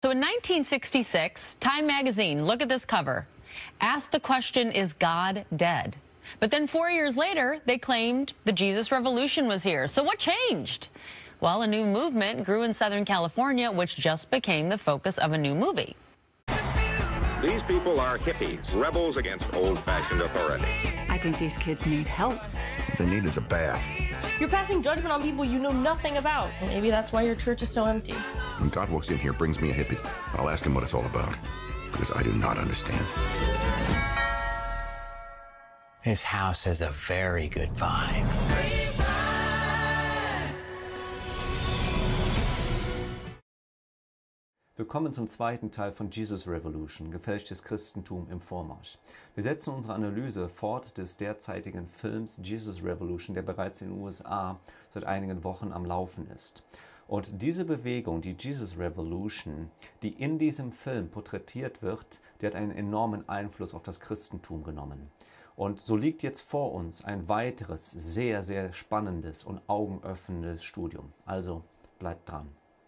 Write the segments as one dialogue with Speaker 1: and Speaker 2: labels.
Speaker 1: So in 1966, Time magazine, look at this cover, asked the question, is God dead? But then 4 years later, they claimed the Jesus Revolution was here. So what changed? Well, a new movement grew in Southern California, which just became the focus of a new movie.
Speaker 2: These people are hippies, rebels against old-fashioned authority.
Speaker 3: I think these kids need help.
Speaker 4: What they need is a bath.
Speaker 5: You're passing judgment on people you know nothing about. Maybe that's why your church is so empty.
Speaker 4: When God walks in here, brings me a hippie, I'll ask him what it's all about, because I do not understand.
Speaker 6: This house has a very good vibe.
Speaker 7: Willkommen zum zweiten Teil von Jesus Revolution, gefälschtes Christentum im Vormarsch. Wir setzen unsere Analyse fort des derzeitigen Films Jesus Revolution, der bereits in den USA seit einigen Wochen am Laufen ist. Und diese Bewegung, die Jesus Revolution, die in diesem Film porträtiert wird, die hat einen enormen Einfluss auf das Christentum genommen. Und so liegt jetzt vor uns ein weiteres, sehr, sehr spannendes und augenöffnendes Studium. Also bleibt dran.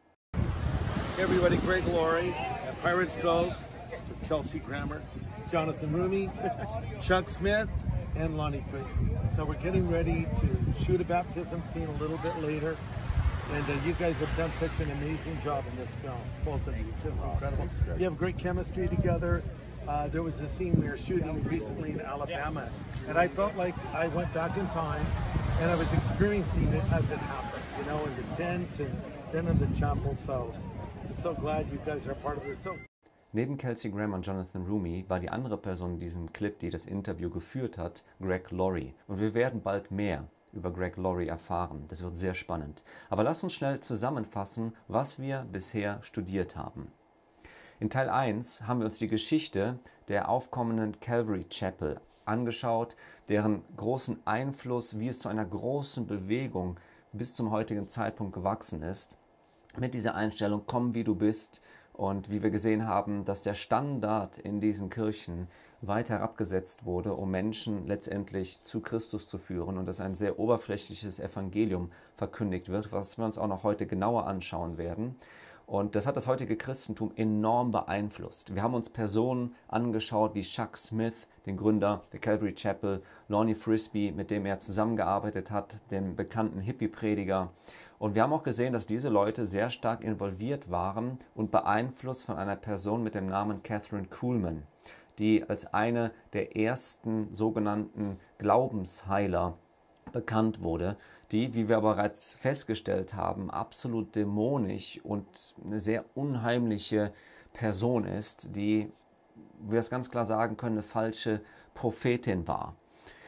Speaker 8: Hey everybody, Greg Laurie at Pirates Cove with Kelsey Grammer, Jonathan Rooney, Chuck Smith, and Lonnie Frisbee. So we're getting ready to shoot a baptism scene a little bit later. And you guys have done such an amazing job in this film, both of you, just incredible. You have great chemistry together. There was a scene we were shooting recently in Alabama, and I felt like I went back in time and I was experiencing it as it happened, you know, in the tent and then in the chapel. So I'm so glad you guys are part of this.
Speaker 7: Neben Kelsey Grammer und Jonathan Rooney war die andere Person in diesem Clip, die das Interview geführt hat, Greg Laurie. Und wir werden bald mehr über Greg Laurie erfahren. Das wird sehr spannend. Aber lass uns schnell zusammenfassen, was wir bisher studiert haben. In Teil 1 haben wir uns die Geschichte der aufkommenden Calvary Chapel angeschaut, deren großen Einfluss, wie es zu einer großen Bewegung bis zum heutigen Zeitpunkt gewachsen ist. Mit dieser Einstellung, komm wie du bist, und wie wir gesehen haben, dass der Standard in diesen Kirchen weit herabgesetzt wurde, um Menschen letztendlich zu Christus zu führen, und dass ein sehr oberflächliches Evangelium verkündigt wird, was wir uns auch noch heute genauer anschauen werden. Und das hat das heutige Christentum enorm beeinflusst. Wir haben uns Personen angeschaut wie Chuck Smith, den Gründer der Calvary Chapel, Lonnie Frisbee, mit dem er zusammengearbeitet hat, dem bekannten Hippie-Prediger. Und wir haben auch gesehen, dass diese Leute sehr stark involviert waren und beeinflusst von einer Person mit dem Namen Kathryn Kuhlman, die als eine der ersten sogenannten Glaubensheiler bekannt wurde, die, wie wir bereits festgestellt haben, absolut dämonisch und eine sehr unheimliche Person ist, die, wie wir es ganz klar sagen können, eine falsche Prophetin war.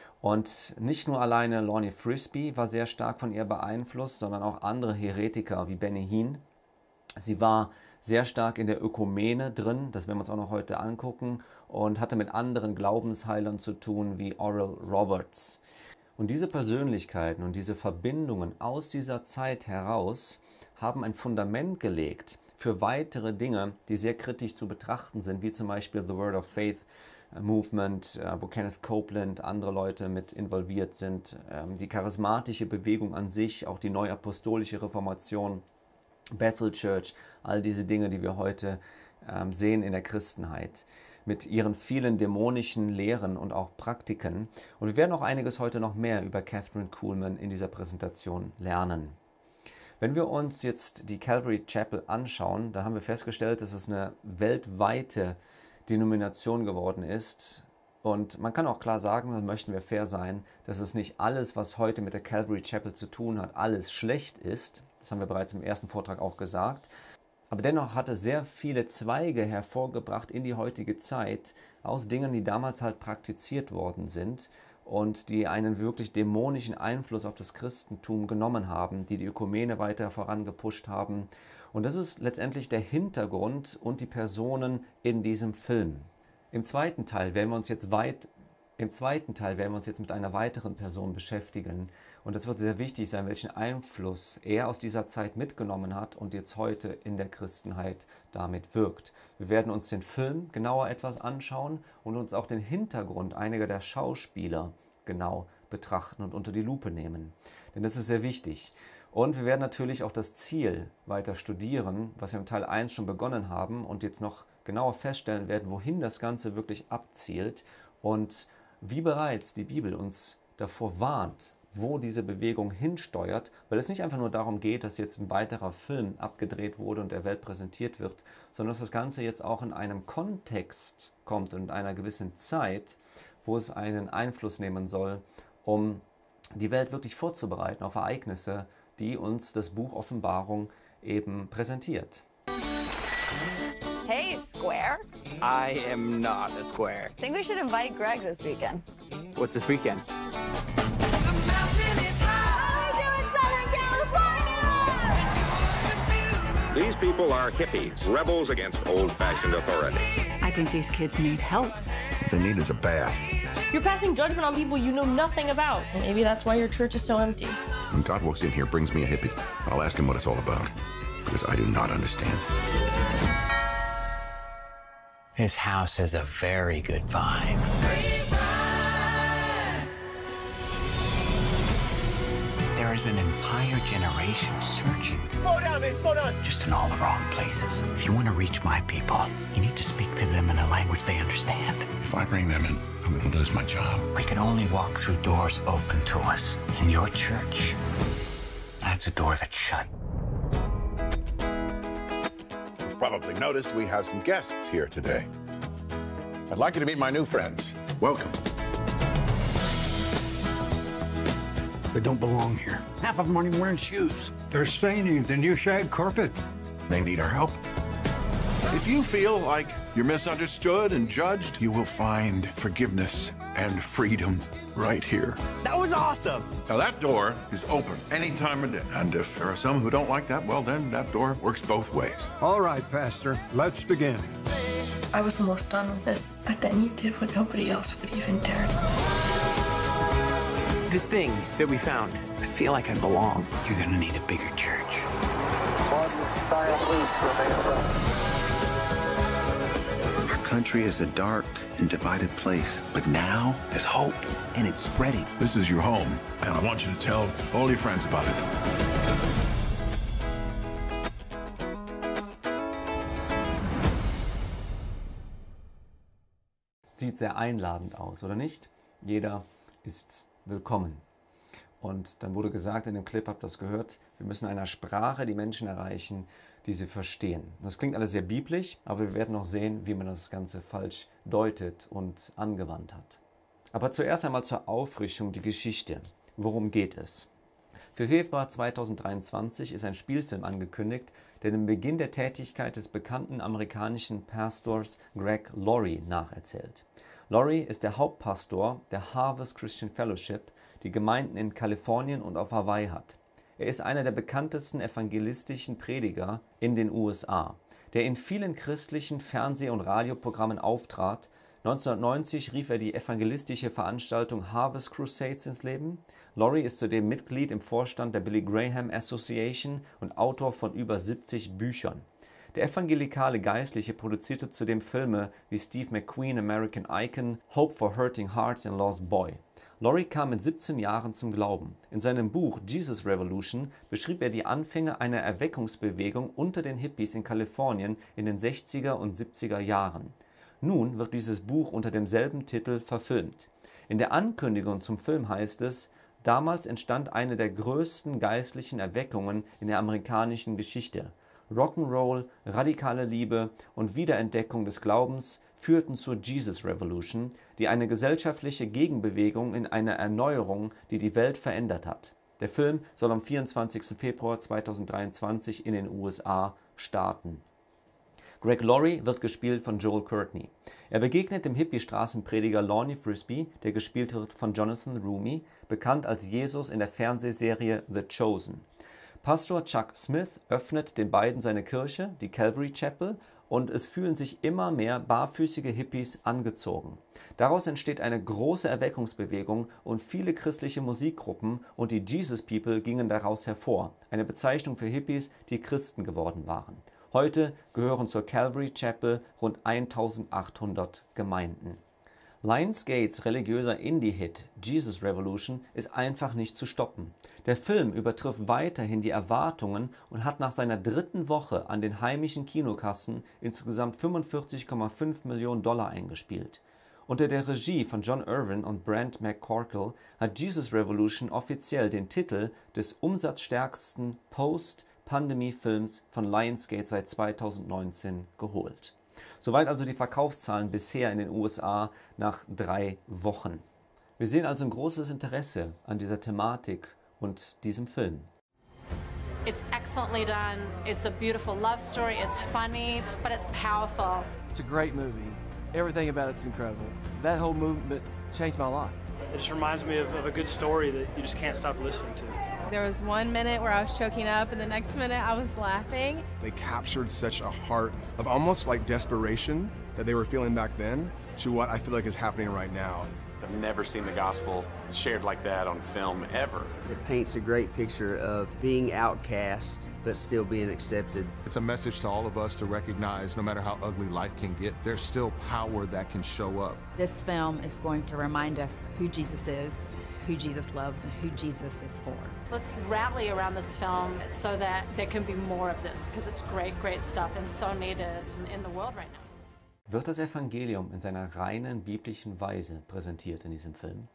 Speaker 7: Und nicht nur alleine Lonnie Frisbee war sehr stark von ihr beeinflusst, sondern auch andere Heretiker wie Benny Hinn. Sie war sehr stark in der Ökumene drin, das werden wir uns auch noch heute angucken, und hatte mit anderen Glaubensheilern zu tun wie Oral Roberts. Und diese Persönlichkeiten und diese Verbindungen aus dieser Zeit heraus haben ein Fundament gelegt für weitere Dinge, die sehr kritisch zu betrachten sind, wie zum Beispiel The Word of Faith Movement, wo Kenneth Copeland, andere Leute mit involviert sind, die charismatische Bewegung an sich, auch die neuapostolische Reformation, Bethel Church, all diese Dinge, die wir heute sehen in der Christenheit, mit ihren vielen dämonischen Lehren und auch Praktiken. Und wir werden auch einiges heute noch mehr über Kathryn Kuhlman in dieser Präsentation lernen. Wenn wir uns jetzt die Calvary Chapel anschauen, dann haben wir festgestellt, dass es eine weltweite Denomination geworden ist. Und man kann auch klar sagen, dann möchten wir fair sein, dass es nicht alles, was heute mit der Calvary Chapel zu tun hat, alles schlecht ist. Das haben wir bereits im ersten Vortrag auch gesagt. Aber dennoch hat es sehr viele Zweige hervorgebracht in die heutige Zeit aus Dingen, die damals halt praktiziert worden sind und die einen wirklich dämonischen Einfluss auf das Christentum genommen haben, die die Ökumene weiter vorangepusht haben. Und das ist letztendlich der Hintergrund und die Personen in diesem Film. Im zweiten Teil werden wir uns jetzt mit einer weiteren Person beschäftigen. Und es wird sehr wichtig sein, welchen Einfluss er aus dieser Zeit mitgenommen hat und jetzt heute in der Christenheit damit wirkt. Wir werden uns den Film genauer etwas anschauen und uns auch den Hintergrund einiger der Schauspieler genau betrachten und unter die Lupe nehmen. Denn das ist sehr wichtig. Und wir werden natürlich auch das Ziel weiter studieren, was wir im Teil 1 schon begonnen haben und jetzt noch genauer feststellen werden, wohin das Ganze wirklich abzielt und wie bereits die Bibel uns davor warnt, wo diese Bewegung hinsteuert, weil es nicht einfach nur darum geht, dass jetzt ein weiterer Film abgedreht wurde und der Welt präsentiert wird, sondern dass das Ganze jetzt auch in einem Kontext kommt und in einer gewissen Zeit, wo es einen Einfluss nehmen soll, um die Welt wirklich vorzubereiten auf Ereignisse, die uns das Buch Offenbarung eben präsentiert.
Speaker 9: Hey, Square.
Speaker 6: I am not a square.
Speaker 9: Think we should invite Greg this weekend.
Speaker 6: What's this weekend?
Speaker 2: These people are hippies, rebels against old-fashioned authority.
Speaker 3: I think these kids need help.
Speaker 4: What they need is a bath.
Speaker 5: You're passing judgment on people you know nothing about. And maybe that's why your church is so empty.
Speaker 4: When God walks in here, brings me a hippie. I'll ask him what it's all about, because I do not understand.
Speaker 6: This house has a very good vibe. There is an entire generation searching.
Speaker 8: Slow down, man, slow down.
Speaker 6: Just in all the wrong places. If you want to reach my people, you need to speak to them in a language they understand.
Speaker 4: If I bring them in, I'm going to lose my job.
Speaker 6: We can only walk through doors open to us. In your church, that's a door that's shut.
Speaker 4: You've probably noticed we have some guests here today. I'd like you to meet my new friends. Welcome.
Speaker 10: They don't belong here. Half of them aren't even wearing shoes. They're staining the new shag carpet.
Speaker 4: They need our help.
Speaker 11: If you feel like you're misunderstood and judged, you will find forgiveness and freedom right here.
Speaker 6: That was awesome.
Speaker 11: Now that door is open any time of day. And if there are some who don't like that, well then that door works both ways.
Speaker 10: All right, Pastor, let's begin.
Speaker 5: I was almost done with this, but then you did what nobody else would even dare.
Speaker 6: This thing that we found, I feel like I belong. You're gonna need a bigger church.
Speaker 12: Our country is a dark and divided place, but now there's hope, and it's spreading.
Speaker 11: This is your home, and I want you to tell all your friends about it.
Speaker 7: Sieht sehr einladend aus, oder nicht? Jeder ist willkommen. Und dann wurde gesagt in dem Clip, habt ihr das gehört, wir müssen einer Sprache die Menschen erreichen, die sie verstehen. Das klingt alles sehr biblisch, aber wir werden noch sehen, wie man das Ganze falsch deutet und angewandt hat. Aber zuerst einmal zur Auffrischung die Geschichte. Worum geht es? Für Februar 2023 ist ein Spielfilm angekündigt, der den Beginn der Tätigkeit des bekannten amerikanischen Pastors Greg Laurie nacherzählt. Laurie ist der Hauptpastor der Harvest Christian Fellowship, die Gemeinden in Kalifornien und auf Hawaii hat. Er ist einer der bekanntesten evangelistischen Prediger in den USA, der in vielen christlichen Fernseh- und Radioprogrammen auftrat. 1990 rief er die evangelistische Veranstaltung Harvest Crusades ins Leben. Laurie ist zudem Mitglied im Vorstand der Billy Graham Association und Autor von über 70 Büchern. Der evangelikale Geistliche produzierte zudem Filme wie Steve McQueen American Icon, Hope for Hurting Hearts and Lost Boy. Laurie kam mit 17 Jahren zum Glauben. In seinem Buch Jesus Revolution beschrieb er die Anfänge einer Erweckungsbewegung unter den Hippies in Kalifornien in den 60er und 70er Jahren. Nun wird dieses Buch unter demselben Titel verfilmt. In der Ankündigung zum Film heißt es, damals entstand eine der größten geistlichen Erweckungen in der amerikanischen Geschichte. Rock'n'Roll, radikale Liebe und Wiederentdeckung des Glaubens führten zur Jesus Revolution, die eine gesellschaftliche Gegenbewegung in einer Erneuerung, die die Welt verändert hat. Der Film soll am 24. Februar 2023 in den USA starten. Greg Laurie wird gespielt von Joel Courtney. Er begegnet dem Hippie-Straßenprediger Lonnie Frisbee, der gespielt wird von Jonathan Roumie, bekannt als Jesus in der Fernsehserie The Chosen. Pastor Chuck Smith öffnet den beiden seine Kirche, die Calvary Chapel, und es fühlen sich immer mehr barfüßige Hippies angezogen. Daraus entsteht eine große Erweckungsbewegung und viele christliche Musikgruppen und die Jesus People gingen daraus hervor, eine Bezeichnung für Hippies, die Christen geworden waren. Heute gehören zur Calvary Chapel rund 1800 Gemeinden. Lionsgates religiöser Indie-Hit Jesus Revolution ist einfach nicht zu stoppen. Der Film übertrifft weiterhin die Erwartungen und hat nach seiner 3. Woche an den heimischen Kinokassen insgesamt 45,5 Millionen $, eingespielt. Unter der Regie von John Irwin und Brent McCorkle hat Jesus Revolution offiziell den Titel des umsatzstärksten Post-Pandemie-Films von Lionsgate seit 2019 geholt. Soweit also die Verkaufszahlen bisher in den USA nach 3 Wochen. Wir sehen also ein großes Interesse an dieser Thematik und diesem Film.
Speaker 13: It's excellently done. It's a beautiful love story. It's funny, but it's powerful.
Speaker 14: It's a great movie. Everything about it's incredible. That whole movement changed my life.
Speaker 15: It just reminds me of a good story that you just can't stop listening to.
Speaker 16: There was 1 minute where I was choking up, and the next minute I was laughing.
Speaker 17: They captured such a heart of almost like desperation that they were feeling back then to what I feel like is happening right now.
Speaker 18: I've never seen the gospel shared like that on film, ever.
Speaker 19: It paints a great picture of being outcast, but still being accepted.
Speaker 17: It's a message to all of us to recognize no matter how ugly life can get, there's still power that can show up.
Speaker 20: This film is going to remind us who Jesus is, who Jesus loves, and who Jesus is for.
Speaker 13: Let's rally around this film so that there can be more of this, because it's great, great stuff and so needed in the world right now.
Speaker 7: Wird das Evangelium in seiner reinen biblischen Weise präsentiert in diesem Film?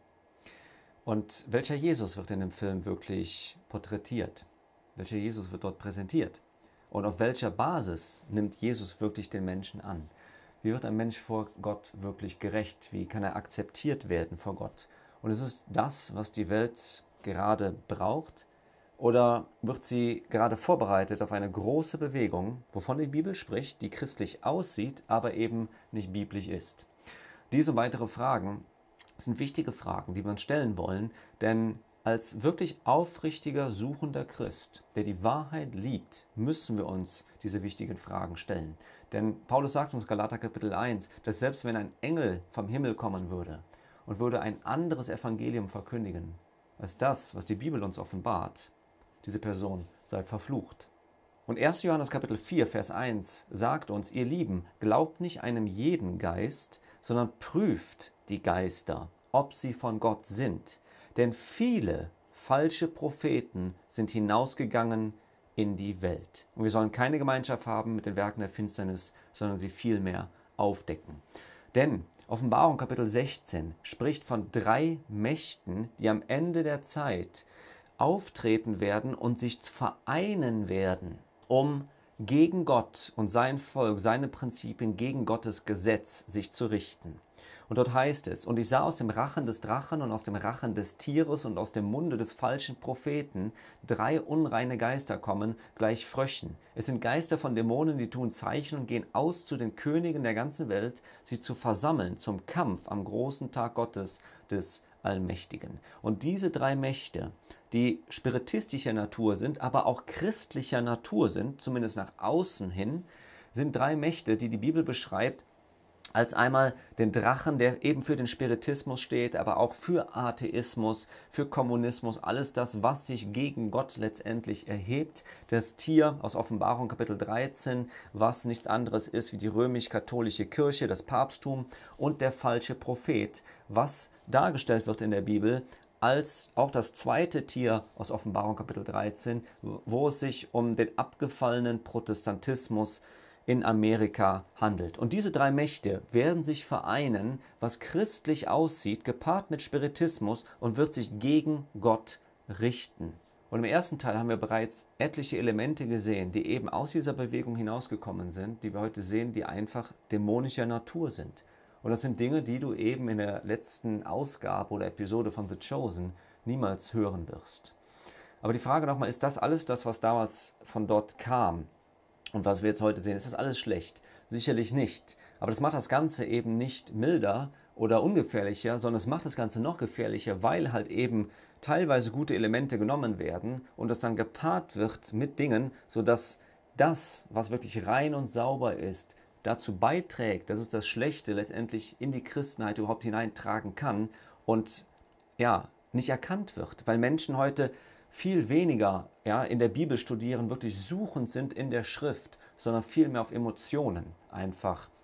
Speaker 7: Und welcher Jesus wird in dem Film wirklich porträtiert? Welcher Jesus wird dort präsentiert? Und auf welcher Basis nimmt Jesus wirklich den Menschen an? Wie wird ein Mensch vor Gott wirklich gerecht? Wie kann er akzeptiert werden vor Gott? Und ist es das, was die Welt gerade braucht? Oder wird sie gerade vorbereitet auf eine große Bewegung, wovon die Bibel spricht, die christlich aussieht, aber eben nicht biblisch ist? Diese und weitere Fragen sind wichtige Fragen, die wir uns stellen wollen, denn als wirklich aufrichtiger, suchender Christ, der die Wahrheit liebt, müssen wir uns diese wichtigen Fragen stellen. Denn Paulus sagt uns, Galater Kapitel 1, dass selbst wenn ein Engel vom Himmel kommen würde und würde ein anderes Evangelium verkündigen, als das, was die Bibel uns offenbart, diese Person sei verflucht. Und 1. Johannes Kapitel 4, Vers 1 sagt uns, ihr Lieben, glaubt nicht einem jeden Geist, sondern prüft die Geister, ob sie von Gott sind. Denn viele falsche Propheten sind hinausgegangen in die Welt. Und wir sollen keine Gemeinschaft haben mit den Werken der Finsternis, sondern sie vielmehr aufdecken. Denn Offenbarung Kapitel 16 spricht von 3 Mächten, die am Ende der Zeit auftreten werden und sich vereinen werden, um gegen Gott und sein Volk, seine Prinzipien, gegen Gottes Gesetz sich zu richten. Und dort heißt es, und ich sah aus dem Rachen des Drachen und aus dem Rachen des Tieres und aus dem Munde des falschen Propheten 3 unreine Geister kommen, gleich Fröschen. Es sind Geister von Dämonen, die tun Zeichen und gehen aus zu den Königen der ganzen Welt, sie zu versammeln zum Kampf am großen Tag Gottes, des Allmächtigen. Und diese 3 Mächte, die spiritistischer Natur sind, aber auch christlicher Natur sind, zumindest nach außen hin, sind 3 Mächte, die die Bibel beschreibt als einmal den Drachen, der eben für den Spiritismus steht, aber auch für Atheismus, für Kommunismus, alles das, was sich gegen Gott letztendlich erhebt. Das Tier aus Offenbarung Kapitel 13, was nichts anderes ist wie die römisch-katholische Kirche, das Papsttum, und der falsche Prophet, was dargestellt wird in der Bibel als auch das zweite Tier aus Offenbarung Kapitel 13, wo es sich um den abgefallenen Protestantismus in Amerika handelt. Und diese 3 Mächte werden sich vereinen, was christlich aussieht, gepaart mit Spiritismus, und wird sich gegen Gott richten. Und im ersten Teil haben wir bereits etliche Elemente gesehen, die eben aus dieser Bewegung hinausgekommen sind, die wir heute sehen, die einfach dämonischer Natur sind. Und das sind Dinge, die du eben in der letzten Ausgabe oder Episode von The Chosen niemals hören wirst. Aber die Frage nochmal, ist das alles das, was damals von dort kam? Und was wir jetzt heute sehen, ist das alles schlecht? Sicherlich nicht. Aber das macht das Ganze eben nicht milder oder ungefährlicher, sondern es macht das Ganze noch gefährlicher, weil halt eben teilweise gute Elemente genommen werden und das dann gepaart wird mit Dingen, sodass das, was wirklich rein und sauber ist, dazu beiträgt, dass es das Schlechte letztendlich in die Christenheit überhaupt hineintragen kann und ja, nicht erkannt wird, weil Menschen heute viel weniger in der Bibel studieren, wirklich suchend sind in der Schrift, sondern viel mehr auf Emotionen einfach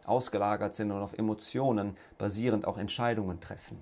Speaker 7: ausgelagert sind und auf Emotionen basierend auch Entscheidungen treffen.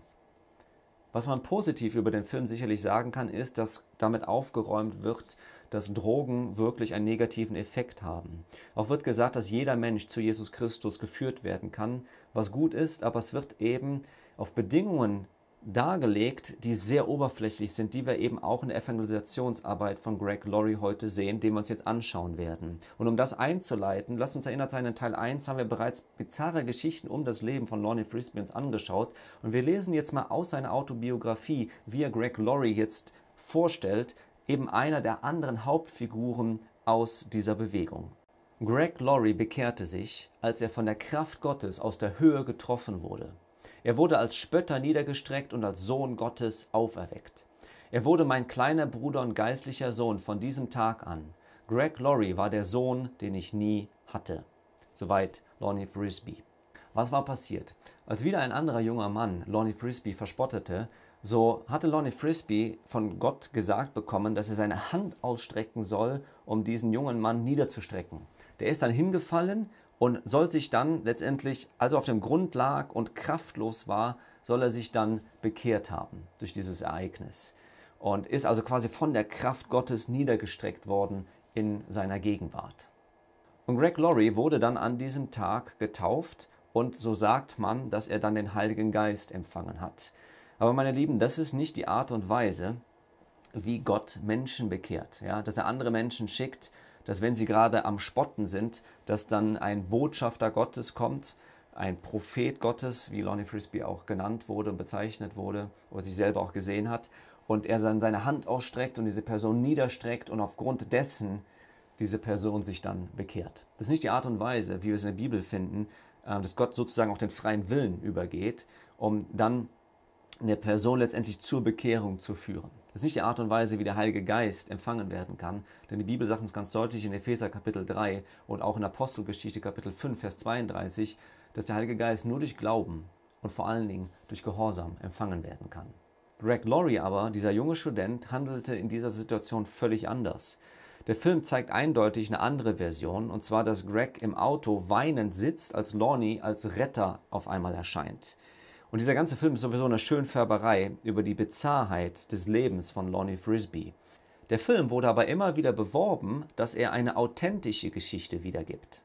Speaker 7: Was man positiv über den Film sicherlich sagen kann, ist, dass damit aufgeräumt wird, dass Drogen wirklich einen negativen Effekt haben. Auch wird gesagt, dass jeder Mensch zu Jesus Christus geführt werden kann, was gut ist, aber es wird eben auf Bedingungen dargelegt, die sehr oberflächlich sind, die wir eben auch in der Evangelisationsarbeit von Greg Laurie heute sehen, den wir uns jetzt anschauen werden. Und um das einzuleiten, lasst uns erinnert sein, in Teil 1 haben wir bereits bizarre Geschichten um das Leben von Lonnie Frisbee uns angeschaut. Und wir lesen jetzt mal aus seiner Autobiografie, wie er Greg Laurie jetzt vorstellt, eben einer der anderen Hauptfiguren aus dieser Bewegung. Greg Laurie bekehrte sich, als er von der Kraft Gottes aus der Höhe getroffen wurde. Er wurde als Spötter niedergestreckt und als Sohn Gottes auferweckt. Er wurde mein kleiner Bruder und geistlicher Sohn von diesem Tag an. Greg Laurie war der Sohn, den ich nie hatte. Soweit Lonnie Frisbee. Was war passiert? Als wieder ein anderer junger Mann Lonnie Frisbee verspottete, so hatte Lonnie Frisbee von Gott gesagt bekommen, dass er seine Hand ausstrecken soll, um diesen jungen Mann niederzustrecken. Der ist dann hingefallen und soll sich dann letztendlich, als er auf dem Grund lag und kraftlos war, soll er sich dann bekehrt haben durch dieses Ereignis. Und ist also quasi von der Kraft Gottes niedergestreckt worden in seiner Gegenwart. Und Greg Laurie wurde dann an diesem Tag getauft und so sagt man, dass er dann den Heiligen Geist empfangen hat. Aber meine Lieben, das ist nicht die Art und Weise, wie Gott Menschen bekehrt. Ja? Dass er andere Menschen schickt, dass wenn sie gerade am Spotten sind, dass dann ein Botschafter Gottes kommt, ein Prophet Gottes, wie Lonnie Frisbee auch genannt wurde und bezeichnet wurde, oder sich selber auch gesehen hat, und er dann seine Hand ausstreckt und diese Person niederstreckt und aufgrund dessen diese Person sich dann bekehrt. Das ist nicht die Art und Weise, wie wir es in der Bibel finden, dass Gott sozusagen auch den freien Willen übergeht, um dann eine Person letztendlich zur Bekehrung zu führen. Das ist nicht die Art und Weise, wie der Heilige Geist empfangen werden kann, denn die Bibel sagt uns ganz deutlich in Epheser Kapitel 3 und auch in Apostelgeschichte Kapitel 5, Vers 32, dass der Heilige Geist nur durch Glauben und vor allen Dingen durch Gehorsam empfangen werden kann. Greg Laurie aber, dieser junge Student, handelte in dieser Situation völlig anders. Der Film zeigt eindeutig eine andere Version, und zwar, dass Greg im Auto weinend sitzt, als Lonnie als Retter auf einmal erscheint. Und dieser ganze Film ist sowieso eine Schönfärberei über die Bizarrheit des Lebens von Lonnie Frisbee. Der Film wurde aber immer wieder beworben, dass er eine authentische Geschichte wiedergibt.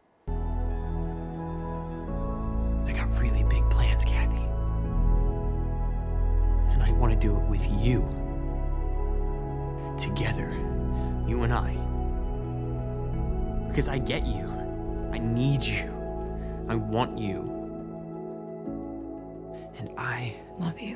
Speaker 21: I got really big plans, Kathy. And I want to do it with you. Together, you and I. Because I get you. I need you. I want you. And I love you.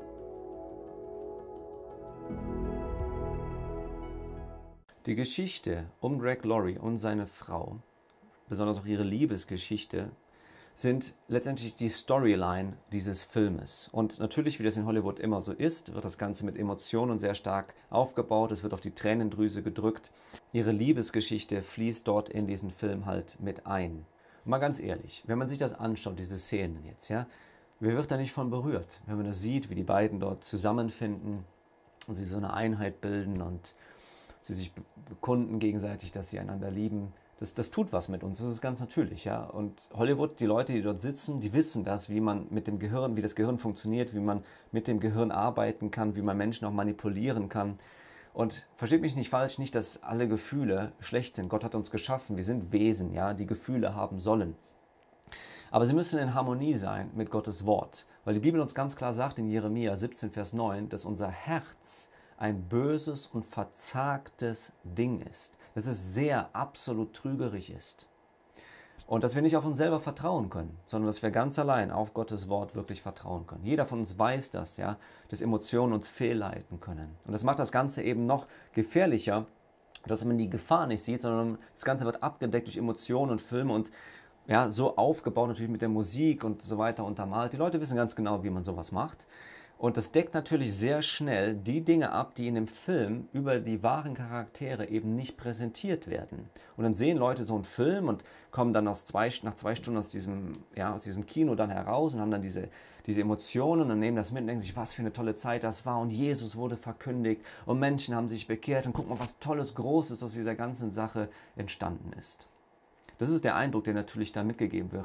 Speaker 7: Die Geschichte um Greg Laurie und seine Frau, besonders auch ihre Liebesgeschichte, sind letztendlich die Storyline dieses Filmes. Und natürlich, wie das in Hollywood immer so ist, wird das Ganze mit Emotionen sehr stark aufgebaut. Es wird auf die Tränendrüse gedrückt. Ihre Liebesgeschichte fließt dort in diesen Film halt mit ein. Und mal ganz ehrlich, wenn man sich das anschaut, diese Szenen jetzt, ja, wer wird da nicht von berührt, wenn man das sieht, wie die beiden dort zusammenfinden und sie so eine Einheit bilden und sie sich bekunden gegenseitig, dass sie einander lieben. Das tut was mit uns, das ist ganz natürlich. Ja? Und Hollywood, die Leute, die dort sitzen, die wissen das, wie man mit dem Gehirn, wie das Gehirn funktioniert, wie man mit dem Gehirn arbeiten kann, wie man Menschen auch manipulieren kann. Und versteht mich nicht falsch, nicht, dass alle Gefühle schlecht sind. Gott hat uns geschaffen, wir sind Wesen, ja, die Gefühle haben sollen. Aber sie müssen in Harmonie sein mit Gottes Wort, weil die Bibel uns ganz klar sagt in Jeremia 17, Vers 9, dass unser Herz ein böses und verzagtes Ding ist, dass es sehr absolut trügerisch ist und dass wir nicht auf uns selber vertrauen können, sondern dass wir ganz allein auf Gottes Wort wirklich vertrauen können. Jeder von uns weiß das, ja, dass Emotionen uns fehlleiten können. Und das macht das Ganze eben noch gefährlicher, dass man die Gefahr nicht sieht, sondern das Ganze wird abgedeckt durch Emotionen und Filme und ja, so aufgebaut natürlich mit der Musik und so weiter untermalt. Die Leute wissen ganz genau, wie man sowas macht. Und das deckt natürlich sehr schnell die Dinge ab, die in dem Film über die wahren Charaktere eben nicht präsentiert werden. Und dann sehen Leute so einen Film und kommen dann nach 2 Stunden aus diesem Kino dann heraus und haben dann diese Emotionen und nehmen das mit und denken sich, was für eine tolle Zeit das war und Jesus wurde verkündigt und Menschen haben sich bekehrt und guck mal, was Tolles, Großes aus dieser ganzen Sache entstanden ist. Das ist der Eindruck, der natürlich da mitgegeben wird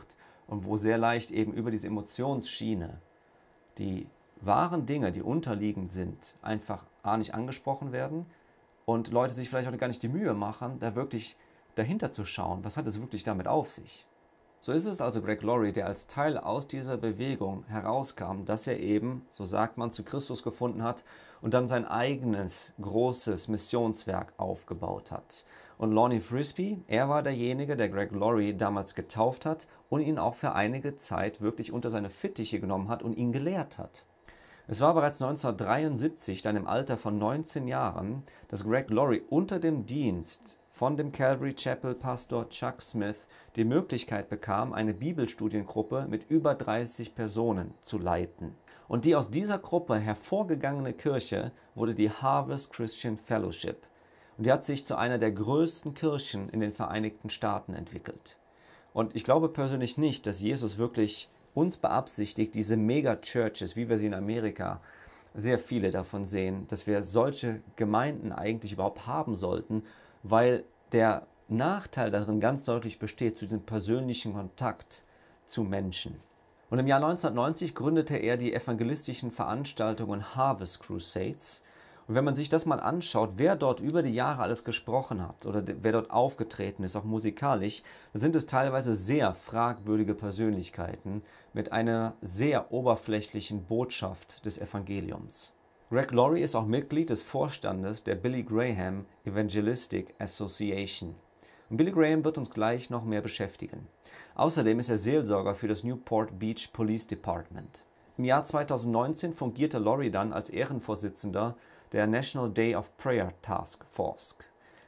Speaker 7: und wo sehr leicht eben über diese Emotionsschiene die wahren Dinge, die unterliegend sind, einfach nicht angesprochen werden und Leute sich vielleicht auch gar nicht die Mühe machen, da wirklich dahinter zu schauen, was hat es wirklich damit auf sich. So ist es also Greg Laurie, der als Teil aus dieser Bewegung herauskam, dass er eben, so sagt man, zu Christus gefunden hat und dann sein eigenes großes Missionswerk aufgebaut hat. Und Lonnie Frisbee, er war derjenige, der Greg Laurie damals getauft hat und ihn auch für einige Zeit wirklich unter seine Fittiche genommen hat und ihn gelehrt hat. Es war bereits 1973, dann im Alter von 19 Jahren, dass Greg Laurie unter dem Dienst von dem Calvary Chapel Pastor Chuck Smith die Möglichkeit bekam, eine Bibelstudiengruppe mit über 30 Personen zu leiten. Und die aus dieser Gruppe hervorgegangene Kirche wurde die Harvest Christian Fellowship. Und die hat sich zu einer der größten Kirchen in den Vereinigten Staaten entwickelt. Und ich glaube persönlich nicht, dass Jesus wirklich uns beabsichtigt, diese Mega-Churches, wie wir sie in Amerika sehr viele davon sehen, dass wir solche Gemeinden eigentlich überhaupt haben sollten, weil der Nachteil darin ganz deutlich besteht zu diesem persönlichen Kontakt zu Menschen. Und im Jahr 1990 gründete er die evangelistischen Veranstaltungen Harvest Crusades. Und wenn man sich das mal anschaut, wer dort über die Jahre alles gesprochen hat oder wer dort aufgetreten ist, auch musikalisch, dann sind es teilweise sehr fragwürdige Persönlichkeiten mit einer sehr oberflächlichen Botschaft des Evangeliums. Greg Laurie ist auch Mitglied des Vorstandes der Billy Graham Evangelistic Association. Und Billy Graham wird uns gleich noch mehr beschäftigen. Außerdem ist er Seelsorger für das Newport Beach Police Department. Im Jahr 2019 fungierte Laurie dann als Ehrenvorsitzender der National Day of Prayer Task Force.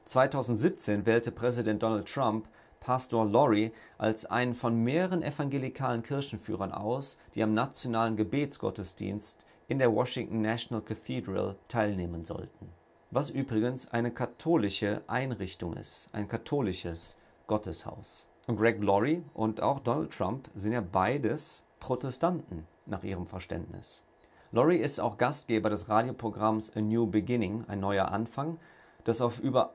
Speaker 7: 2017 wählte Präsident Donald Trump Pastor Laurie als einen von mehreren evangelikalen Kirchenführern aus, die am nationalen Gebetsgottesdienst in der Washington National Cathedral teilnehmen sollten. Was übrigens eine katholische Einrichtung ist, ein katholisches Gotteshaus. Und Greg Laurie und auch Donald Trump sind ja beides Protestanten nach ihrem Verständnis. Laurie ist auch Gastgeber des Radioprogramms A New Beginning, ein neuer Anfang, das auf über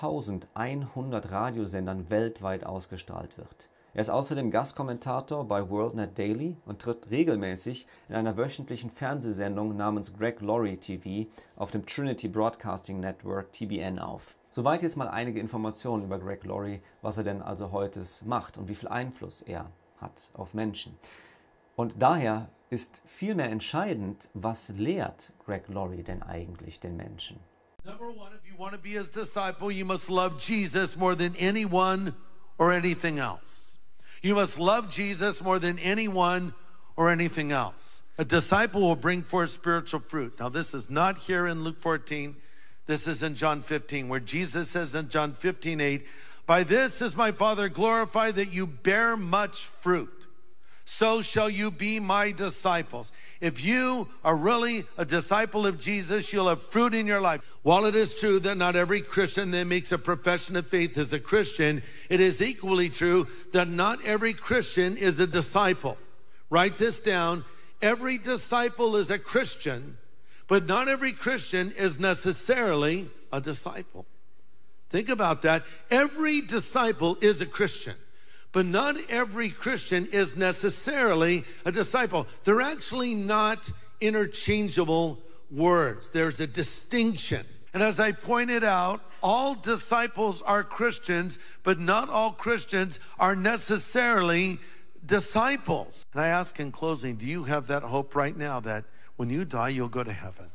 Speaker 7: 1100 Radiosendern weltweit ausgestrahlt wird. Er ist außerdem Gastkommentator bei WorldNet Daily und tritt regelmäßig in einer wöchentlichen Fernsehsendung namens Greg Laurie TV auf dem Trinity Broadcasting Network TBN auf. Soweit jetzt mal einige Informationen über Greg Laurie, was er denn also heute macht und wie viel Einfluss er hat auf Menschen. Und daher ist vielmehr entscheidend, was lehrt Greg Laurie denn eigentlich den Menschen?
Speaker 8: Number one, if you want to be his disciple, you must love Jesus more than anyone or anything else. You must love Jesus more than anyone or anything else. A disciple will bring forth spiritual fruit. Now, this is not here in Luke 14. This is in John 15, where Jesus says in John 15:8, "By this is my Father glorified, that you bear much fruit. So shall you be my disciples." If you are really a disciple of Jesus, you'll have fruit in your life. While it is true that not every Christian that makes a profession of faith is a Christian, it is equally true that not every Christian is a disciple. Write this down. Every disciple is a Christian, but not every Christian is necessarily a disciple. Think about that. Every disciple is a Christian, but not every Christian is necessarily a disciple. They're actually not interchangeable words. There's a distinction. And as I pointed out, all disciples are Christians, but not all Christians are necessarily disciples. And I ask in closing, do you have that hope right now that when you die, you'll go to heaven?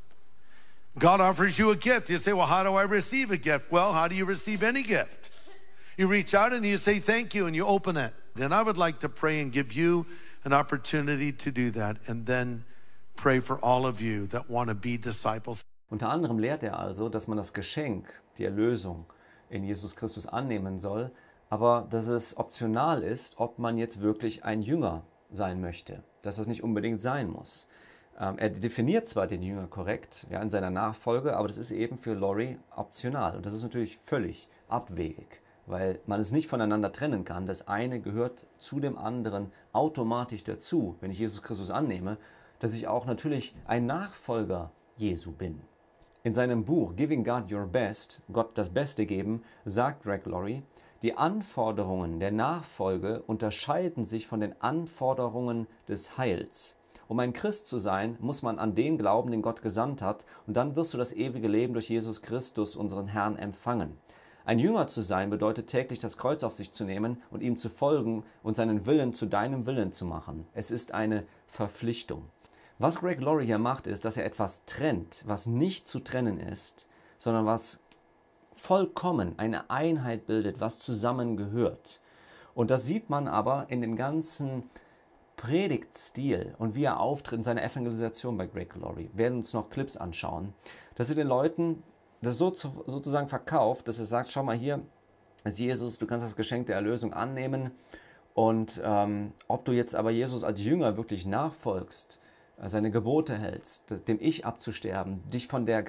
Speaker 8: God offers you a gift. You say, well, how do I receive a gift? Well, how do you receive any gift? You reach out and you say thank you and you open it. Then I would like to pray and give you an opportunity to do that and then pray for all of you that want to be disciples.
Speaker 7: Unter anderem lehrt er also, dass man das Geschenk, die Erlösung in Jesus Christus annehmen soll, aber dass es optional ist, ob man jetzt wirklich ein Jünger sein möchte, dass das nicht unbedingt sein muss. Er definiert zwar den Jünger korrekt, ja, in seiner Nachfolge, aber das ist eben für Laurie optional und das ist natürlich völlig abwegig, weil man es nicht voneinander trennen kann. Das eine gehört zu dem anderen automatisch dazu, wenn ich Jesus Christus annehme, dass ich auch natürlich ein Nachfolger Jesu bin. In seinem Buch Giving God Your Best, Gott das Beste geben, sagt Greg Laurie, Die Anforderungen der Nachfolge unterscheiden sich von den Anforderungen des Heils. Um ein Christ zu sein, muss man an den glauben, den Gott gesandt hat, und dann wirst du das ewige Leben durch Jesus Christus, unseren Herrn, empfangen. Ein Jünger zu sein bedeutet täglich das Kreuz auf sich zu nehmen und ihm zu folgen und seinen Willen zu deinem Willen zu machen. Es ist eine Verpflichtung. Was Greg Laurie hier macht, ist, dass er etwas trennt, was nicht zu trennen ist, sondern was vollkommen eine Einheit bildet, was zusammengehört. Und das sieht man aber in dem ganzen Predigtstil und wie er auftritt in seiner Evangelisation bei Greg Laurie. Wir werden uns noch Clips anschauen, dass er den Leuten das sozusagen verkauft, dass er sagt, schau mal hier, ist Jesus, du kannst das Geschenk der Erlösung annehmen, und ob du jetzt aber Jesus als Jünger wirklich nachfolgst, seine Gebote hältst, dem Ich abzusterben, dich von der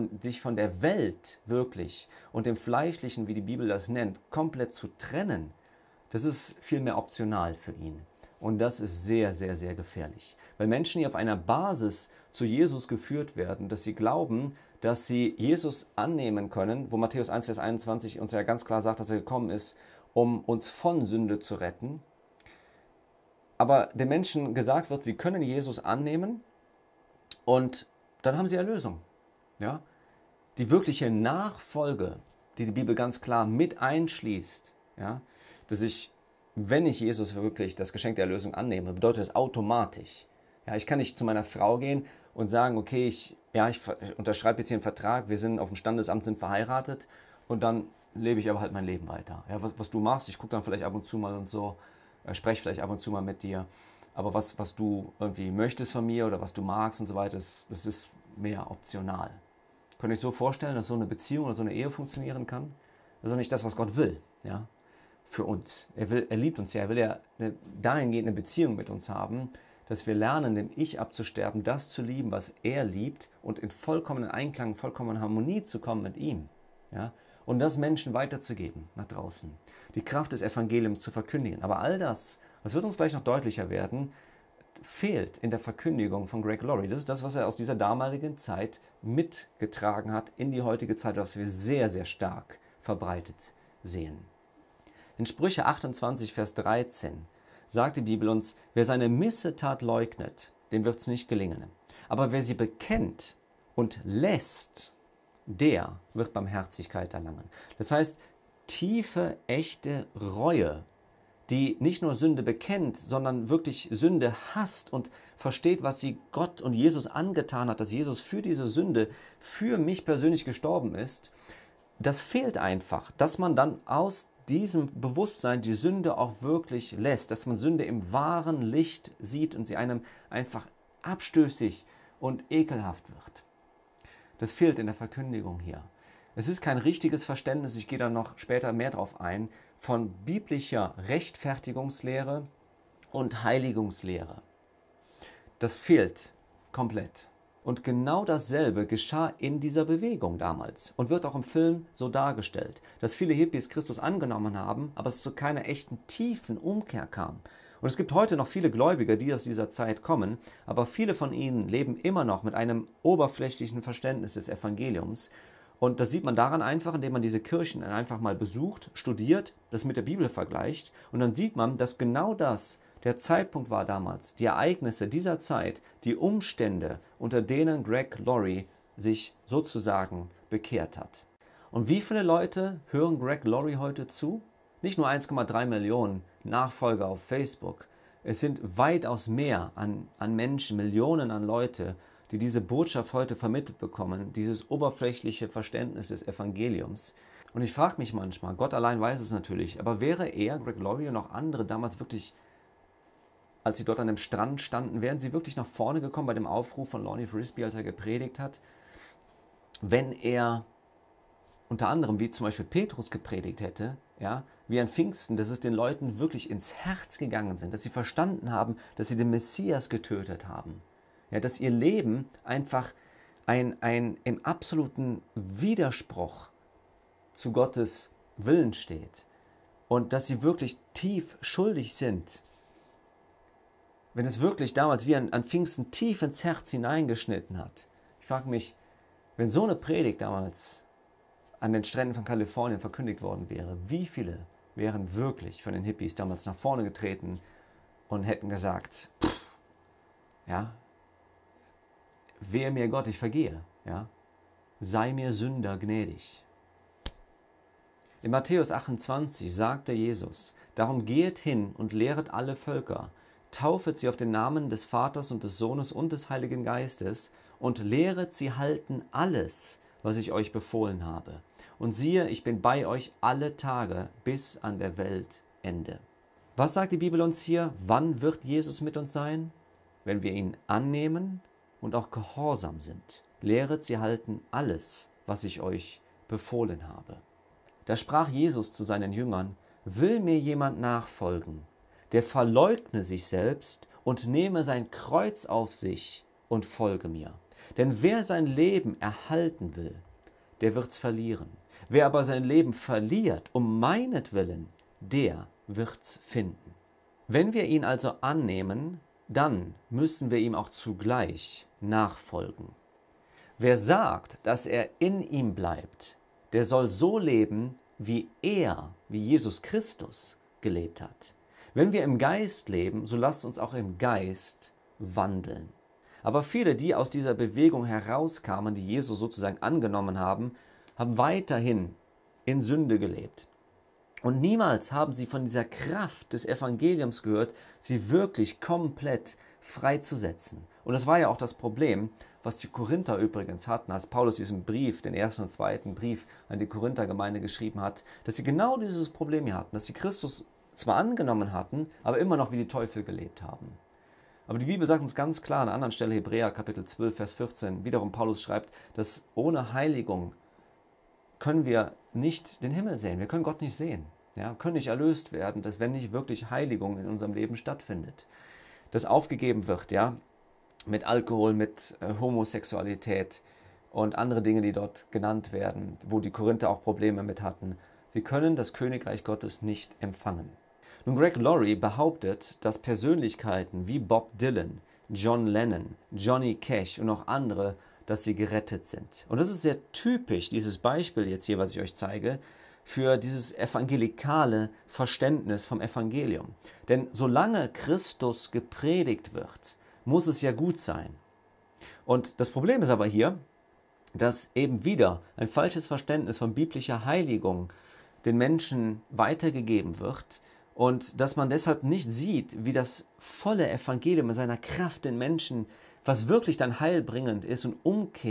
Speaker 7: Welt wirklich und dem Fleischlichen, wie die Bibel das nennt, komplett zu trennen, das ist vielmehr optional für ihn. Und das ist sehr, sehr, sehr gefährlich. Weil Menschen, die auf einer Basis zu Jesus geführt werden, dass sie glauben, dass sie Jesus annehmen können, wo Matthäus 1, Vers 21 uns ja ganz klar sagt, dass er gekommen ist, um uns von Sünde zu retten. Aber den Menschen gesagt wird, sie können Jesus annehmen und dann haben sie Erlösung. Ja? Die wirkliche Nachfolge, die die Bibel ganz klar mit einschließt, ja? Dass ich, wenn ich Jesus wirklich das Geschenk der Erlösung annehme, bedeutet das automatisch. Ja, ich kann nicht zu meiner Frau gehen und sagen, okay, ich unterschreibe jetzt hier einen Vertrag, wir sind auf dem Standesamt, sind verheiratet, und dann lebe ich aber halt mein Leben weiter. Ja, was du machst, ich gucke dann vielleicht ab und zu mal und so, spreche vielleicht ab und zu mal mit dir, aber was du irgendwie möchtest von mir oder was du magst und so weiter, das ist mehr optional. Könnt ihr euch so vorstellen, dass so eine Beziehung oder so eine Ehe funktionieren kann? Das ist auch nicht das, was Gott will, ja, für uns. Er liebt uns ja, er will ja dahingehend eine Beziehung mit uns haben, dass wir lernen, dem Ich abzusterben, das zu lieben, was er liebt, und in vollkommenen Einklang, vollkommenen Harmonie zu kommen mit ihm. Ja? Und das Menschen weiterzugeben nach draußen. Die Kraft des Evangeliums zu verkündigen. Aber all das wird uns gleich noch deutlicher werden, fehlt in der Verkündigung von Greg Laurie. Das ist das, was er aus dieser damaligen Zeit mitgetragen hat in die heutige Zeit, was wir sehr, sehr stark verbreitet sehen. In Sprüche 28, Vers 13 sagt die Bibel uns, wer seine Missetat leugnet, dem wird es nicht gelingen. Aber wer sie bekennt und lässt, der wird Barmherzigkeit erlangen. Das heißt, tiefe, echte Reue, die nicht nur Sünde bekennt, sondern wirklich Sünde hasst und versteht, was sie Gott und Jesus angetan hat, dass Jesus für diese Sünde, für mich persönlich gestorben ist, das fehlt einfach, dass man dann aus diesem Bewusstsein die Sünde auch wirklich lässt, dass man Sünde im wahren Licht sieht und sie einem einfach abstößig und ekelhaft wird. Das fehlt in der Verkündigung hier. Es ist kein richtiges Verständnis, ich gehe da noch später mehr drauf ein, von biblischer Rechtfertigungslehre und Heiligungslehre. Das fehlt komplett. Und genau dasselbe geschah in dieser Bewegung damals und wird auch im Film so dargestellt, dass viele Hippies Christus angenommen haben, aber es zu keiner echten tiefen Umkehr kam. Und es gibt heute noch viele Gläubige, die aus dieser Zeit kommen, aber viele von ihnen leben immer noch mit einem oberflächlichen Verständnis des Evangeliums. Und das sieht man daran einfach, indem man diese Kirchen einfach mal besucht, studiert, das mit der Bibel vergleicht, und dann sieht man, dass genau das der Zeitpunkt war damals, die Ereignisse dieser Zeit, die Umstände, unter denen Greg Laurie sich sozusagen bekehrt hat. Und wie viele Leute hören Greg Laurie heute zu? Nicht nur 1,3 Millionen Nachfolger auf Facebook. Es sind weitaus mehr an Menschen, Millionen an Leute, die diese Botschaft heute vermittelt bekommen, dieses oberflächliche Verständnis des Evangeliums. Und ich frage mich manchmal, Gott allein weiß es natürlich, aber wäre er, Greg Laurie und auch andere damals wirklich, als sie dort an dem Strand standen, wären sie wirklich nach vorne gekommen bei dem Aufruf von Lonnie Frisbee, als er gepredigt hat, wenn er unter anderem, wie zum Beispiel Petrus gepredigt hätte, ja, wie an Pfingsten, dass es den Leuten wirklich ins Herz gegangen sind, dass sie verstanden haben, dass sie den Messias getötet haben, ja, dass ihr Leben einfach im absoluten Widerspruch zu Gottes Willen steht und dass sie wirklich tief schuldig sind. Wenn es wirklich damals wie an Pfingsten tief ins Herz hineingeschnitten hat. Ich frage mich, wenn so eine Predigt damals an den Stränden von Kalifornien verkündigt worden wäre, wie viele wären wirklich von den Hippies damals nach vorne getreten und hätten gesagt, ja, wehe mir Gott, ich vergehe, ja, sei mir Sünder gnädig. In Matthäus 28 sagte Jesus, darum gehet hin und lehret alle Völker, taufet sie auf den Namen des Vaters und des Sohnes und des Heiligen Geistes und lehret sie halten alles, was ich euch befohlen habe. Und siehe, ich bin bei euch alle Tage bis an der Weltende. Was sagt die Bibel uns hier? Wann wird Jesus mit uns sein? Wenn wir ihn annehmen und auch gehorsam sind. Lehret sie halten alles, was ich euch befohlen habe. Da sprach Jesus zu seinen Jüngern, will mir jemand nachfolgen, der verleugne sich selbst und nehme sein Kreuz auf sich und folge mir. Denn wer sein Leben erhalten will, der wird's verlieren. Wer aber sein Leben verliert, um meinetwillen, der wird's finden. Wenn wir ihn also annehmen, dann müssen wir ihm auch zugleich nachfolgen. Wer sagt, dass er in ihm bleibt, der soll so leben, wie Jesus Christus gelebt hat. Wenn wir im Geist leben, so lasst uns auch im Geist wandeln. Aber viele, die aus dieser Bewegung herauskamen, die Jesus sozusagen angenommen haben, haben weiterhin in Sünde gelebt. Und niemals haben sie von dieser Kraft des Evangeliums gehört, sie wirklich komplett freizusetzen. Und das war ja auch das Problem, was die Korinther übrigens hatten, als Paulus diesen Brief, den ersten und zweiten Brief an die Korinthergemeinde geschrieben hat, dass sie genau dieses Problem hier hatten, dass sie Christus zwar angenommen hatten, aber immer noch wie die Teufel gelebt haben. Aber die Bibel sagt uns ganz klar an einer anderen Stelle, Hebräer Kapitel 12, Vers 14, wiederum Paulus schreibt, dass ohne Heiligung können wir nicht den Himmel sehen, wir können Gott nicht sehen, ja, können nicht erlöst werden, dass wenn nicht wirklich Heiligung in unserem Leben stattfindet, dass aufgegeben wird, ja, mit Alkohol, mit Homosexualität und andere Dinge, die dort genannt werden, wo die Korinther auch Probleme mit hatten. Wir können das Königreich Gottes nicht empfangen. Nun, Greg Laurie behauptet, dass Persönlichkeiten wie Bob Dylan, John Lennon, Johnny Cash und auch andere, dass sie gerettet sind. Und das ist sehr typisch, dieses Beispiel jetzt hier, was ich euch zeige, für dieses evangelikale Verständnis vom Evangelium. Denn solange Christus gepredigt wird, muss es ja gut sein. Und das Problem ist aber hier, dass eben wieder ein falsches Verständnis von biblischer Heiligung den Menschen weitergegeben wird und dass man deshalb nicht sieht, wie das volle Evangelium in seiner Kraft den Menschen, was wirklich dann heilbringend ist und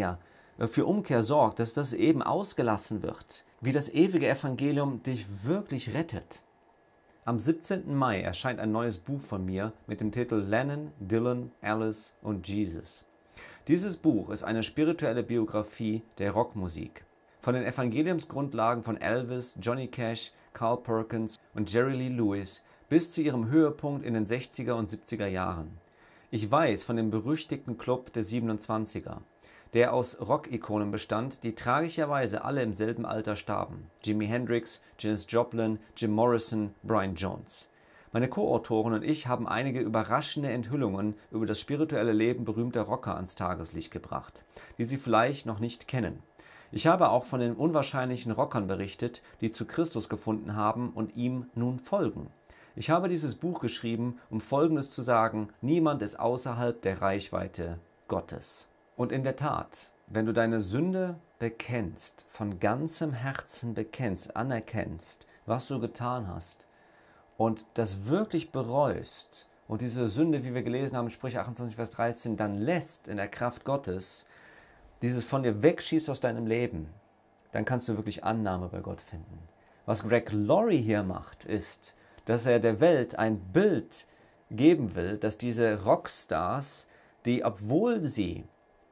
Speaker 7: für Umkehr sorgt, dass das eben ausgelassen wird, wie das ewige Evangelium dich wirklich rettet. Am 17. Mai erscheint ein neues Buch von mir mit dem Titel Lennon, Dylan, Alice und Jesus. Dieses Buch ist eine spirituelle Biografie der Rockmusik. Von den Evangeliumsgrundlagen von Elvis, Johnny Cash, Carl Perkins und Jerry Lee Lewis bis zu ihrem Höhepunkt in den 60er und 70er Jahren. Ich weiß von dem berüchtigten Club der 27er, der aus Rock-Ikonen bestand, die tragischerweise alle im selben Alter starben. Jimi Hendrix, Janis Joplin, Jim Morrison, Brian Jones. Meine Co-Autoren und ich haben einige überraschende Enthüllungen über das spirituelle Leben berühmter Rocker ans Tageslicht gebracht, die Sie vielleicht noch nicht kennen. Ich habe auch von den unwahrscheinlichen Rockern berichtet, die zu Christus gefunden haben und ihm nun folgen. Ich habe dieses Buch geschrieben, um Folgendes zu sagen: Niemand ist außerhalb der Reichweite Gottes. Und in der Tat, wenn du deine Sünde bekennst, von ganzem Herzen bekennst, anerkennst, was du getan hast und das wirklich bereust und diese Sünde, wie wir gelesen haben in Sprüche 28, Vers 13, dann lässt in der Kraft Gottes, dieses von dir wegschiebst aus deinem Leben, dann kannst du wirklich Annahme bei Gott finden. Was Greg Laurie hier macht, ist, dass er der Welt ein Bild geben will, dass diese Rockstars, die, obwohl sie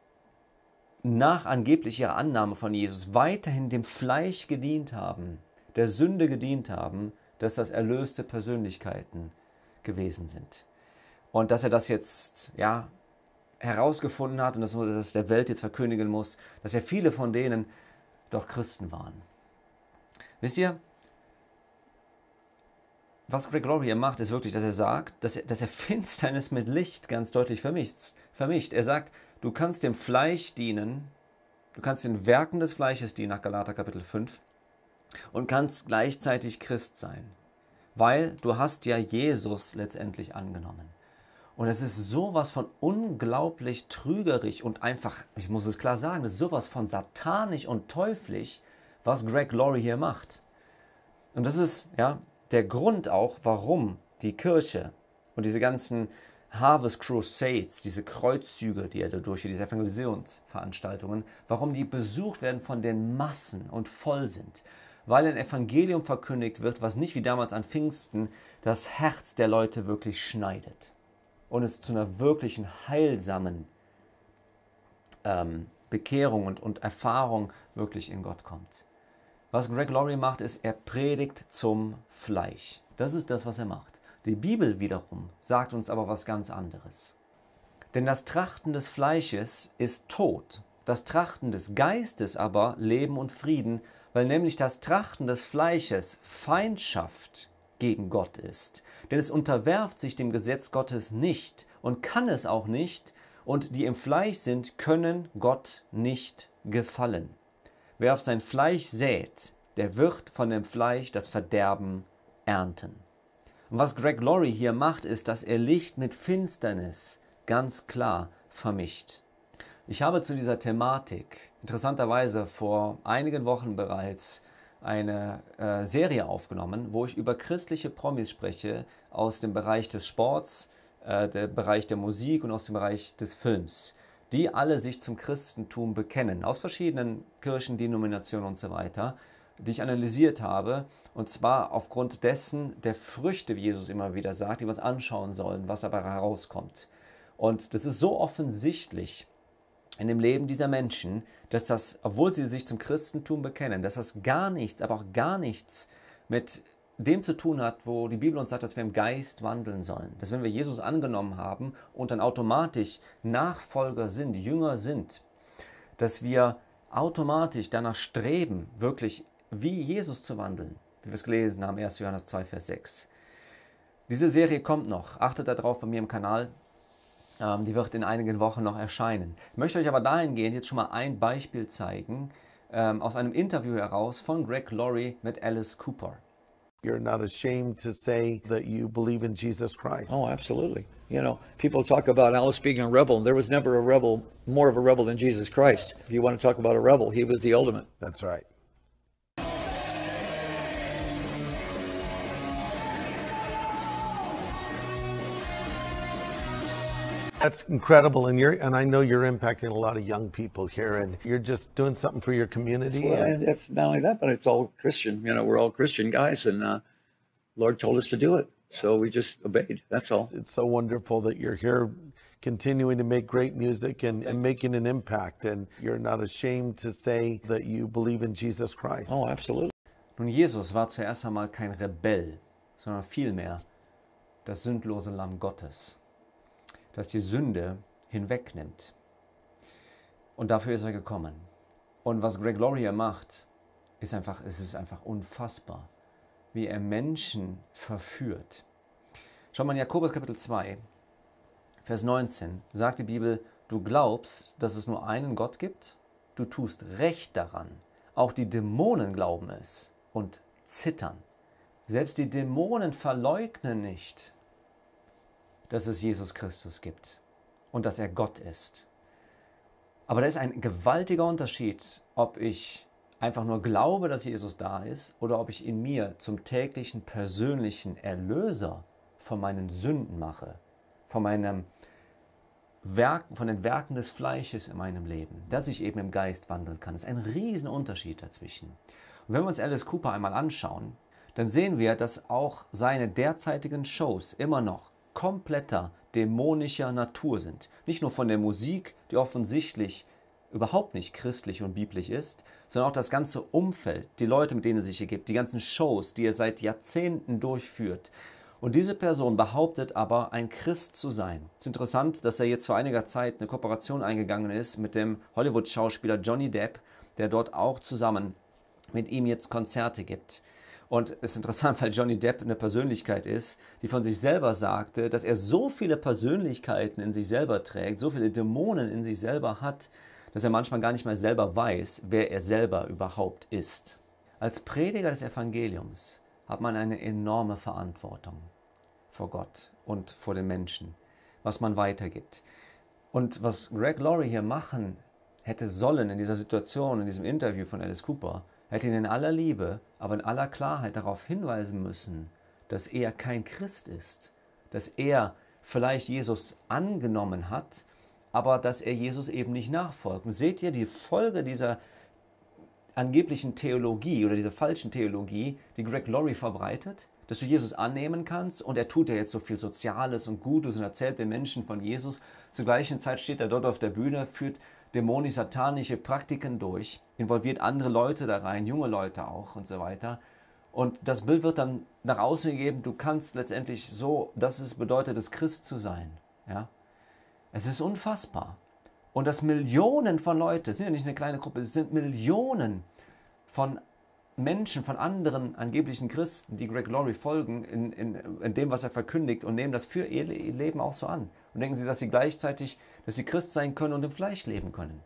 Speaker 7: nach angeblicher Annahme von Jesus weiterhin dem Fleisch gedient haben, der Sünde gedient haben, dass das erlöste Persönlichkeiten gewesen sind. Und dass er das jetzt herausgefunden hat und dass er das der Welt jetzt verkündigen muss, dass ja viele von denen doch Christen waren. Wisst ihr, was Greg Laurie hier macht, ist wirklich, dass er sagt, dass er Finsternis mit Licht ganz deutlich vermischt. Er sagt, du kannst dem Fleisch dienen, du kannst den Werken des Fleisches dienen, nach Galater Kapitel 5, und kannst gleichzeitig Christ sein. weil du hast ja Jesus letztendlich angenommen. Und es ist sowas von unglaublich trügerisch und einfach, ich muss es klar sagen, es ist sowas von satanisch und teuflisch, was Greg Laurie hier macht. Und das ist ja der Grund auch, warum die Kirche und diese ganzen Harvest Crusades, diese Kreuzzüge, die er da durchführt, diese Evangelisationsveranstaltungen, warum die besucht werden von den Massen und voll sind. Weil ein Evangelium verkündigt wird, was nicht wie damals an Pfingsten das Herz der Leute wirklich schneidet und es zu einer wirklichen heilsamen Bekehrung und Erfahrung wirklich in Gott kommt. Was Greg Laurie macht, ist, er predigt zum Fleisch. Das ist das, was er macht. Die Bibel wiederum sagt uns aber was ganz anderes. Denn das Trachten des Fleisches ist Tod, das Trachten des Geistes aber Leben und Frieden, weil nämlich das Trachten des Fleisches Feindschaft gegen Gott ist. Denn es unterwerft sich dem Gesetz Gottes nicht und kann es auch nicht, und die im Fleisch sind, können Gott nicht gefallen. Wer auf sein Fleisch sät, der wird von dem Fleisch das Verderben ernten. Und was Greg Laurie hier macht, ist, dass er Licht mit Finsternis ganz klar vermischt. Ich habe zu dieser Thematik interessanterweise vor einigen Wochen bereits eine Serie aufgenommen, wo ich über christliche Promis spreche aus dem Bereich des Sports, der Bereich der Musik und aus dem Bereich des Films, die alle sich zum Christentum bekennen, aus verschiedenen Kirchendenominationen und so weiter, die ich analysiert habe, und zwar aufgrund dessen der Früchte, wie Jesus immer wieder sagt, die wir uns anschauen sollen, was dabei herauskommt. Und das ist so offensichtlich in dem Leben dieser Menschen, dass das, obwohl sie sich zum Christentum bekennen, dass das gar nichts, aber auch gar nichts mit dem zu tun hat, wo die Bibel uns sagt, dass wir im Geist wandeln sollen. Dass wenn wir Jesus angenommen haben und dann automatisch Nachfolger sind, Jünger sind, dass wir automatisch danach streben, wirklich wie Jesus zu wandeln, wie wir es gelesen haben, 1. Johannes 2, Vers 6. Diese Serie kommt noch. Achtet darauf bei mir im Kanal. Die wird in einigen Wochen noch erscheinen. Ich möchte euch aber dahingehend jetzt schon mal ein Beispiel zeigen, aus einem Interview heraus von Greg Laurie mit Alice Cooper.
Speaker 8: You're not ashamed to say that you believe in Jesus Christ.
Speaker 1: Oh, absolutely. You know, people talk about Alice being a rebel, and there was never a rebel, more of a rebel than Jesus Christ. If you want to talk about a rebel, he was the ultimate.
Speaker 8: That's right. That's incredible, and I know you're impacting a lot of young people here, and you're just doing something for your community.
Speaker 1: Well, and it's not only that, but it's all Christian. You know, we're all Christian guys, and Lord told us to do it, so we just obeyed. That's all.
Speaker 8: It's so wonderful that you're here, continuing to make great music and making an impact, and you're not ashamed to say that you believe in Jesus Christ.
Speaker 1: Oh, absolutely.
Speaker 7: Nun, Jesus war zuerst einmal kein Rebell, sondern vielmehr das sündlose Lamm Gottes, das die Sünde hinwegnimmt. Und dafür ist er gekommen. Und was Greg Laurie hier macht, ist einfach, es ist einfach unfassbar, wie er Menschen verführt. Schau mal in Jakobus Kapitel 2, Vers 19, sagt die Bibel, du glaubst, dass es nur einen Gott gibt? Du tust recht daran. Auch die Dämonen glauben es und zittern. Selbst die Dämonen verleugnen nicht, dass es Jesus Christus gibt und dass er Gott ist. Aber da ist ein gewaltiger Unterschied, ob ich einfach nur glaube, dass Jesus da ist oder ob ich ihn mir zum täglichen persönlichen Erlöser von meinen Sünden mache, von den Werken des Fleisches in meinem Leben, dass ich eben im Geist wandeln kann. Das ist ein Riesenunterschied dazwischen. Und wenn wir uns Alice Cooper einmal anschauen, dann sehen wir, dass auch seine derzeitigen Shows immer noch kompletter dämonischer Natur sind. Nicht nur von der Musik, die offensichtlich überhaupt nicht christlich und biblisch ist, sondern auch das ganze Umfeld, die Leute, mit denen er sich hier gibt, die ganzen Shows, die er seit Jahrzehnten durchführt. Und diese Person behauptet aber, ein Christ zu sein. Es ist interessant, dass er jetzt vor einiger Zeit eine Kooperation eingegangen ist mit dem Hollywood-Schauspieler Johnny Depp, der dort auch zusammen mit ihm jetzt Konzerte gibt. Und es ist interessant, weil Johnny Depp eine Persönlichkeit ist, die von sich selber sagte, dass er so viele Persönlichkeiten in sich selber trägt, so viele Dämonen in sich selber hat, dass er manchmal gar nicht mehr selber weiß, wer er selber überhaupt ist. Als Prediger des Evangeliums hat man eine enorme Verantwortung vor Gott und vor den Menschen, was man weitergibt. Und was Greg Laurie hier machen hätte sollen in dieser Situation, in diesem Interview von Alice Cooper, hätte ihn in aller Liebe, aber in aller Klarheit darauf hinweisen müssen, dass er kein Christ ist, dass er vielleicht Jesus angenommen hat, aber dass er Jesus eben nicht nachfolgt. Und seht ihr die Folge dieser angeblichen Theologie oder dieser falschen Theologie, die Greg Laurie verbreitet? Dass du Jesus annehmen kannst und er tut ja jetzt so viel Soziales und Gutes und erzählt den Menschen von Jesus. Zur gleichen Zeit steht er dort auf der Bühne, führt dämonisch-satanische Praktiken durch, involviert andere Leute da rein, junge Leute auch und so weiter. Und das Bild wird dann nach außen gegeben, du kannst letztendlich so, dass es bedeutet, es Christ zu sein. Ja? Es ist unfassbar. Und dass Millionen von Leuten, es sind ja nicht eine kleine Gruppe, es sind Millionen von Menschen, von anderen angeblichen Christen, die Greg Laurie folgen in dem, was er verkündigt und nehmen das für ihr Leben auch so an. Und denken sie, dass sie gleichzeitig, dass sie Christ sein können und im Fleisch leben können.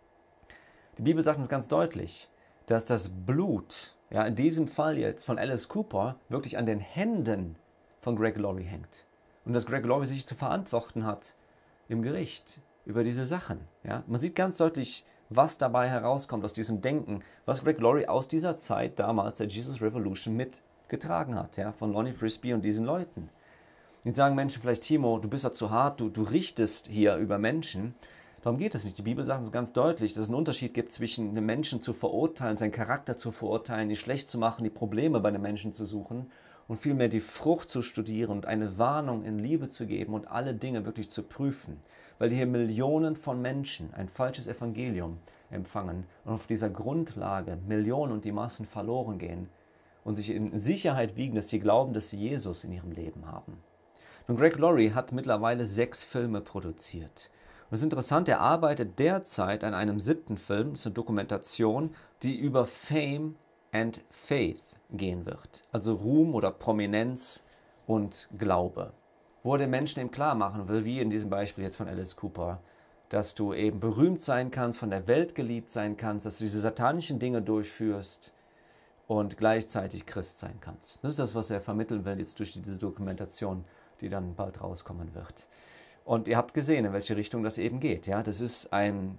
Speaker 7: Die Bibel sagt uns ganz deutlich, dass das Blut, ja, in diesem Fall jetzt von Alice Cooper, wirklich an den Händen von Greg Laurie hängt. Und dass Greg Laurie sich zu verantworten hat im Gericht über diese Sachen. Ja. Man sieht ganz deutlich, was dabei herauskommt aus diesem Denken, was Greg Laurie aus dieser Zeit damals der Jesus Revolution mitgetragen hat, ja, von Lonnie Frisbee und diesen Leuten. Jetzt sagen Menschen vielleicht, Timo, du bist ja zu hart, du richtest hier über Menschen. Darum geht es nicht. Die Bibel sagt uns ganz deutlich, dass es einen Unterschied gibt zwischen einem Menschen zu verurteilen, seinen Charakter zu verurteilen, ihn schlecht zu machen, die Probleme bei einem Menschen zu suchen und vielmehr die Frucht zu studieren und eine Warnung in Liebe zu geben und alle Dinge wirklich zu prüfen. Weil hier Millionen von Menschen ein falsches Evangelium empfangen und auf dieser Grundlage Millionen und die Massen verloren gehen und sich in Sicherheit wiegen, dass sie glauben, dass sie Jesus in ihrem Leben haben. Nun, Greg Laurie hat mittlerweile 6 Filme produziert. Und es ist interessant, er arbeitet derzeit an einem 7. Film, das ist eine Dokumentation, die über Fame and Faith gehen wird. Also Ruhm oder Prominenz und Glaube. Wo er den Menschen eben klar machen will, wie in diesem Beispiel jetzt von Alice Cooper, dass du eben berühmt sein kannst, von der Welt geliebt sein kannst, dass du diese satanischen Dinge durchführst und gleichzeitig Christ sein kannst. Das ist das, was er vermitteln will jetzt durch diese Dokumentation, die dann bald rauskommen wird. Und ihr habt gesehen, in welche Richtung das eben geht. Ja? Das ist ein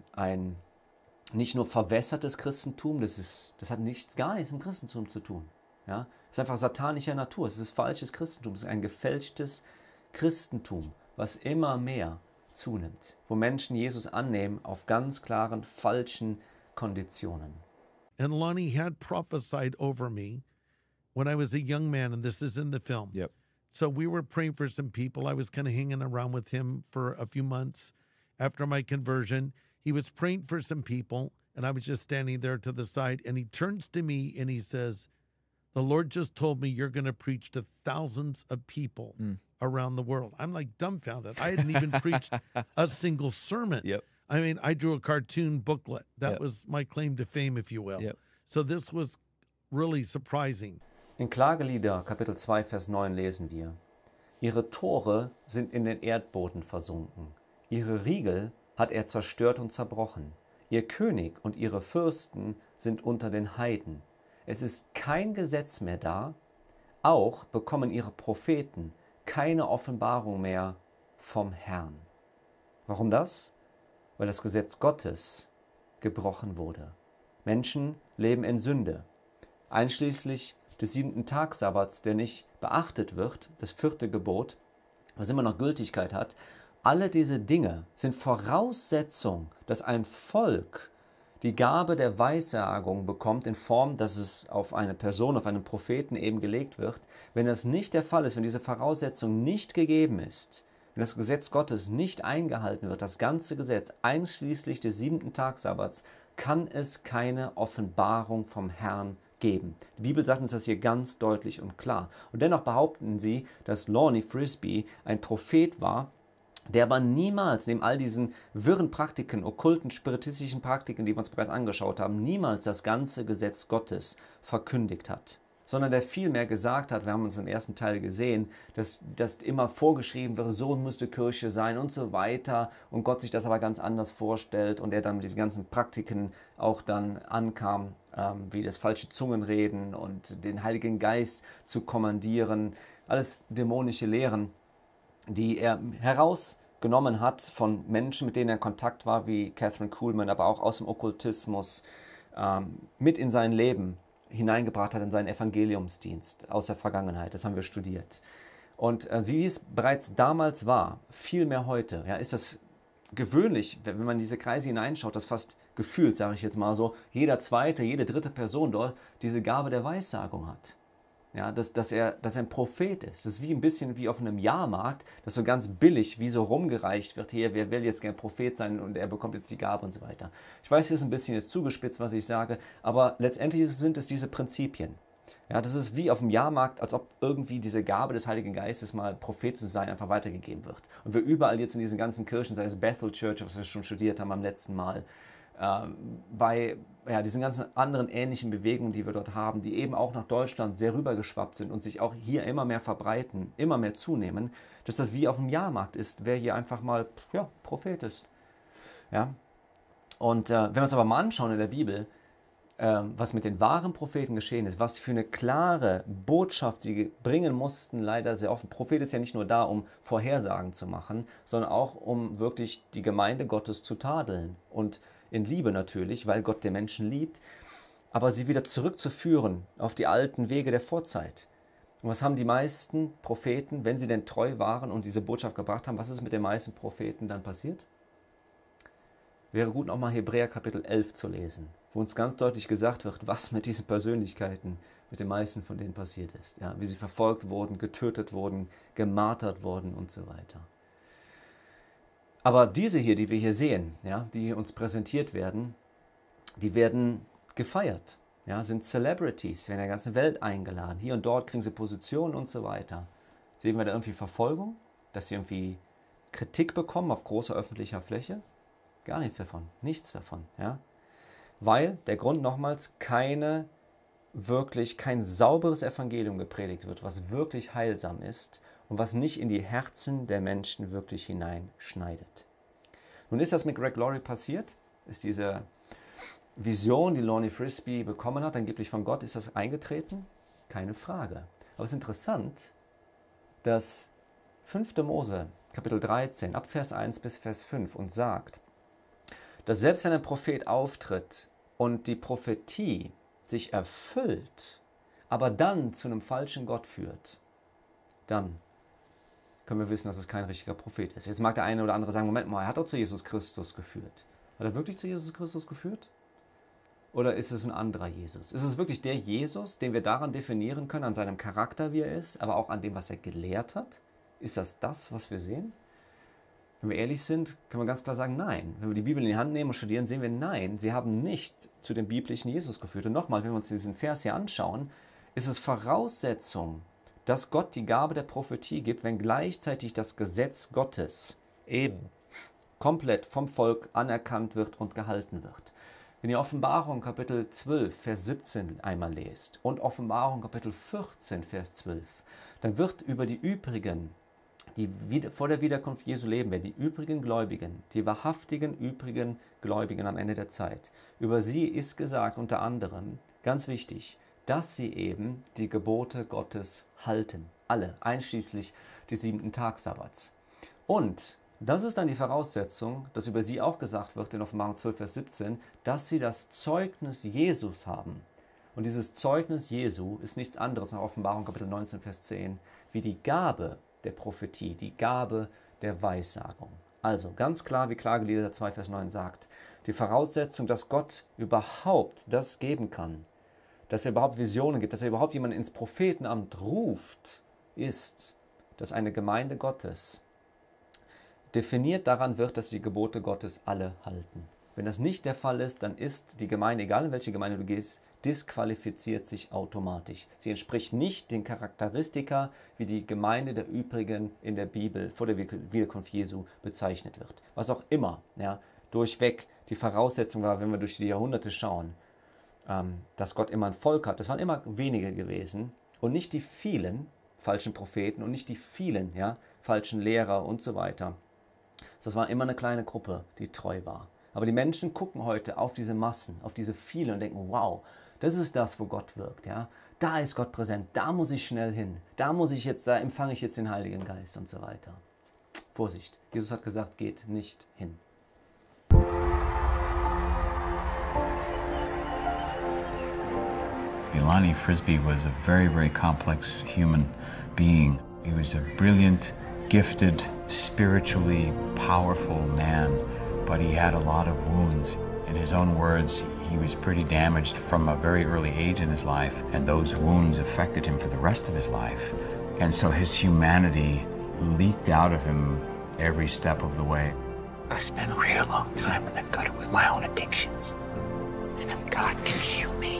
Speaker 7: nicht nur verwässertes Christentum, das hat gar nichts mit Christentum zu tun. Ja? Es ist einfach satanischer Natur, es ist falsches Christentum, es ist ein gefälschtes Christentum, was immer mehr zunimmt, wo Menschen Jesus annehmen auf ganz klaren, falschen Konditionen.
Speaker 8: And Lonnie had prophesied over me when I was a young man, and this is in the film.
Speaker 9: Yep.
Speaker 8: So we were praying for some people. I was kind of hanging around with him for a few months after my conversion. He was praying for some people, and I was just standing there to the side, and he turns to me and he says, "The Lord just told me you're going to preach to thousands of people around the world." I'm like dumbfounded. I hadn't even preached a single sermon.
Speaker 9: Yep.
Speaker 8: I mean, I drew a cartoon booklet. That
Speaker 9: Yep.
Speaker 8: was my claim to fame, if you will.
Speaker 9: Yep.
Speaker 8: So this was really surprising.
Speaker 7: In Klagelieder, Kapitel 2, Vers 9 lesen wir: Ihre Tore sind in den Erdboden versunken. Ihre Riegel hat er zerstört und zerbrochen. Ihr König und ihre Fürsten sind unter den Heiden. Es ist kein Gesetz mehr da. Auch bekommen ihre Propheten keine Offenbarung mehr vom Herrn. Warum das? Weil das Gesetz Gottes gebrochen wurde. Menschen leben in Sünde, einschließlich des 7. Tagsabbats, der nicht beachtet wird, das 4. Gebot, was immer noch Gültigkeit hat. Alle diese Dinge sind Voraussetzung, dass ein Volk die Gabe der Weissagung bekommt in Form, dass es auf eine Person, auf einen Propheten eben gelegt wird. Wenn das nicht der Fall ist, wenn diese Voraussetzung nicht gegeben ist, wenn das Gesetz Gottes nicht eingehalten wird, das ganze Gesetz einschließlich des 7. Tagsabbats, kann es keine Offenbarung vom Herrn geben. Die Bibel sagt uns das hier ganz deutlich und klar. Und dennoch behaupten sie, dass Lonnie Frisbee ein Prophet war, der aber niemals, neben all diesen wirren Praktiken, okkulten, spiritistischen Praktiken, die wir uns bereits angeschaut haben, niemals das ganze Gesetz Gottes verkündigt hat. Sondern der vielmehr gesagt hat, wir haben uns im ersten Teil gesehen, dass immer vorgeschrieben wird, so müsste Kirche sein und so weiter und Gott sich das aber ganz anders vorstellt und er dann mit diesen ganzen Praktiken auch dann ankam wie das falsche Zungenreden und den Heiligen Geist zu kommandieren, alles dämonische Lehren, die er herausgenommen hat von Menschen, mit denen er in Kontakt war, wie Catherine Kuhlman, aber auch aus dem Okkultismus, mit in sein Leben hineingebracht hat, in seinen Evangeliumsdienst aus der Vergangenheit. Das haben wir studiert. Und wie es bereits damals war, viel mehr heute, ja, ist das gewöhnlich, wenn man in diese Kreise hineinschaut, dass fast gefühlt, sage ich jetzt mal so, jeder zweite, jede dritte Person dort diese Gabe der Weissagung hat. Ja, dass er ein Prophet ist. Das ist wie ein bisschen wie auf einem Jahrmarkt, dass so ganz billig wie so rumgereicht wird, hier, wer will jetzt gern Prophet sein und er bekommt jetzt die Gabe und so weiter. Ich weiß, hier ist ein bisschen jetzt zugespitzt, was ich sage, aber letztendlich sind es diese Prinzipien. Ja, das ist wie auf dem Jahrmarkt, als ob irgendwie diese Gabe des Heiligen Geistes, mal Prophet zu sein, einfach weitergegeben wird. Und wir überall jetzt in diesen ganzen Kirchen, sei es Bethel Church, was wir schon studiert haben am letzten Mal, bei diesen ganzen anderen ähnlichen Bewegungen, die wir dort haben, die eben auch nach Deutschland sehr rübergeschwappt sind und sich auch hier immer mehr verbreiten, immer mehr zunehmen, dass das wie auf dem Jahrmarkt ist, wer hier einfach mal Prophet ist. Ja? Und wenn wir uns aber mal anschauen in der Bibel, was mit den wahren Propheten geschehen ist, was für eine klare Botschaft sie bringen mussten, leider sehr oft. Prophet ist ja nicht nur da, um Vorhersagen zu machen, sondern auch, um wirklich die Gemeinde Gottes zu tadeln und in Liebe natürlich, weil Gott den Menschen liebt, aber sie wieder zurückzuführen auf die alten Wege der Vorzeit. Und was haben die meisten Propheten, wenn sie denn treu waren und diese Botschaft gebracht haben, was ist mit den meisten Propheten dann passiert? Wäre gut, nochmal Hebräer Kapitel 11 zu lesen, wo uns ganz deutlich gesagt wird, was mit diesen Persönlichkeiten, mit den meisten von denen passiert ist. Ja, wie sie verfolgt wurden, getötet wurden, gemartert wurden und so weiter. Aber diese hier, die wir hier sehen, ja, die uns präsentiert werden, die werden gefeiert, ja, sind Celebrities, werden in der ganzen Welt eingeladen. Hier und dort kriegen sie Positionen und so weiter. Sehen wir da irgendwie Verfolgung, dass sie irgendwie Kritik bekommen auf großer öffentlicher Fläche? Gar nichts davon, nichts davon. Ja? Weil der Grund nochmals kein sauberes Evangelium gepredigt wird, was wirklich heilsam ist und was nicht in die Herzen der Menschen wirklich hineinschneidet. Nun ist das mit Greg Laurie passiert, ist diese Vision, die Lonnie Frisbee bekommen hat, angeblich von Gott, ist das eingetreten? Keine Frage. Aber es ist interessant, dass 5. Mose, Kapitel 13, ab Vers 1 bis Vers 5 uns sagt, dass selbst wenn ein Prophet auftritt und die Prophetie sich erfüllt, aber dann zu einem falschen Gott führt, dann können wir wissen, dass es kein richtiger Prophet ist. Jetzt mag der eine oder andere sagen, Moment mal, er hat doch zu Jesus Christus geführt. Hat er wirklich zu Jesus Christus geführt? Oder ist es ein anderer Jesus? Ist es wirklich der Jesus, den wir daran definieren können, an seinem Charakter, wie er ist, aber auch an dem, was er gelehrt hat? Ist das das, was wir sehen? Wenn wir ehrlich sind, können wir ganz klar sagen, nein. Wenn wir die Bibel in die Hand nehmen und studieren, sehen wir, nein, sie haben nicht zu dem biblischen Jesus geführt. Und nochmal, wenn wir uns diesen Vers hier anschauen, ist es Voraussetzung, dass Gott die Gabe der Prophetie gibt, wenn gleichzeitig das Gesetz Gottes eben komplett vom Volk anerkannt wird und gehalten wird. Wenn ihr Offenbarung Kapitel 12, Vers 17 einmal lest und Offenbarung Kapitel 14, Vers 12, dann wird über die übrigen, die vor der Wiederkunft Jesu leben werden, die übrigen Gläubigen, die wahrhaftigen übrigen Gläubigen am Ende der Zeit, über sie ist gesagt unter anderem, ganz wichtig, dass sie eben die Gebote Gottes halten. Alle, einschließlich des 7. Tagsabbats. Und das ist dann die Voraussetzung, dass über sie auch gesagt wird in Offenbarung 12, Vers 17, dass sie das Zeugnis Jesus haben. Und dieses Zeugnis Jesu ist nichts anderes nach Offenbarung Kapitel 19, Vers 10, wie die Gabe der Prophetie, die Gabe der Weissagung. Also ganz klar, wie Klagelieder 2, Vers 9 sagt, die Voraussetzung, dass Gott überhaupt das geben kann, dass er überhaupt Visionen gibt, dass er überhaupt jemanden ins Prophetenamt ruft, ist, dass eine Gemeinde Gottes definiert daran wird, dass die Gebote Gottes alle halten. Wenn das nicht der Fall ist, dann ist die Gemeinde, egal in welche Gemeinde du gehst, disqualifiziert sich automatisch. Sie entspricht nicht den Charakteristika, wie die Gemeinde der übrigen in der Bibel vor der Wiederkunft Jesu bezeichnet wird. Was auch immer, ja, durchweg die Voraussetzung war, wenn wir durch die Jahrhunderte schauen, dass Gott immer ein Volk hat. Das waren immer wenige gewesen und nicht die vielen falschen Propheten und nicht die vielen falschen Lehrer und so weiter. Das war immer eine kleine Gruppe, die treu war. Aber die Menschen gucken heute auf diese Massen, auf diese vielen und denken, wow, Das ist das, wo Gott wirkt. Ja? Da ist Gott präsent, da muss ich schnell hin, da empfange ich jetzt den Heiligen Geist und so weiter. Vorsicht, Jesus hat gesagt, geht nicht hin.
Speaker 9: Lonnie Frisbee was a very, very complex human being. He was a brilliant, gifted, spiritually powerful man, but he had a lot of wounds. In his own words, he was pretty damaged from a very early age in his life, and those wounds affected him for the rest of his life. And so his humanity leaked out of him every step of the way.
Speaker 6: I spent a real long time in the gutter with my own addictions. And if God can heal me,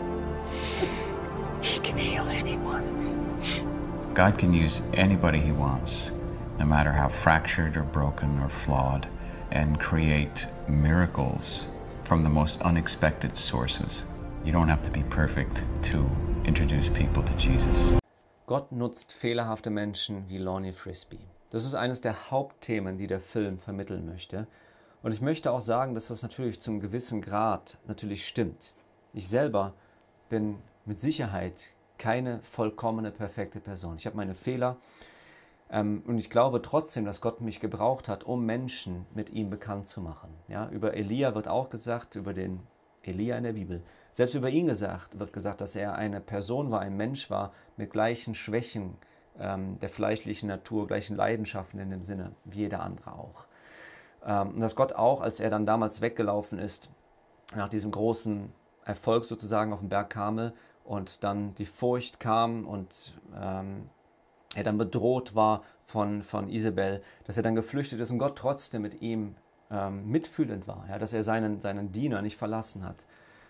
Speaker 6: He can heal anyone.
Speaker 9: God can use anybody He wants, no matter how fractured or broken or flawed, and create miracles from the most unexpected sources. You don't have to be perfect to introduce people to Jesus.
Speaker 7: Gott nutzt fehlerhafte Menschen wie Lonnie Frisbee. Das ist eines der Hauptthemen, die der Film vermitteln möchte. Und ich möchte auch sagen, dass das natürlich zum gewissen Grad natürlich stimmt. Ich selber bin mit Sicherheit keine vollkommene, perfekte Person. Ich habe meine Fehler und ich glaube trotzdem, dass Gott mich gebraucht hat, um Menschen mit ihm bekannt zu machen. Ja, über Elia wird auch gesagt, über den Elia in der Bibel, selbst über ihn wird gesagt, dass er eine Person war, ein Mensch war, mit gleichen Schwächen der fleischlichen Natur, gleichen Leidenschaften in dem Sinne, wie jeder andere auch. Und dass Gott auch, als er dann damals weggelaufen ist, nach diesem großen Erfolg sozusagen auf dem Berg Karmel und dann die Furcht kam und er dann bedroht war von Isabel, dass er dann geflüchtet ist und Gott trotzdem mit ihm mitfühlend war, ja, dass er seinen Diener nicht verlassen hat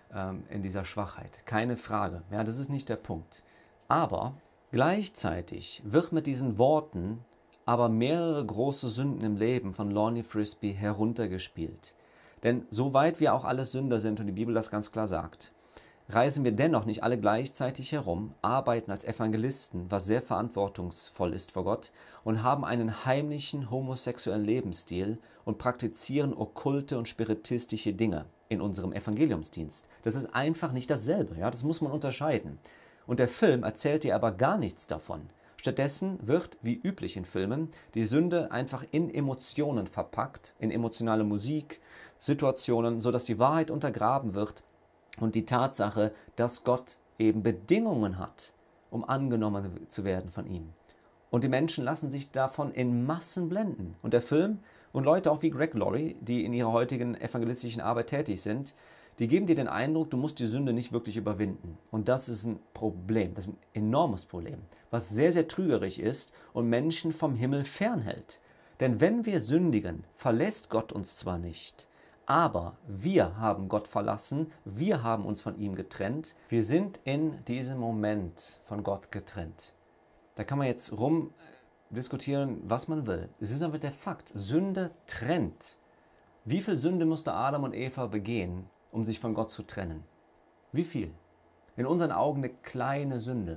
Speaker 7: in dieser Schwachheit. Keine Frage, ja, das ist nicht der Punkt. Aber gleichzeitig wird mit diesen Worten aber mehrere große Sünden im Leben von Lonnie Frisbee heruntergespielt. Denn soweit wir auch alle Sünder sind und die Bibel das ganz klar sagt, reisen wir dennoch nicht alle gleichzeitig herum, arbeiten als Evangelisten, was sehr verantwortungsvoll ist vor Gott, und haben einen heimlichen homosexuellen Lebensstil und praktizieren okkulte und spiritistische Dinge in unserem Evangeliumsdienst. Das ist einfach nicht dasselbe, ja? Das muss man unterscheiden. Und der Film erzählt dir aber gar nichts davon. Stattdessen wird, wie üblich in Filmen, die Sünde einfach in Emotionen verpackt, in emotionale Musik, Situationen, sodass die Wahrheit untergraben wird und die Tatsache, dass Gott eben Bedingungen hat, um angenommen zu werden von ihm. Und die Menschen lassen sich davon in Massen blenden. Und der Film und Leute auch wie Greg Laurie, die in ihrer heutigen evangelistischen Arbeit tätig sind, die geben dir den Eindruck, du musst die Sünde nicht wirklich überwinden. Und das ist ein Problem, das ist ein enormes Problem, was sehr, sehr trügerisch ist und Menschen vom Himmel fernhält. Denn wenn wir sündigen, verlässt Gott uns zwar nicht, aber wir haben Gott verlassen, wir haben uns von ihm getrennt. Wir sind in diesem Moment von Gott getrennt. Da kann man jetzt rumdiskutieren, was man will. Es ist aber der Fakt, Sünde trennt. Wie viel Sünde musste Adam und Eva begehen, um sich von Gott zu trennen? Wie viel? In unseren Augen eine kleine Sünde.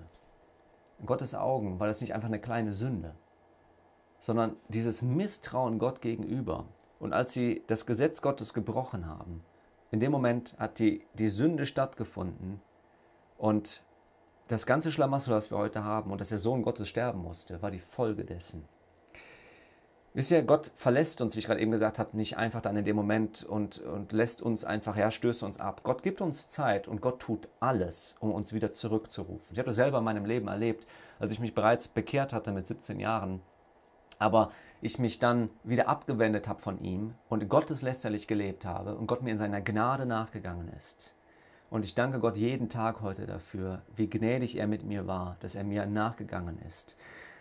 Speaker 7: In Gottes Augen war das nicht einfach eine kleine Sünde, sondern dieses Misstrauen Gott gegenüber. Und als sie das Gesetz Gottes gebrochen haben, in dem Moment hat die Sünde stattgefunden und das ganze Schlamassel, was wir heute haben und dass der Sohn Gottes sterben musste, war die Folge dessen. Wisst ihr, Gott verlässt uns, wie ich gerade eben gesagt habe, nicht einfach dann in dem Moment und lässt uns einfach, ja, stößt uns ab. Gott gibt uns Zeit und Gott tut alles, um uns wieder zurückzurufen. Ich habe das selber in meinem Leben erlebt, als ich mich bereits bekehrt hatte mit 17 Jahren, aber ich mich dann wieder abgewendet habe von ihm und gotteslästerlich gelebt habe und Gott mir in seiner Gnade nachgegangen ist. Und ich danke Gott jeden Tag heute dafür, wie gnädig er mit mir war, dass er mir nachgegangen ist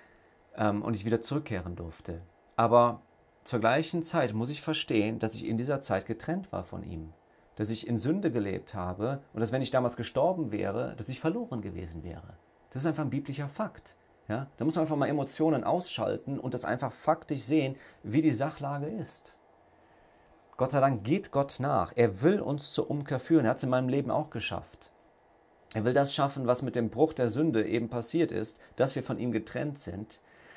Speaker 7: und ich wieder zurückkehren durfte. Aber zur gleichen Zeit muss ich verstehen, dass ich in dieser Zeit getrennt war von ihm. Dass ich in Sünde gelebt habe und dass, wenn ich damals gestorben wäre, dass ich verloren gewesen wäre. Das ist einfach ein biblischer Fakt. Ja? Da muss man einfach mal Emotionen ausschalten und das einfach faktisch sehen, wie die Sachlage ist. Gott sei Dank geht Gott nach. Er will uns zur Umkehr führen. Er hat es in meinem Leben auch geschafft. Er will das schaffen, was mit dem Bruch der Sünde eben passiert ist, dass wir von ihm getrennt sind.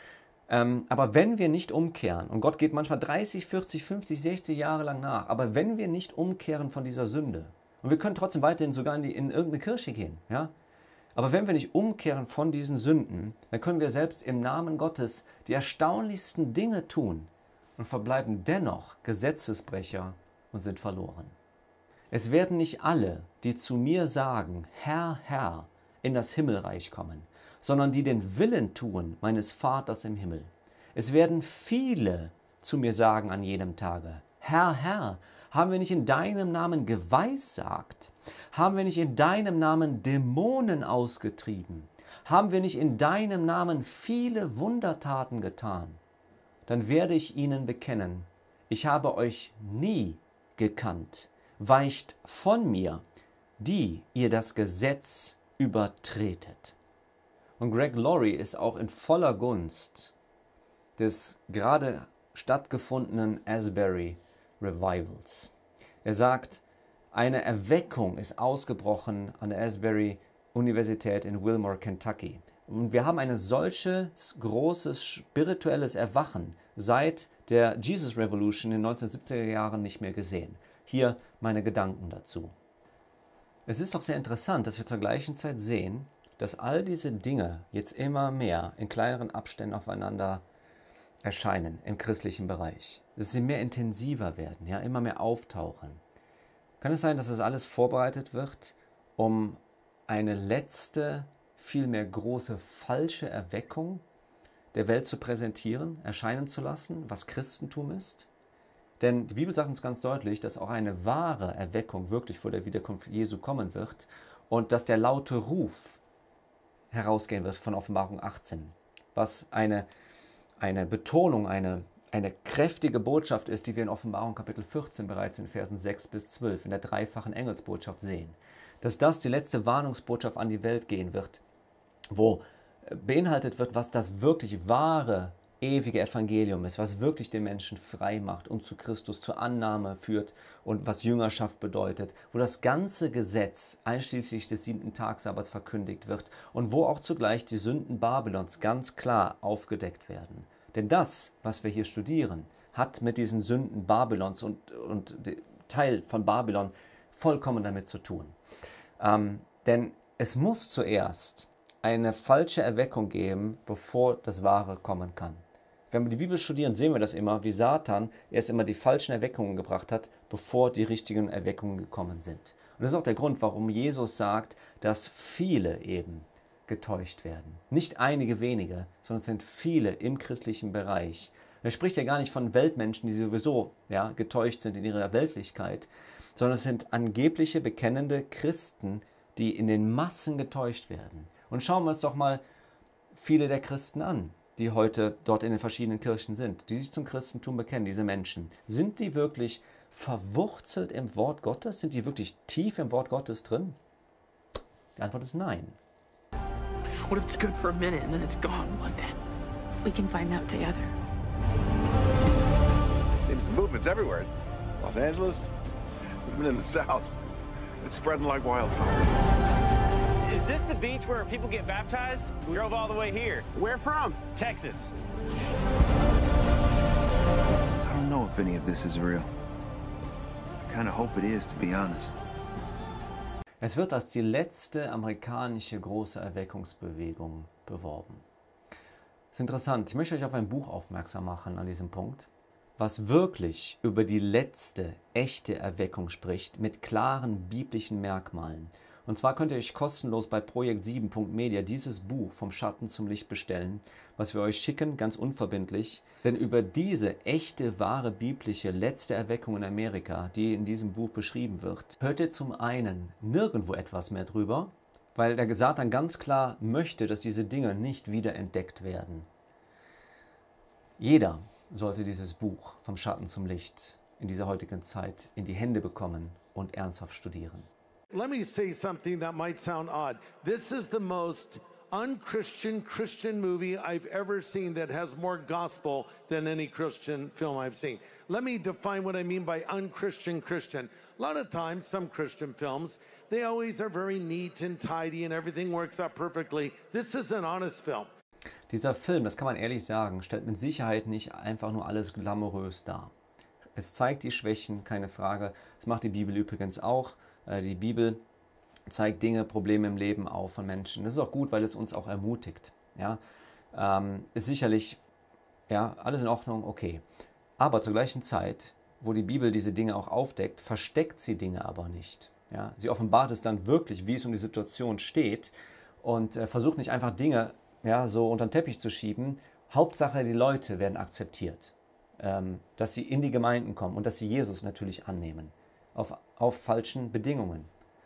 Speaker 7: Aber wenn wir nicht umkehren, und Gott geht manchmal 30, 40, 50, 60 Jahre lang nach, aber wenn wir nicht umkehren von dieser Sünde Und wir können trotzdem weiterhin sogar in irgendeine Kirche gehen. Ja? Aber wenn wir nicht umkehren von diesen Sünden, dann können wir selbst im Namen Gottes die erstaunlichsten Dinge tun und verbleiben dennoch Gesetzesbrecher und sind verloren. Es werden nicht alle, die zu mir sagen, Herr, Herr, in das Himmelreich kommen, sondern die den Willen tun meines Vaters im Himmel. Es werden viele zu mir sagen an jenem Tage, Herr, Herr, haben wir nicht in deinem Namen geweissagt? Haben wir nicht in deinem Namen Dämonen ausgetrieben? Haben wir nicht in deinem Namen viele Wundertaten getan? Dann werde ich ihnen bekennen, ich habe euch nie gekannt. Weicht von mir, die ihr das Gesetz übertretet. Und Greg Laurie ist auch in voller Gunst des gerade stattgefundenen Asbury Revivals. Er sagt, eine Erweckung ist ausgebrochen an der Asbury Universität in Wilmore, Kentucky. Und wir haben ein solches großes spirituelles Erwachen seit der Jesus Revolution in den 1970er Jahren nicht mehr gesehen. Hier meine Gedanken dazu. Es ist doch sehr interessant, dass wir zur gleichen Zeit sehen, dass all diese Dinge jetzt immer mehr in kleineren Abständen aufeinander erscheinen im christlichen Bereich. Dass sie mehr intensiver werden, ja, immer mehr auftauchen. Kann es sein, dass das alles vorbereitet wird, um eine letzte, vielmehr große falsche Erweckung der Welt zu präsentieren, erscheinen zu lassen, was Christentum ist? Denn die Bibel sagt uns ganz deutlich, dass auch eine wahre Erweckung wirklich vor der Wiederkunft Jesu kommen wird und dass der laute Ruf herausgehen wird von Offenbarung 18, was eine Betonung, eine kräftige Botschaft ist, die wir in Offenbarung Kapitel 14 bereits in Versen 6 bis 12 in der dreifachen Engelsbotschaft sehen. Dass das die letzte Warnungsbotschaft an die Welt gehen wird, wo beinhaltet wird, was das wirklich wahre, ewige Evangelium ist, was wirklich den Menschen frei macht und zu Christus, zur Annahme führt und was Jüngerschaft bedeutet, wo das ganze Gesetz einschließlich des 7. Tagsabbats verkündigt wird und wo auch zugleich die Sünden Babylons ganz klar aufgedeckt werden. Denn das, was wir hier studieren, hat mit diesen Sünden Babylons und Teil von Babylon vollkommen damit zu tun. Denn es muss zuerst eine falsche Erweckung geben, bevor das Wahre kommen kann. Wenn wir die Bibel studieren, sehen wir das immer, wie Satan erst immer die falschen Erweckungen gebracht hat, bevor die richtigen Erweckungen gekommen sind. Und das ist auch der Grund, warum Jesus sagt, dass viele eben getäuscht werden. Nicht einige wenige, sondern es sind viele im christlichen Bereich. Er spricht ja gar nicht von Weltmenschen, die sowieso getäuscht sind in ihrer Weltlichkeit, sondern es sind angebliche, bekennende Christen, die in den Massen getäuscht werden. Und schauen wir uns doch mal viele der Christen an, die heute dort in den verschiedenen Kirchen sind, die sich zum Christentum bekennen, diese Menschen. Sind die wirklich verwurzelt im Wort Gottes? Sind die wirklich tief im Wort Gottes drin? Die Antwort ist nein.
Speaker 21: What if it's good for a minute and then it's gone? What then?
Speaker 3: We can find out together.
Speaker 11: Seems the movement's everywhere. Los Angeles, even in the South. It's spreading like wildfire.
Speaker 15: Is this the beach where people get baptized? We drove all the way here. Where from? Texas.
Speaker 12: I don't know if any of this is real. I kind of hope it is, to be honest.
Speaker 7: Es wird als die letzte amerikanische große Erweckungsbewegung beworben. Das ist interessant. Ich möchte euch auf ein Buch aufmerksam machen an diesem Punkt, was wirklich über die letzte echte Erweckung spricht, mit klaren biblischen Merkmalen. Und zwar könnt ihr euch kostenlos bei projekt7.media dieses Buch vom Schatten zum Licht bestellen, was wir euch schicken, ganz unverbindlich. Denn über diese echte, wahre, biblische letzte Erweckung in Amerika, die in diesem Buch beschrieben wird, hört ihr zum einen nirgendwo etwas mehr drüber, weil der Satan ganz klar möchte, dass diese Dinge nicht wieder entdeckt werden. Jeder sollte dieses Buch vom Schatten zum Licht in dieser heutigen Zeit in die Hände bekommen und ernsthaft studieren.
Speaker 8: Let me say something that might sound odd. This is the most unchristian Christian movie I've ever seen that has more gospel than any Christian film I've seen. Let me define what I mean by unchristian Christian. A lot of times, some Christian films, they always are very neat and tidy and everything works out perfectly. This is an honest film.
Speaker 7: Dieser Film, das kann man ehrlich sagen, stellt mit Sicherheit nicht einfach nur alles glamourös dar. Es zeigt die Schwächen, keine Frage. Das macht die Bibel übrigens auch. Die Bibel zeigt Dinge, Probleme im Leben auf von Menschen. Das ist auch gut, weil es uns auch ermutigt. Ja? Ist sicherlich alles in Ordnung, okay. Aber zur gleichen Zeit, wo die Bibel diese Dinge auch aufdeckt, versteckt sie Dinge aber nicht. Ja? Sie offenbart es dann wirklich, wie es um die Situation steht und versucht nicht einfach Dinge so unter den Teppich zu schieben. Hauptsache, die Leute werden akzeptiert, dass sie in die Gemeinden kommen und dass sie Jesus natürlich annehmen, auf falschen Bedingungen.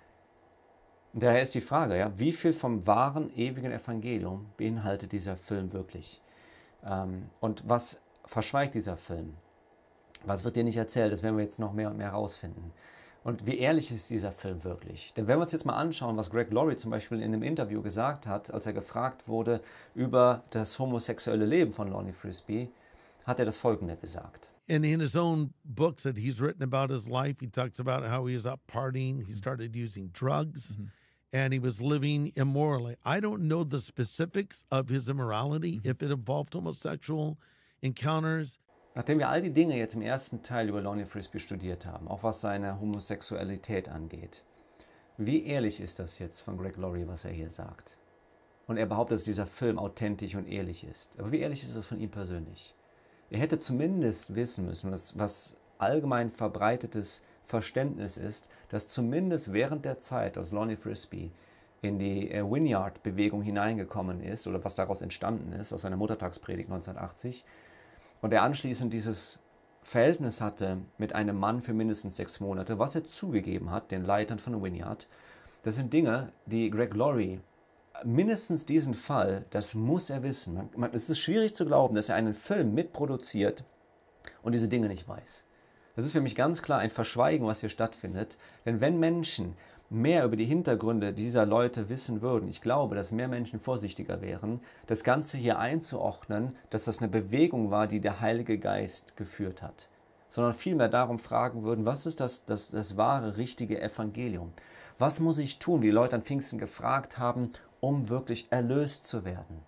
Speaker 7: Daher ist die Frage, wie viel vom wahren, ewigen Evangelium beinhaltet dieser Film wirklich? Und was verschweigt dieser Film? Was wird dir nicht erzählt? Das werden wir jetzt noch mehr und mehr herausfinden. Und wie ehrlich ist dieser Film wirklich? Denn wenn wir uns jetzt mal anschauen, was Greg Laurie zum Beispiel in einem Interview gesagt hat, als er gefragt wurde über das homosexuelle Leben von Lonnie Frisbee, hat er das Folgende gesagt.
Speaker 8: And in his own books that he's written about his life, he talks about how he was up partying, he started using drugs, and he was living immorally. I don't know the specifics of his immorality, if it involved homosexual encounters.
Speaker 7: Nachdem wir all die Dinge jetzt im ersten Teil über Lonnie Frisbee studiert haben, auch was seine Homosexualität angeht, wie ehrlich ist das jetzt von Greg Laurie, was er hier sagt? Und er behauptet, dass dieser Film authentisch und ehrlich ist. Aber wie ehrlich ist das von ihm persönlich? Er hätte zumindest wissen müssen, was allgemein verbreitetes Verständnis ist, dass zumindest während der Zeit, als Lonnie Frisbee in die Vineyard-Bewegung hineingekommen ist, oder was daraus entstanden ist, aus seiner Muttertagspredigt 1980, und er anschließend dieses Verhältnis hatte mit einem Mann für mindestens 6 Monate, was er zugegeben hat, den Leitern von Vineyard, das sind Dinge, die Greg Laurie, mindestens diesen Fall, das muss er wissen. Es ist schwierig zu glauben, dass er einen Film mitproduziert und diese Dinge nicht weiß. Das ist für mich ganz klar ein Verschweigen, was hier stattfindet. Denn wenn Menschen mehr über die Hintergründe dieser Leute wissen würden, ich glaube, dass mehr Menschen vorsichtiger wären, das Ganze hier einzuordnen, dass das eine Bewegung war, die der Heilige Geist geführt hat. Sondern vielmehr darum fragen würden, was ist das wahre, richtige Evangelium? Was muss ich tun, wie die Leute an Pfingsten gefragt haben, um wirklich erlöst zu werden?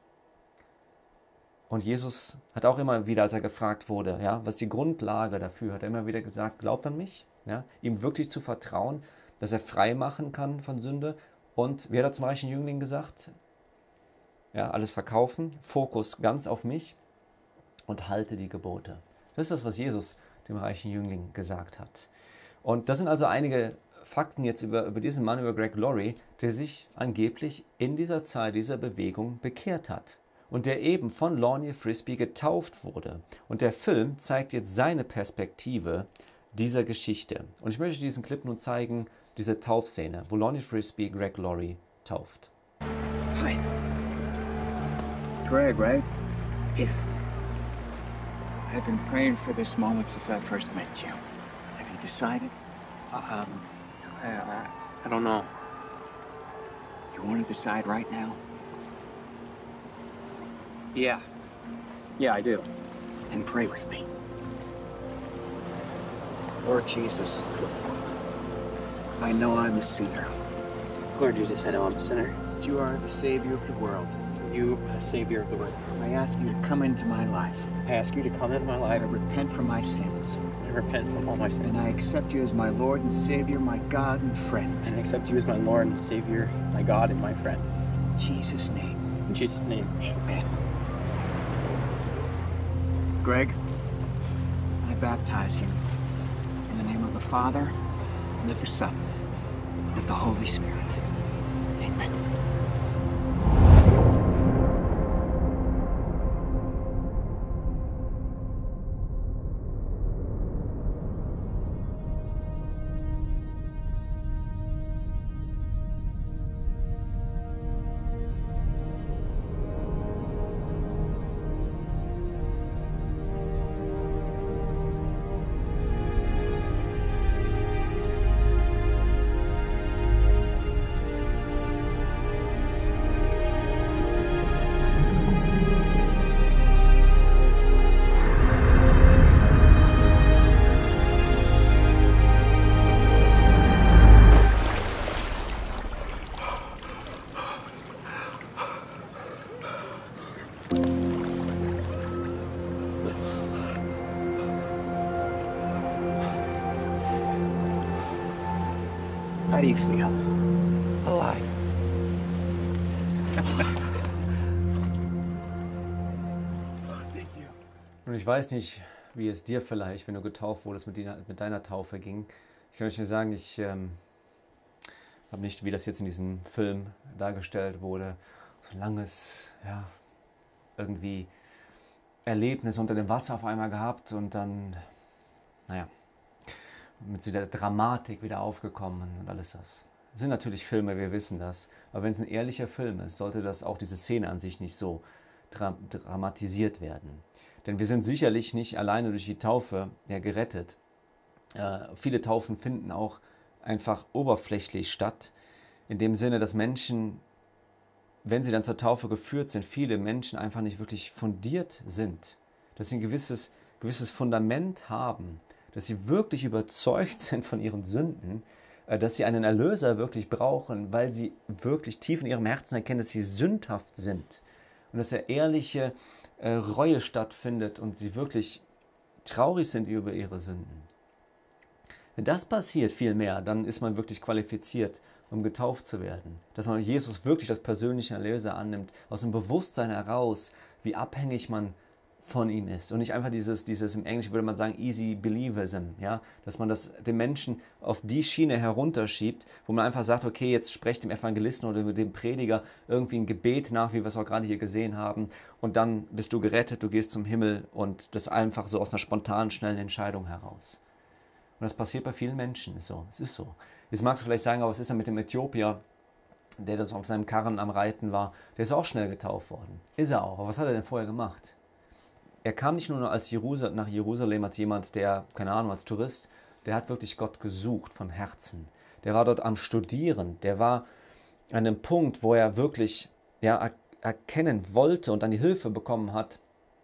Speaker 7: Und Jesus hat auch immer wieder, als er gefragt wurde, was die Grundlage dafür, hat er immer wieder gesagt, glaubt an mich, ihm wirklich zu vertrauen, dass er frei machen kann von Sünde. Und wie hat er zum reichen Jüngling gesagt? Alles verkaufen, Fokus ganz auf mich und halte die Gebote. Das ist das, was Jesus dem reichen Jüngling gesagt hat. Und das sind also einige Fakten jetzt über diesen Mann, über Greg Laurie, der sich angeblich in dieser Zeit, dieser Bewegung bekehrt hat. Und der eben von Lonnie Frisbee getauft wurde. Und der Film zeigt jetzt seine Perspektive dieser Geschichte. Und ich möchte diesen Clip nun zeigen, diese Taufszene, wo Lonnie Frisbee Greg Laurie tauft.
Speaker 6: Hi. Greg, right? Yeah. I've been praying for this moment since I first met you. Have you decided?
Speaker 21: I don't know.
Speaker 6: You want to decide right now?
Speaker 21: Yeah. Yeah, I do.
Speaker 6: And pray with me. Lord Jesus, I know I'm a sinner.
Speaker 21: Lord Jesus, I know I'm a sinner.
Speaker 6: But you are the Savior of the world.
Speaker 21: You are the Savior of the world.
Speaker 6: I ask you to come into my life.
Speaker 21: I ask you to come into my life.
Speaker 6: I repent for my sins.
Speaker 21: I repent from all my sins.
Speaker 6: And I accept you as my Lord and Savior, my God and friend.
Speaker 21: And I accept you as my Lord and Savior, my God and my friend.
Speaker 6: In Jesus' name.
Speaker 21: In Jesus' name.
Speaker 6: Amen. Greg, I baptize you in the name of the Father, and of the Son, and of the Holy Spirit. Amen. How do you feel?
Speaker 1: Alive.
Speaker 7: Und ich weiß nicht, wie es dir vielleicht, wenn du getauft wurdest, mit deiner Taufe ging. Ich kann euch nur sagen, ich habe nicht, wie das jetzt in diesem Film dargestellt wurde, so ein langes, ja, irgendwie Erlebnis unter dem Wasser auf einmal gehabt und dann, naja, mit der Dramatik wieder aufgekommen und alles das. Das sind natürlich Filme, wir wissen das, aber wenn es ein ehrlicher Film ist, sollte das auch diese Szene an sich nicht so dramatisiert werden. Denn wir sind sicherlich nicht alleine durch die Taufe gerettet. Viele Taufen finden auch einfach oberflächlich statt, in dem Sinne, dass Menschen, wenn sie dann zur Taufe geführt sind, viele Menschen einfach nicht wirklich fundiert sind, dass sie ein gewisses Fundament haben, dass sie wirklich überzeugt sind von ihren Sünden, dass sie einen Erlöser wirklich brauchen, weil sie wirklich tief in ihrem Herzen erkennen, dass sie sündhaft sind und dass eine ehrliche Reue stattfindet und sie wirklich traurig sind über ihre Sünden. Wenn das passiert vielmehr, dann ist man wirklich qualifiziert, um getauft zu werden. Dass man Jesus wirklich als persönlichen Erlöser annimmt, aus dem Bewusstsein heraus, wie abhängig man von ihm ist. Und nicht einfach dieses im Englischen würde man sagen, easy believism, ja? Dass man das den Menschen auf die Schiene herunterschiebt, wo man einfach sagt, okay, jetzt sprecht dem Evangelisten oder dem Prediger irgendwie ein Gebet nach, wie wir es auch gerade hier gesehen haben, und dann bist du gerettet, du gehst zum Himmel und das einfach so aus einer spontanen, schnellen Entscheidung heraus. Und das passiert bei vielen Menschen so. Es ist so. Jetzt magst du vielleicht sagen, aber was ist denn mit dem Äthiopier, der das auf seinem Karren am Reiten war? Der ist auch schnell getauft worden. Ist er auch. Aber was hat er denn vorher gemacht? Er kam nicht nur nach Jerusalem als jemand, der, keine Ahnung, als Tourist, der hat wirklich Gott gesucht von Herzen. Der war dort am Studieren. Der war an einem Punkt, wo er wirklich erkennen wollte und dann die Hilfe bekommen hat,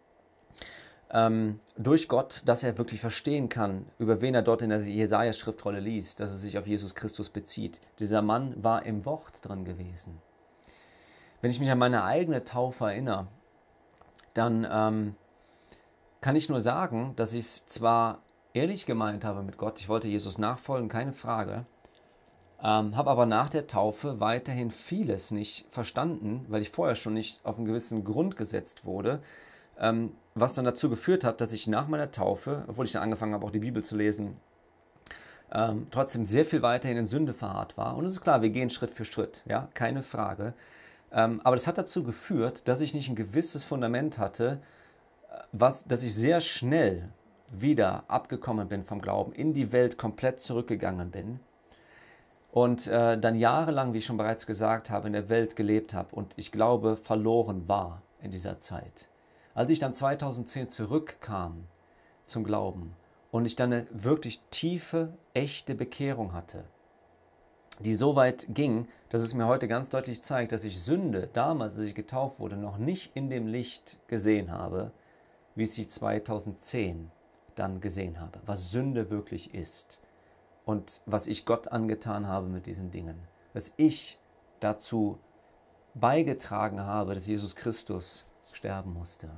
Speaker 7: durch Gott, dass er wirklich verstehen kann, über wen er dort in der Jesaja-Schriftrolle liest, dass es sich auf Jesus Christus bezieht. Dieser Mann war im Wort drin gewesen. Wenn ich mich an meine eigene Taufe erinnere, dann kann ich nur sagen, dass ich es zwar ehrlich gemeint habe mit Gott, ich wollte Jesus nachfolgen, keine Frage, habe aber nach der Taufe weiterhin vieles nicht verstanden, weil ich vorher schon nicht auf einen gewissen Grund gesetzt wurde, was dann dazu geführt hat, dass ich nach meiner Taufe, obwohl ich dann angefangen habe, auch die Bibel zu lesen, trotzdem sehr viel weiterhin in Sünde verharrt war. Und es ist klar, wir gehen Schritt für Schritt, ja, keine Frage. Aber das hat dazu geführt, dass ich nicht ein gewisses Fundament hatte, dass ich sehr schnell wieder abgekommen bin vom Glauben, in die Welt komplett zurückgegangen bin und dann jahrelang, wie ich schon bereits gesagt habe, in der Welt gelebt habe und ich glaube, verloren war in dieser Zeit. Als ich dann 2010 zurückkam zum Glauben und ich dann eine wirklich tiefe, echte Bekehrung hatte, die so weit ging, dass es mir heute ganz deutlich zeigt, dass ich Sünde damals, als ich getauft wurde, noch nicht in dem Licht gesehen habe, wie es ich 2010 dann gesehen habe, was Sünde wirklich ist und was ich Gott angetan habe mit diesen Dingen, dass ich dazu beigetragen habe, dass Jesus Christus sterben musste.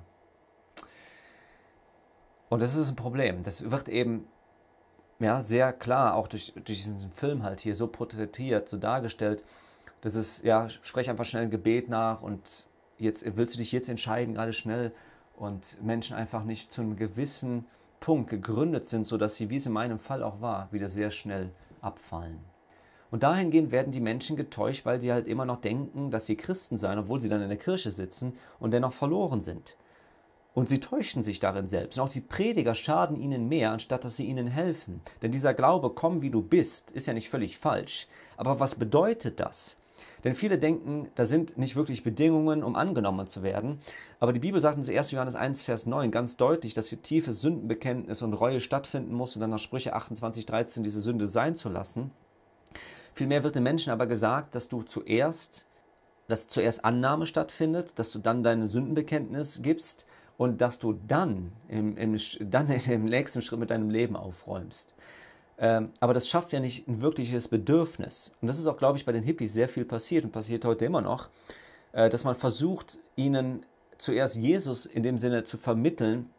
Speaker 7: Und das ist ein Problem. Das wird eben sehr klar auch durch diesen Film halt hier so porträtiert, so dargestellt, dass es, sprech einfach schnell ein Gebet nach und jetzt willst du dich jetzt entscheiden, gerade schnell, und Menschen einfach nicht zu einem gewissen Punkt gegründet sind, sodass sie, wie es in meinem Fall auch war, wieder sehr schnell abfallen. Und dahingehend werden die Menschen getäuscht, weil sie halt immer noch denken, dass sie Christen seien, obwohl sie dann in der Kirche sitzen und dennoch verloren sind. Und sie täuschen sich darin selbst. Und auch die Prediger schaden ihnen mehr, anstatt dass sie ihnen helfen. Denn dieser Glaube, komm wie du bist, ist ja nicht völlig falsch. Aber was bedeutet das? Denn viele denken, da sind nicht wirklich Bedingungen, um angenommen zu werden. Aber die Bibel sagt in 1. Johannes 1, Vers 9 ganz deutlich, dass für tiefes Sündenbekenntnis und Reue stattfinden muss und dann nach Sprüche 28, 13 diese Sünde sein zu lassen. Vielmehr wird den Menschen aber gesagt, dass zuerst Annahme stattfindet, dass du dann dein Sündenbekenntnis gibst und dass du dann im nächsten Schritt mit deinem Leben aufräumst. Aber das schafft ja nicht ein wirkliches Bedürfnis. Und das ist auch, glaube ich, bei den Hippies sehr viel passiert und passiert heute immer noch, dass man versucht, ihnen zuerst Jesus in dem Sinne zu vermitteln,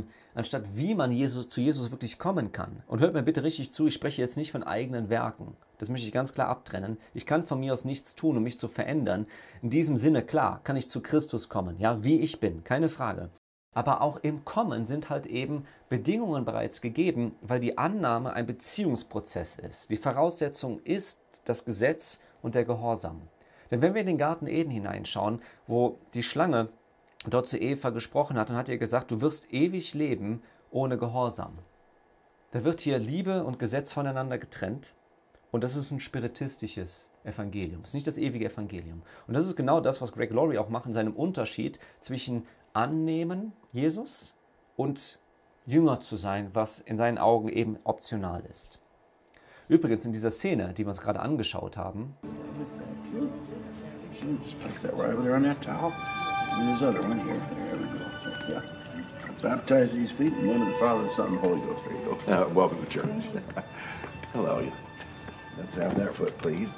Speaker 7: anstatt wie man zu Jesus wirklich kommen kann. Und hört mir bitte richtig zu, ich spreche jetzt nicht von eigenen Werken. Das möchte ich ganz klar abtrennen. Ich kann von mir aus nichts tun, um mich zu verändern. In diesem Sinne, klar, kann ich zu Christus kommen, ja, wie ich bin, keine Frage. Aber auch im Kommen sind halt eben Bedingungen bereits gegeben, weil die Annahme ein Beziehungsprozess ist. Die Voraussetzung ist das Gesetz und der Gehorsam. Denn wenn wir in den Garten Eden hineinschauen, wo die Schlange dort zu Eva gesprochen hat, dann hat er gesagt, du wirst ewig leben ohne Gehorsam. Da wird hier Liebe und Gesetz voneinander getrennt. Und das ist ein spiritistisches Evangelium. Das ist nicht das ewige Evangelium. Und das ist genau das, was Greg Laurie auch macht in seinem Unterschied zwischen Annehmen Jesus und Jünger zu sein, was in seinen Augen eben optional ist. Übrigens in dieser Szene, die wir uns gerade angeschaut haben,
Speaker 11: Baptize these feet in the name of the Father, the Son, and the Holy Ghost. There you go. Welcome to church. Hello. Let's have that foot, please.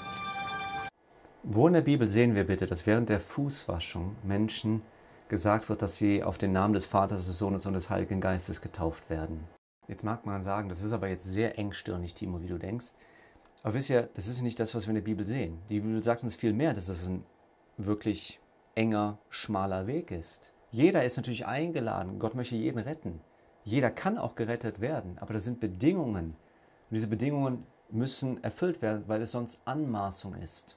Speaker 7: Wo in der Bibel sehen wir bitte, dass während der Fußwaschung Menschen gesagt wird, dass sie auf den Namen des Vaters, des Sohnes und des Heiligen Geistes getauft werden? Jetzt mag man sagen, das ist aber jetzt sehr engstirnig, Timo, wie du denkst. Aber wisst ihr, das ist nicht das, was wir in der Bibel sehen. Die Bibel sagt uns viel mehr, dass das ein wirklich enger, schmaler Weg ist. Jeder ist natürlich eingeladen. Gott möchte jeden retten. Jeder kann auch gerettet werden. Aber das sind Bedingungen. Und diese Bedingungen müssen erfüllt werden, weil es sonst Anmaßung ist.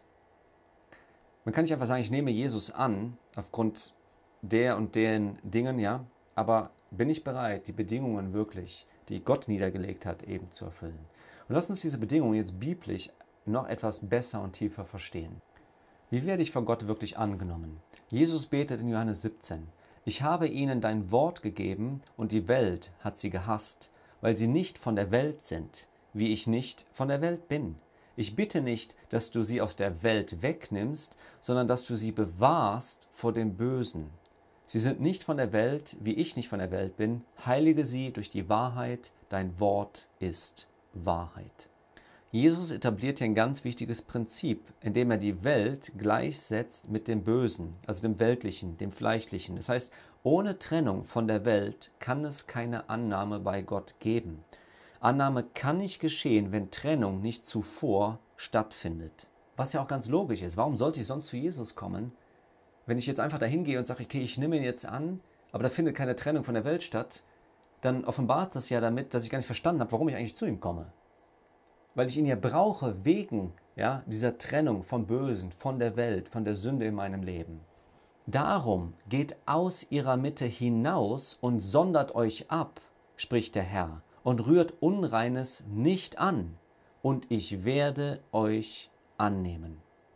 Speaker 7: Man kann nicht einfach sagen, ich nehme Jesus an, aufgrund der und den Dingen, ja. Aber bin ich bereit, die Bedingungen wirklich, die Gott niedergelegt hat, eben zu erfüllen? Und lass uns diese Bedingungen jetzt biblisch noch etwas besser und tiefer verstehen. Wie werde ich von Gott wirklich angenommen? Jesus betet in Johannes 17. Ich habe ihnen dein Wort gegeben und die Welt hat sie gehasst, weil sie nicht von der Welt sind, wie ich nicht von der Welt bin. Ich bitte nicht, dass du sie aus der Welt wegnimmst, sondern dass du sie bewahrst vor dem Bösen. Sie sind nicht von der Welt, wie ich nicht von der Welt bin. Heilige sie durch die Wahrheit, dein Wort ist Wahrheit. Jesus etabliert hier ein ganz wichtiges Prinzip, indem er die Welt gleichsetzt mit dem Bösen, also dem Weltlichen, dem Fleischlichen. Das heißt, ohne Trennung von der Welt kann es keine Annahme bei Gott geben. Annahme kann nicht geschehen, wenn Trennung nicht zuvor stattfindet. Was ja auch ganz logisch ist. Warum sollte ich sonst zu Jesus kommen, wenn ich jetzt einfach dahin gehe und sage, okay, ich nehme ihn jetzt an, aber da findet keine Trennung von der Welt statt, dann offenbart das ja damit, dass ich gar nicht verstanden habe, warum ich eigentlich zu ihm komme. Weil ich ihn ja brauche wegen dieser Trennung vom Bösen, von der Welt, von der Sünde in meinem Leben. Darum geht aus ihrer Mitte hinaus und sondert euch ab, spricht der Herr, und rührt Unreines nicht an, und ich werde euch annehmen.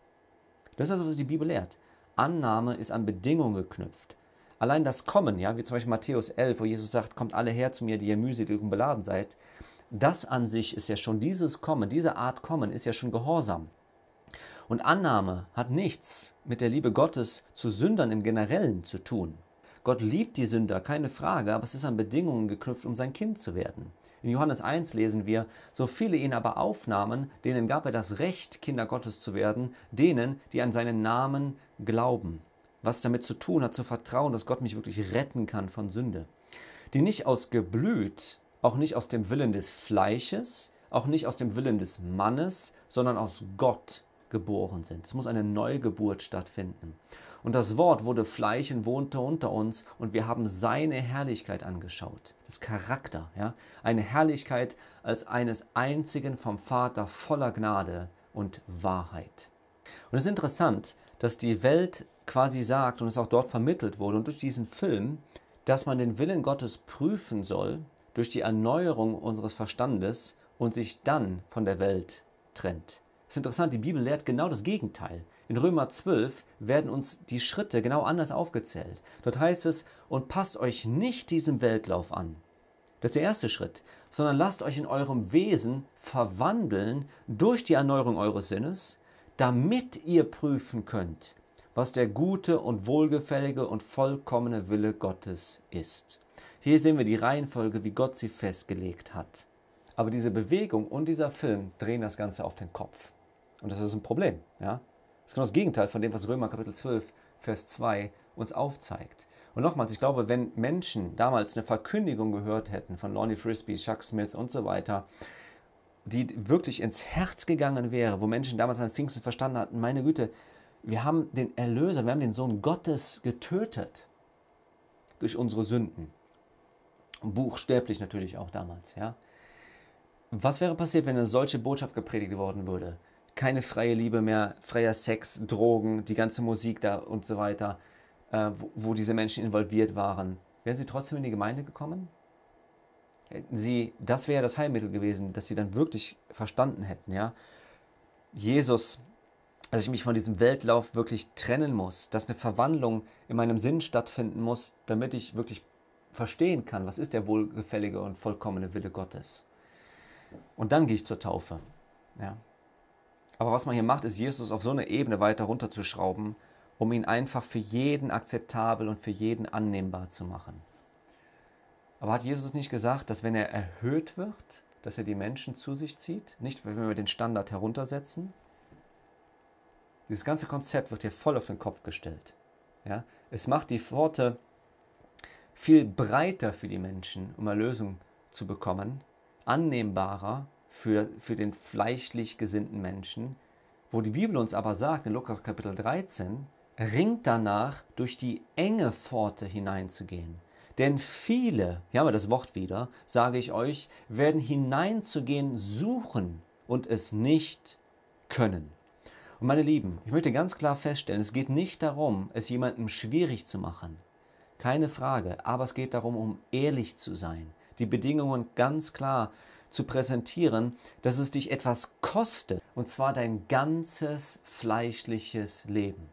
Speaker 7: Das ist also, was die Bibel lehrt. Annahme ist an Bedingungen geknüpft. Allein das Kommen, wie zum Beispiel Matthäus 11, wo Jesus sagt, kommt alle her zu mir, die ihr mühselig und beladen seid, das an sich ist ja schon, dieses Kommen, diese Art Kommen ist ja schon Gehorsam. Und Annahme hat nichts mit der Liebe Gottes zu Sündern im Generellen zu tun. Gott liebt die Sünder, keine Frage, aber es ist an Bedingungen geknüpft, um sein Kind zu werden. In Johannes 1 lesen wir, so viele ihn aber aufnahmen, denen gab er das Recht, Kinder Gottes zu werden, denen, die an seinen Namen glauben. Was damit zu tun hat, zu vertrauen, dass Gott mich wirklich retten kann von Sünde. Die nicht aus Geblüt, auch nicht aus dem Willen des Fleisches, auch nicht aus dem Willen des Mannes, sondern aus Gott geboren sind. Es muss eine Neugeburt stattfinden. Und das Wort wurde Fleisch und wohnte unter uns und wir haben seine Herrlichkeit angeschaut. Das Charakter, eine Herrlichkeit als eines einzigen vom Vater voller Gnade und Wahrheit. Und es ist interessant, dass die Welt quasi sagt und es auch dort vermittelt wurde und durch diesen Film, dass man den Willen Gottes prüfen soll durch die Erneuerung unseres Verstandes und sich dann von der Welt trennt. Es ist interessant, die Bibel lehrt genau das Gegenteil. In Römer 12 werden uns die Schritte genau anders aufgezählt. Dort heißt es, und passt euch nicht diesem Weltlauf an. Das ist der erste Schritt, sondern lasst euch in eurem Wesen verwandeln durch die Erneuerung eures Sinnes, damit ihr prüfen könnt, was der gute und wohlgefällige und vollkommene Wille Gottes ist. Hier sehen wir die Reihenfolge, wie Gott sie festgelegt hat. Aber diese Bewegung und dieser Film drehen das Ganze auf den Kopf. Und das ist ein Problem. Das ist genau das Gegenteil von dem, was Römer Kapitel 12, Vers 2 uns aufzeigt. Und nochmals, ich glaube, wenn Menschen damals eine Verkündigung gehört hätten von Lonnie Frisbee, Chuck Smith und so weiter, die wirklich ins Herz gegangen wäre, wo Menschen damals an Pfingsten verstanden hatten, meine Güte, wir haben den Erlöser, wir haben den Sohn Gottes getötet durch unsere Sünden. Buchstäblich natürlich auch damals. Ja? Was wäre passiert, wenn eine solche Botschaft gepredigt worden würde? Keine freie Liebe mehr, freier Sex, Drogen, die ganze Musik da und so weiter, wo diese Menschen involviert waren. Wären sie trotzdem in die Gemeinde gekommen? Das wäre das Heilmittel gewesen, dass sie dann wirklich verstanden hätten, ja. Jesus, dass ich mich von diesem Weltlauf wirklich trennen muss, dass eine Verwandlung in meinem Sinn stattfinden muss, damit ich wirklich verstehen kann, was ist der wohlgefällige und vollkommene Wille Gottes. Und dann gehe ich zur Taufe, ja. Aber was man hier macht, ist Jesus auf so eine Ebene weiter runterzuschrauben, um ihn einfach für jeden akzeptabel und für jeden annehmbar zu machen. Aber hat Jesus nicht gesagt, dass wenn er erhöht wird, dass er die Menschen zu sich zieht? Nicht, wenn wir den Standard heruntersetzen? Dieses ganze Konzept wird hier voll auf den Kopf gestellt. Ja? Es macht die Pforte viel breiter für die Menschen, um Erlösung zu bekommen, annehmbarer für den fleischlich gesinnten Menschen, wo die Bibel uns aber sagt, in Lukas Kapitel 13, ringt danach, durch die enge Pforte hineinzugehen. Denn viele, hier haben wir das Wort wieder, sage ich euch, werden hineinzugehen suchen und es nicht können. Und meine Lieben, ich möchte ganz klar feststellen, es geht nicht darum, es jemandem schwierig zu machen. Keine Frage, aber es geht darum, um ehrlich zu sein, die Bedingungen ganz klar zu präsentieren, dass es dich etwas kostet, und zwar dein ganzes fleischliches Leben,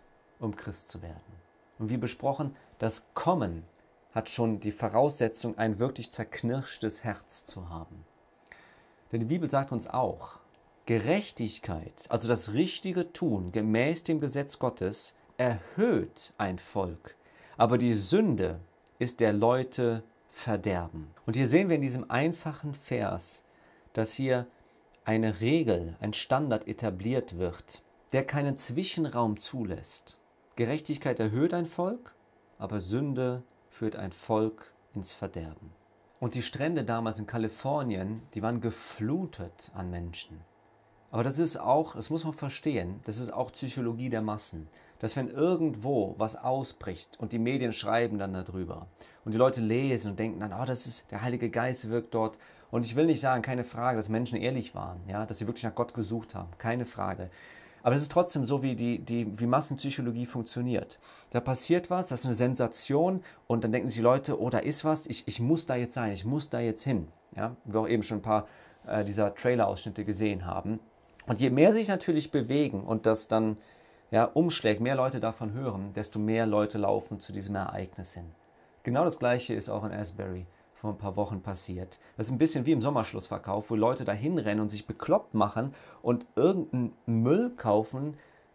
Speaker 7: um Christ zu werden. Und wie besprochen, das Kommen hat schon die Voraussetzung, ein wirklich zerknirschtes Herz zu haben. Denn die Bibel sagt uns auch, Gerechtigkeit, also das richtige Tun gemäß dem Gesetz Gottes, erhöht ein Volk, aber die Sünde ist der Leute Verderben. Und hier sehen wir in diesem einfachen Vers, dass hier eine Regel, ein Standard etabliert wird, der keinen Zwischenraum zulässt. Gerechtigkeit erhöht ein Volk, aber Sünde führt ein Volk ins Verderben. Und die Strände damals in Kalifornien, die waren geflutet an Menschen. Aber das ist auch, das muss man verstehen, das ist auch Psychologie der Massen. Dass wenn irgendwo was ausbricht und die Medien schreiben dann darüber und die Leute lesen und denken dann, oh, das ist, der Heilige Geist wirkt dort. Und ich will nicht sagen, keine Frage, dass Menschen ehrlich waren, ja, dass sie wirklich nach Gott gesucht haben, keine Frage. Aber es ist trotzdem so, wie Massenpsychologie funktioniert. Da passiert was, das ist eine Sensation und dann denken sich die Leute, oh, da ist was, ich muss da jetzt sein, ich muss da jetzt hin. Ja, wie wir auch eben schon ein paar dieser Trailer-Ausschnitte gesehen haben. Und je mehr sich natürlich bewegen und das dann umschlägt, mehr Leute davon hören, desto mehr Leute laufen zu diesem Ereignis hin. Genau das Gleiche ist auch in Asbury vor ein paar Wochen passiert. Das ist ein bisschen wie im Sommerschlussverkauf, wo Leute da hinrennen und sich bekloppt machen und irgendeinen Müll kaufen,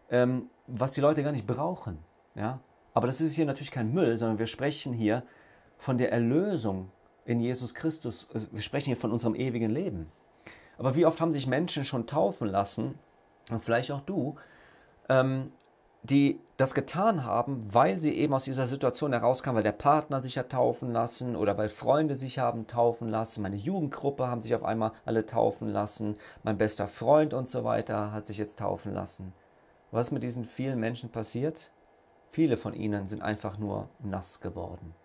Speaker 7: was die Leute gar nicht brauchen. Ja? Aber das ist hier natürlich kein Müll, sondern wir sprechen hier von der Erlösung in Jesus Christus. Wir sprechen hier von unserem ewigen Leben. Aber wie oft haben sich Menschen schon taufen lassen, und vielleicht auch du, die das getan haben, weil sie eben aus dieser Situation herauskamen, weil der Partner sich hat taufen lassen oder weil Freunde sich haben taufen lassen, meine Jugendgruppe haben sich auf einmal alle taufen lassen, mein bester Freund und so weiter hat sich jetzt taufen lassen. Was ist mit diesen vielen Menschen passiert? Viele von ihnen sind einfach nur nass geworden.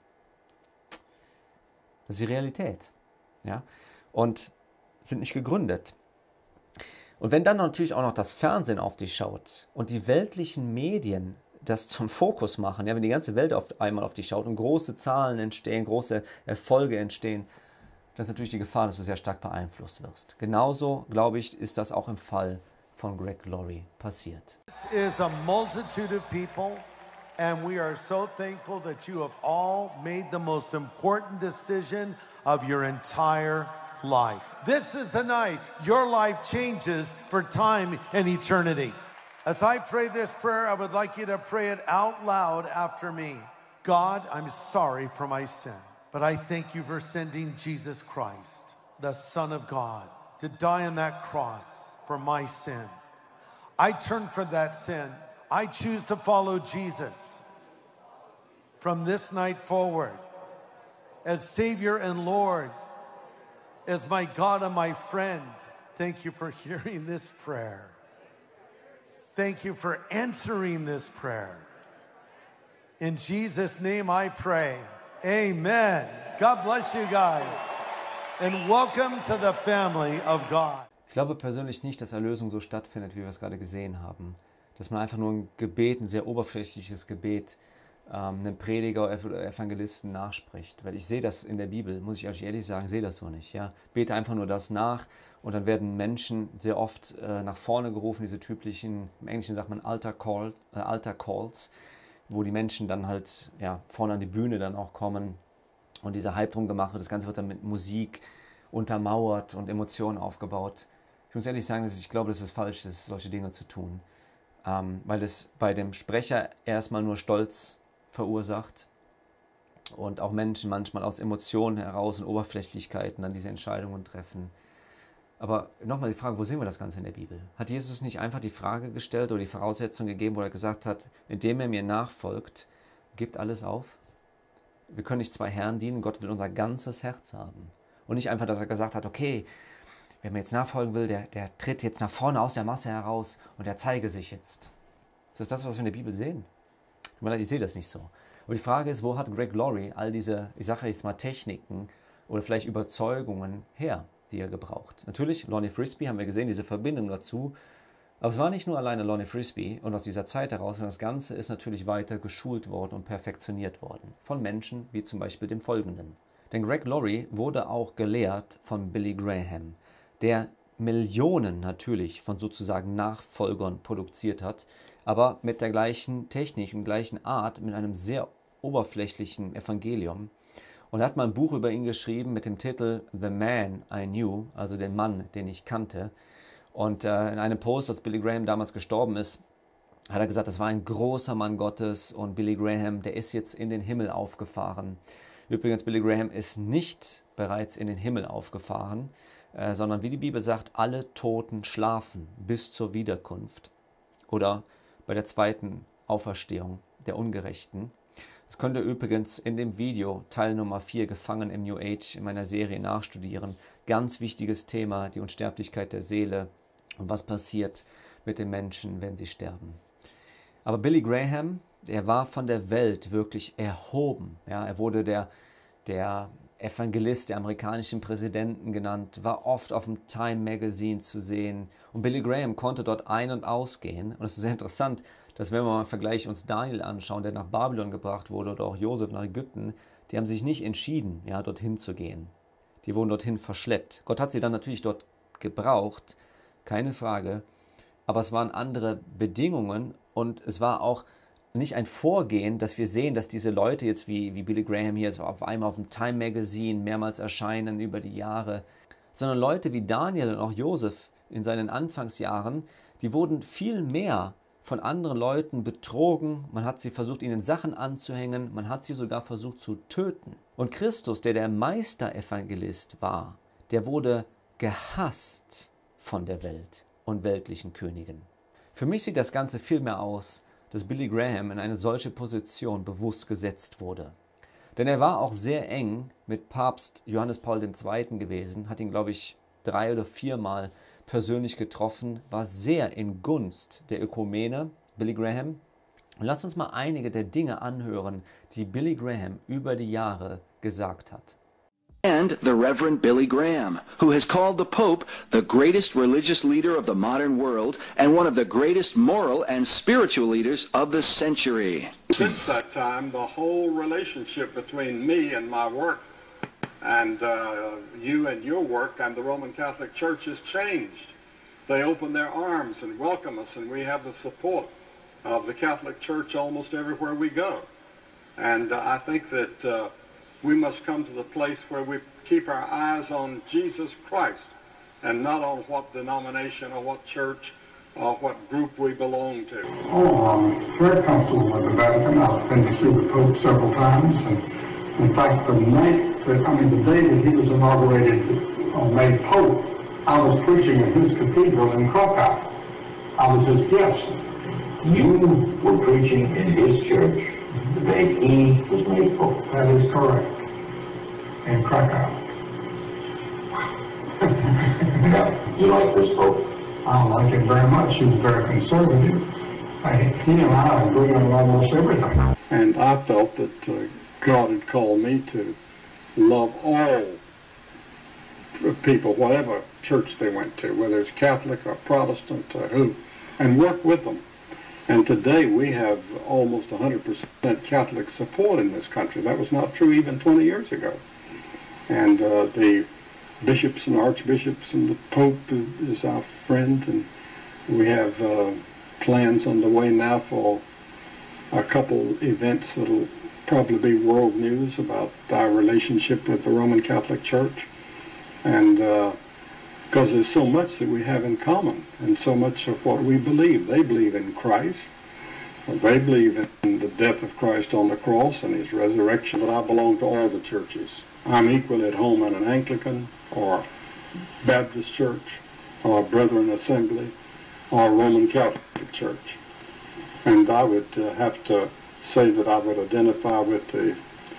Speaker 7: Das ist die Realität. Ja? Und sind nicht gegründet. Und wenn dann natürlich auch noch das Fernsehen auf dich schaut und die weltlichen Medien das zum Fokus machen, ja, wenn die ganze Welt auf einmal auf dich schaut und große Zahlen entstehen, große Erfolge entstehen, dann ist natürlich die Gefahr, dass du sehr stark beeinflusst wirst. Genauso, glaube ich, ist das auch im Fall von Greg Laurie passiert.
Speaker 8: This is a multitude of people, and we are so thankful that you have all made the most important decision of your entire life. This is the night your life changes for time and eternity. As I pray this prayer, I would like you to pray it out loud after me. God, I'm sorry for my sin, but I thank you for sending Jesus Christ, the Son of God, to die on that cross for my sin. I turn from that sin. I choose to follow Jesus from this night forward as Savior and Lord, as my God and my friend. Thank you for hearing this prayer. Thank you for answering this prayer. In Jesus' name I pray. Amen. God bless you guys. And welcome to the family of God.
Speaker 7: Ich glaube persönlich nicht, dass Erlösung so stattfindet, wie wir es gerade gesehen haben. Dass man einfach nur ein Gebet, ein sehr oberflächliches Gebet, einem Prediger oder Evangelisten nachspricht. Weil ich sehe das in der Bibel, muss ich euch ehrlich sagen, sehe das so nicht. Ja? Bete einfach nur das nach und dann werden Menschen sehr oft nach vorne gerufen, diese typischen, im Englischen sagt man Altar Calls, wo die Menschen dann halt vorne an die Bühne dann auch kommen und dieser Hype drum gemacht wird. Das Ganze wird dann mit Musik untermauert und Emotionen aufgebaut. Ich muss ehrlich sagen, dass ich glaube, dass es falsch ist, solche Dinge zu tun. Weil es bei dem Sprecher erstmal nur Stolz verursacht und auch Menschen manchmal aus Emotionen heraus und Oberflächlichkeiten dann diese Entscheidungen treffen. Aber nochmal die Frage, wo sehen wir das Ganze in der Bibel? Hat Jesus nicht einfach die Frage gestellt oder die Voraussetzung gegeben, wo er gesagt hat, indem er mir nachfolgt, gibt alles auf? Wir können nicht zwei Herren dienen, Gott will unser ganzes Herz haben. Und nicht einfach, dass er gesagt hat, okay, wer mir jetzt nachfolgen will, der tritt jetzt nach vorne aus der Masse heraus und der zeige sich jetzt. Ist das, was wir in der Bibel sehen? Ich sehe das nicht so. Aber die Frage ist, wo hat Greg Laurie all diese, ich sage jetzt mal Techniken oder vielleicht Überzeugungen her, die er gebraucht? Natürlich, Lonnie Frisbee haben wir gesehen, diese Verbindung dazu. Aber es war nicht nur alleine Lonnie Frisbee und aus dieser Zeit heraus, sondern das Ganze ist natürlich weiter geschult worden und perfektioniert worden. Von Menschen wie zum Beispiel dem folgenden. Denn Greg Laurie wurde auch gelehrt von Billy Graham, der Millionen natürlich von sozusagen Nachfolgern produziert hat, aber mit der gleichen Technik und gleichen Art, mit einem sehr oberflächlichen Evangelium. Und er hat mal ein Buch über ihn geschrieben mit dem Titel The Man I Knew, also den Mann, den ich kannte. Und in einem Post, als Billy Graham damals gestorben ist, hat er gesagt, das war ein großer Mann Gottes und Billy Graham, der ist jetzt in den Himmel aufgefahren. Übrigens, Billy Graham ist nicht bereits in den Himmel aufgefahren, sondern wie die Bibel sagt, alle Toten schlafen bis zur Wiederkunft oder bei der zweiten Auferstehung der Ungerechten. Das könnt ihr übrigens in dem Video Teil Nummer 4, Gefangen im New Age, in meiner Serie nachstudieren. Ganz wichtiges Thema, die Unsterblichkeit der Seele und was passiert mit den Menschen, wenn sie sterben. Aber Billy Graham, er war von der Welt wirklich erhoben. Ja, er wurde der Evangelist der amerikanischen Präsidenten genannt, war oft auf dem Time Magazine zu sehen. Und Billy Graham konnte dort ein- und ausgehen. Und es ist sehr interessant, dass wenn wir mal im Vergleich uns Daniel anschauen, der nach Babylon gebracht wurde, oder auch Josef nach Ägypten, die haben sich nicht entschieden, dorthin zu gehen. Die wurden dorthin verschleppt. Gott hat sie dann natürlich dort gebraucht, keine Frage. Aber es waren andere Bedingungen und es war auch nicht ein Vorgehen, dass wir sehen, dass diese Leute jetzt wie Billy Graham hier auf einmal auf dem Time Magazine mehrmals erscheinen über die Jahre, sondern Leute wie Daniel und auch Josef in seinen Anfangsjahren, die wurden viel mehr von anderen Leuten betrogen, man hat sie versucht, ihnen Sachen anzuhängen, man hat sie sogar versucht zu töten. Und Christus, der Meisterevangelist war, der wurde gehasst von der Welt und weltlichen Königen. Für mich sieht das Ganze viel mehr aus, dass Billy Graham in eine solche Position bewusst gesetzt wurde. Denn er war auch sehr eng mit Papst Johannes Paul II. Gewesen, hat ihn, glaube ich, 3 oder 4 Mal persönlich getroffen, war sehr in Gunst der Ökumene, Billy Graham. Und lasst uns mal einige der Dinge anhören, die Billy Graham über die Jahre gesagt hat.
Speaker 12: And the Reverend Billy Graham, who has called the Pope the greatest religious leader of the modern world and one of the greatest moral and spiritual leaders of the century.
Speaker 2: Since that time, the whole relationship between me and my work and you and your work and the Roman Catholic Church has changed. They open their arms and welcome us, and we have the support of the Catholic Church almost everywhere we go. And I think that we must come to the place where we keep our eyes on Jesus Christ and not on what denomination or what church or what group we belong to.
Speaker 10: Oh, I'm very comfortable with the Vatican. I've been to see the Pope several times, and in fact, the day that he was inaugurated or made Pope, I was preaching at his cathedral in Krakow. I was his guest.
Speaker 22: You were preaching in his church the day he was made Pope.
Speaker 10: That is correct. In Krakow.
Speaker 22: You like this Pope?
Speaker 10: I like him very much. He's very conservative. He and I agree on almost everything.
Speaker 2: And I felt that God had called me to love all people, whatever church they went to, whether it's Catholic or Protestant or who, and work with them. And today we have almost 100% Catholic support in this country. That was not true even 20 years ago. And the bishops and archbishops and the Pope is our friend, and we have plans underway now for a couple events that'll probably be world news about our relationship with the Roman Catholic Church. And because there's so much that we have in common, and so much of what we believe. They believe in Christ. They believe in the death of Christ on the cross and his resurrection. But I belong to all the churches. I'm equally at home in an Anglican or Baptist church or Brethren Assembly or Roman Catholic Church. And I would have to say that I would identify with the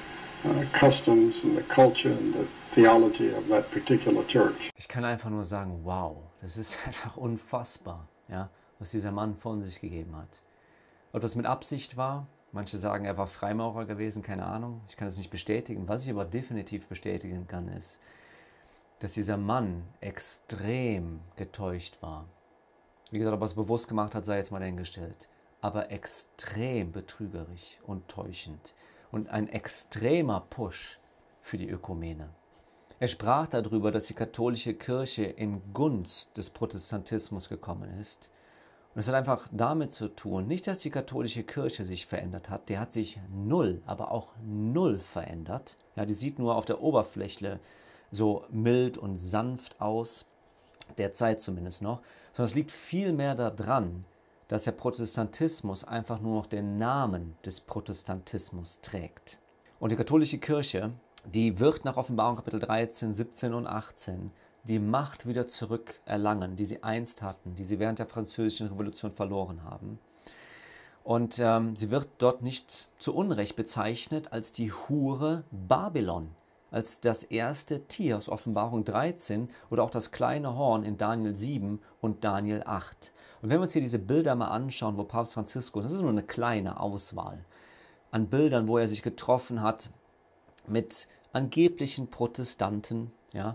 Speaker 2: customs and the culture and the theology of that particular church.
Speaker 7: Ich kann einfach nur sagen, wow, das ist einfach unfassbar, ja, was dieser Mann von sich gegeben hat. Ob das mit Absicht war, manche sagen, er war Freimaurer gewesen, keine Ahnung, ich kann das nicht bestätigen. Was ich aber definitiv bestätigen kann, ist, dass dieser Mann extrem getäuscht war. Wie gesagt, ob er es bewusst gemacht hat, sei jetzt mal dahingestellt. Aber extrem betrügerisch und täuschend. Und ein extremer Push für die Ökumene. Er sprach darüber, dass die katholische Kirche in Gunst des Protestantismus gekommen ist. Und es hat einfach damit zu tun, nicht, dass die katholische Kirche sich verändert hat, die hat sich null, aber auch null verändert. Ja, die sieht nur auf der Oberfläche so mild und sanft aus, derzeit zumindest noch, sondern es liegt vielmehr daran, dass der Protestantismus einfach nur noch den Namen des Protestantismus trägt. Und die katholische Kirche, die wird nach Offenbarung Kapitel 13, 17 und 18 die Macht wieder zurückerlangen, die sie einst hatten, die sie während der Französischen Revolution verloren haben. Und sie wird dort nicht zu Unrecht bezeichnet als die Hure Babylon, als das erste Tier aus Offenbarung 13 oder auch das kleine Horn in Daniel 7 und Daniel 8. Und wenn wir uns hier diese Bilder mal anschauen, wo Papst Franziskus, das ist nur eine kleine Auswahl an Bildern, wo er sich getroffen hat mit angeblichen Protestanten, ja,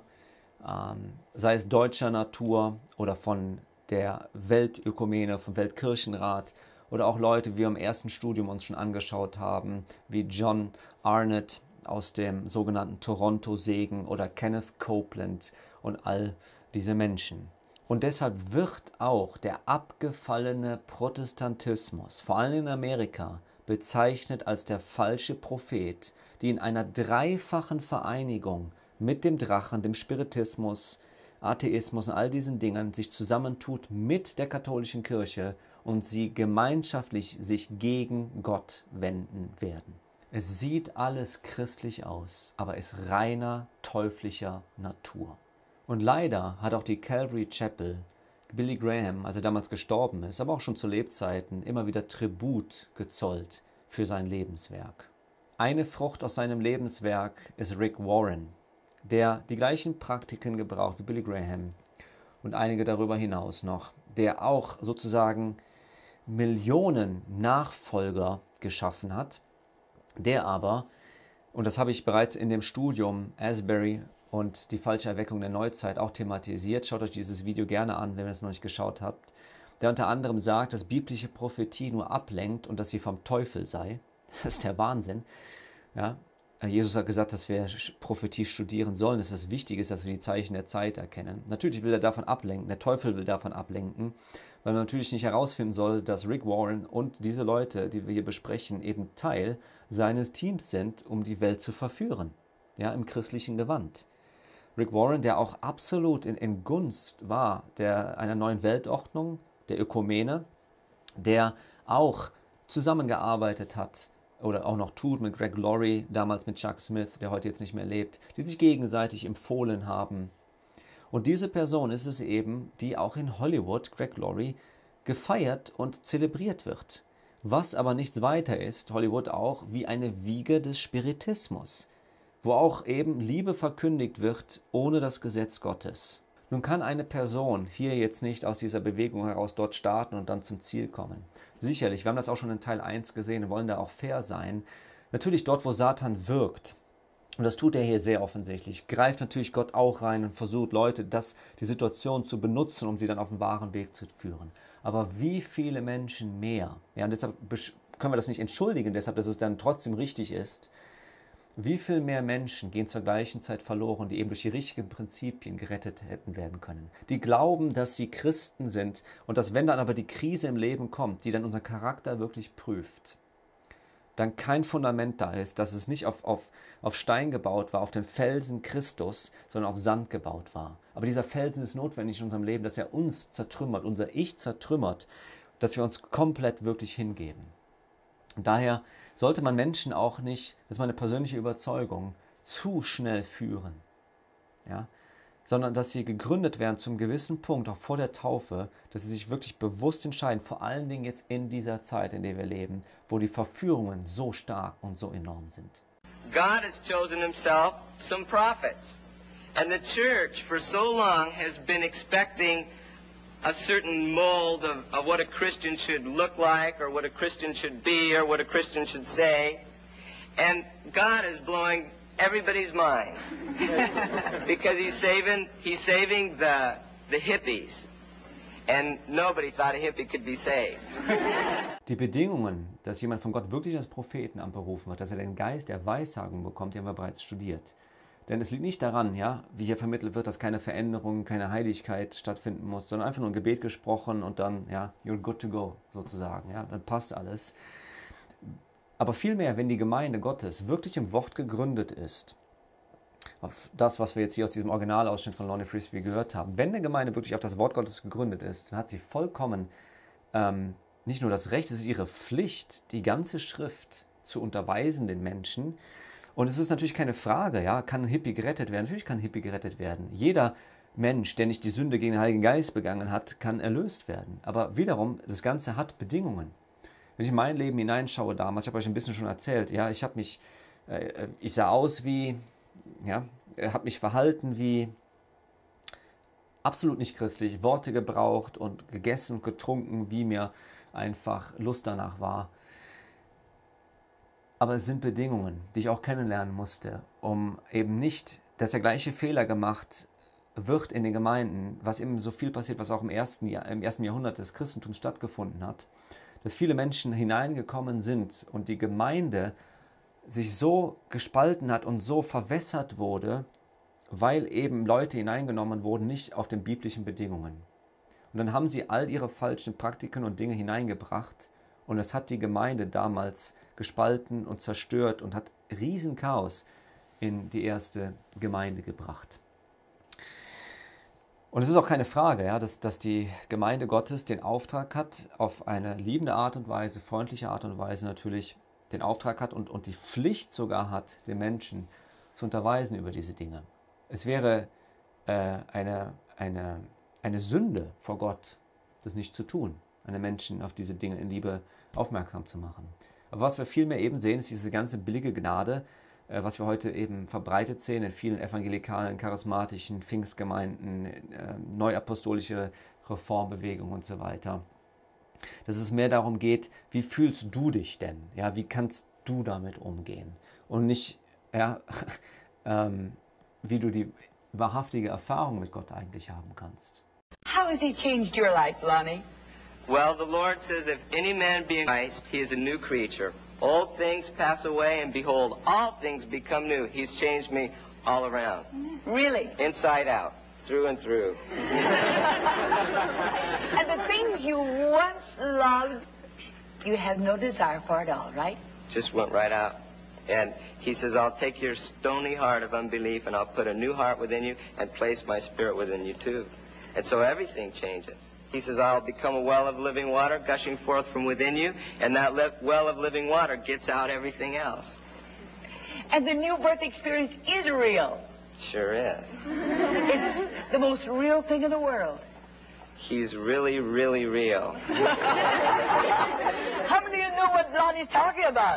Speaker 7: sei es deutscher Natur oder von der Weltökumene, vom Weltkirchenrat oder auch Leute, die wir im ersten Studium uns schon angeschaut haben, wie John Arnott aus dem sogenannten Toronto-Segen oder Kenneth Copeland und all diese Menschen. Und deshalb wird auch der abgefallene Protestantismus, vor allem in Amerika, bezeichnet als der falsche Prophet, die in einer dreifachen Vereinigung mit dem Drachen, dem Spiritismus, Atheismus und all diesen Dingen sich zusammentut mit der katholischen Kirche und sie gemeinschaftlich sich gegen Gott wenden werden. Es sieht alles christlich aus, aber ist reiner teuflischer Natur. Und leider hat auch die Calvary Chapel Billy Graham, als er damals gestorben ist, aber auch schon zu Lebzeiten, immer wieder Tribut gezollt für sein Lebenswerk. Eine Frucht aus seinem Lebenswerk ist Rick Warren, der die gleichen Praktiken gebraucht wie Billy Graham und einige darüber hinaus noch, der auch sozusagen Millionen Nachfolger geschaffen hat, der aber, und das habe ich bereits in dem Studium Asbury und die falsche Erweckung der Neuzeit auch thematisiert, schaut euch dieses Video gerne an, wenn ihr es noch nicht geschaut habt, der unter anderem sagt, dass biblische Prophetie nur ablenkt und dass sie vom Teufel sei. Das ist der Wahnsinn. Ja? Jesus hat gesagt, dass wir Prophetie studieren sollen, dass es wichtig ist, dass wir die Zeichen der Zeit erkennen. Natürlich will er davon ablenken, der Teufel will davon ablenken, weil man natürlich nicht herausfinden soll, dass Rick Warren und diese Leute, die wir hier besprechen, eben Teil seines Teams sind, um die Welt zu verführen, ja, im christlichen Gewand. Rick Warren, der auch absolut in Gunst war einer neuen Weltordnung, der Ökumene, der auch zusammengearbeitet hat oder auch noch tut mit Greg Laurie, damals mit Chuck Smith, der heute jetzt nicht mehr lebt, die sich gegenseitig empfohlen haben. Und diese Person ist es eben, die auch in Hollywood, Greg Laurie, gefeiert und zelebriert wird. Was aber nichts weiter ist, Hollywood auch, wie eine Wiege des Spiritismus, wo auch eben Liebe verkündigt wird ohne das Gesetz Gottes. Nun kann eine Person hier jetzt nicht aus dieser Bewegung heraus dort starten und dann zum Ziel kommen. Sicherlich, wir haben das auch schon in Teil 1 gesehen und wollen da auch fair sein. Natürlich dort, wo Satan wirkt, und das tut er hier sehr offensichtlich, greift natürlich Gott auch rein und versucht Leute, die Situation zu benutzen, um sie dann auf den wahren Weg zu führen. Aber wie viele Menschen mehr, ja, und deshalb können wir das nicht entschuldigen, deshalb, dass es dann trotzdem richtig ist, wie viel mehr Menschen gehen zur gleichen Zeit verloren, die eben durch die richtigen Prinzipien gerettet hätten werden können. Die glauben, dass sie Christen sind und dass, wenn dann aber die Krise im Leben kommt, die dann unseren Charakter wirklich prüft, dann kein Fundament da ist, dass es nicht auf Stein gebaut war, auf den Felsen Christus, sondern auf Sand gebaut war. Aber dieser Felsen ist notwendig in unserem Leben, dass er uns zertrümmert, unser Ich zertrümmert, dass wir uns komplett wirklich hingeben. Und daher sollte man Menschen auch nicht, das ist meine persönliche Überzeugung, zu schnell führen, ja? Sondern dass sie gegründet werden zum gewissen Punkt, auch vor der Taufe, dass sie sich wirklich bewusst entscheiden, vor allen Dingen jetzt in dieser Zeit, in der wir leben, wo die Verführungen so stark und so enorm sind.
Speaker 4: God has chosen himself some prophets, and the church for so long has been expecting a certain mold of what a Christian should look like, or what a Christian should be, or what a Christian should say. And God is blowing everybody's mind because he's saving the hippies. And nobody thought a hippie could be saved.
Speaker 7: Die Bedingungen, dass jemand von Gott wirklich als Propheten anberufen wird, dass er den Geist der Weissagung bekommt, die haben wir bereits studiert. Denn es liegt nicht daran, ja, wie hier vermittelt wird, dass keine Veränderung, keine Heiligkeit stattfinden muss, sondern einfach nur ein Gebet gesprochen und dann, ja, you're good to go, sozusagen, ja, dann passt alles. Aber vielmehr, wenn die Gemeinde Gottes wirklich im Wort gegründet ist, auf das, was wir jetzt hier aus diesem Originalausschnitt von Lonnie Frisbee gehört haben, wenn eine Gemeinde wirklich auf das Wort Gottes gegründet ist, dann hat sie vollkommen nicht nur das Recht, es ist ihre Pflicht, die ganze Schrift zu unterweisen den Menschen. Und es ist natürlich keine Frage, ja, kann ein Hippie gerettet werden? Natürlich kann ein Hippie gerettet werden. Jeder Mensch, der nicht die Sünde gegen den Heiligen Geist begangen hat, kann erlöst werden. Aber wiederum, das Ganze hat Bedingungen. Wenn ich in mein Leben hineinschaue damals, ich habe euch ein bisschen schon erzählt, ja, ich sah aus wie, ja, habe mich verhalten wie absolut nicht christlich, Worte gebraucht und gegessen und getrunken, wie mir einfach Lust danach war. Aber es sind Bedingungen, die ich auch kennenlernen musste, um eben nicht, dass der gleiche Fehler gemacht wird in den Gemeinden, was eben so viel passiert, was auch im ersten Jahrhundert des Christentums stattgefunden hat, dass viele Menschen hineingekommen sind und die Gemeinde sich so gespalten hat und so verwässert wurde, weil eben Leute hineingenommen wurden, nicht auf den biblischen Bedingungen. Und dann haben sie all ihre falschen Praktiken und Dinge hineingebracht und es hat die Gemeinde damals gespalten und zerstört und hat riesen Chaos in die erste Gemeinde gebracht. Und es ist auch keine Frage, ja, dass die Gemeinde Gottes den Auftrag hat, auf eine liebende Art und Weise, freundliche Art und Weise natürlich den Auftrag hat und die Pflicht sogar hat, den Menschen zu unterweisen über diese Dinge. Es wäre eine Sünde vor Gott, das nicht zu tun, einen Menschen auf diese Dinge in Liebe aufmerksam zu machen. Aber was wir vielmehr eben sehen, ist diese ganze billige Gnade, was wir heute eben verbreitet sehen in vielen evangelikalen, charismatischen Pfingstgemeinden, neuapostolische Reformbewegungen und so weiter. Dass es mehr darum geht, wie fühlst du dich denn? Ja, wie kannst du damit umgehen? Und nicht, ja, wie du die wahrhaftige Erfahrung mit Gott eigentlich haben kannst.
Speaker 4: How has he changed your life, Lonnie? Well, the Lord says, if any man be in Christ, he is a new creature. Old things pass away, and behold, all things become new. He's changed me all around. Really? Inside out, through and through.
Speaker 5: And the things you once loved, you have no desire for at all, right?
Speaker 4: Just went right out. And he says, I'll take your stony heart of unbelief, and I'll put a new heart within you, and place my spirit within you too. And so everything changes. He says, I'll become a well of living water gushing forth from within you, and that well of living water gets out everything else.
Speaker 5: And the new birth experience is real.
Speaker 4: Sure is.
Speaker 5: It's the most real thing in the world.
Speaker 4: He's really, really real.
Speaker 5: How many of you know what Lonnie's talking about?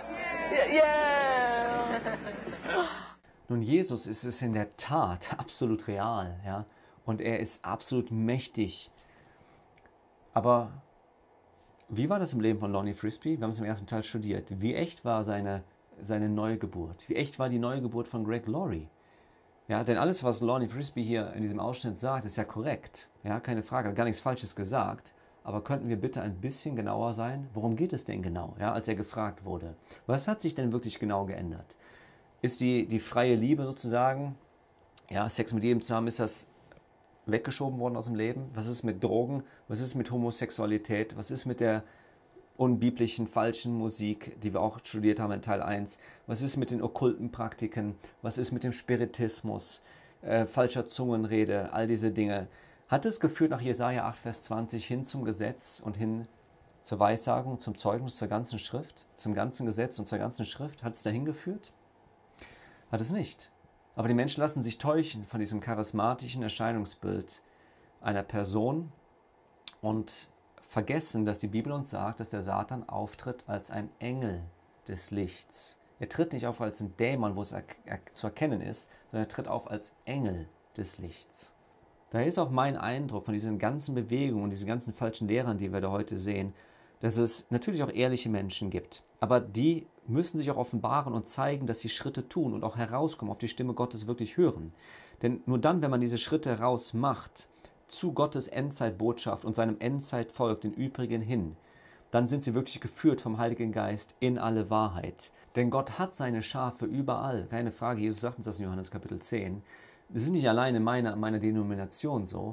Speaker 5: Yeah.
Speaker 7: Nun, Jesus ist es in der Tat absolut real, ja. und er ist absolut mächtig. Aber wie war das im Leben von Lonnie Frisbee? Wir haben es im ersten Teil studiert. Wie echt war seine Neugeburt? Wie echt war die Neugeburt von Greg Laurie? Ja, denn alles, was Lonnie Frisbee hier in diesem Ausschnitt sagt, ist ja korrekt. Ja, keine Frage, hat gar nichts Falsches gesagt. Aber könnten wir bitte ein bisschen genauer sein? Worum geht es denn genau, ja, als er gefragt wurde? Was hat sich denn wirklich genau geändert? Ist die freie Liebe sozusagen, ja, Sex mit jedem zu haben, ist das weggeschoben worden aus dem Leben? Was ist mit Drogen? Was ist mit Homosexualität? Was ist mit der unbiblischen, falschen Musik, die wir auch studiert haben in Teil 1? Was ist mit den okkulten Praktiken? Was ist mit dem Spiritismus? Falscher Zungenrede, all diese Dinge. Hat es geführt nach Jesaja 8, Vers 20 hin zum Gesetz und hin zur Weissagung, zum Zeugnis, zur ganzen Schrift, zum ganzen Gesetz und zur ganzen Schrift? Hat es dahin geführt? Hat es nicht. Aber die Menschen lassen sich täuschen von diesem charismatischen Erscheinungsbild einer Person und vergessen, dass die Bibel uns sagt, dass der Satan auftritt als ein Engel des Lichts. Er tritt nicht auf als ein Dämon, wo es zu erkennen ist, sondern er tritt auf als Engel des Lichts. Daher ist auch mein Eindruck von diesen ganzen Bewegungen und diesen ganzen falschen Lehrern, die wir da heute sehen, dass es natürlich auch ehrliche Menschen gibt. Aber die müssen sich auch offenbaren und zeigen, dass sie Schritte tun und auch herauskommen, auf die Stimme Gottes wirklich hören. Denn nur dann, wenn man diese Schritte rausmacht, zu Gottes Endzeitbotschaft und seinem Endzeitvolk, den Übrigen hin, dann sind sie wirklich geführt vom Heiligen Geist in alle Wahrheit. Denn Gott hat seine Schafe überall. Keine Frage, Jesus sagt uns das in Johannes Kapitel 10. Das ist nicht alleine meiner Denomination so,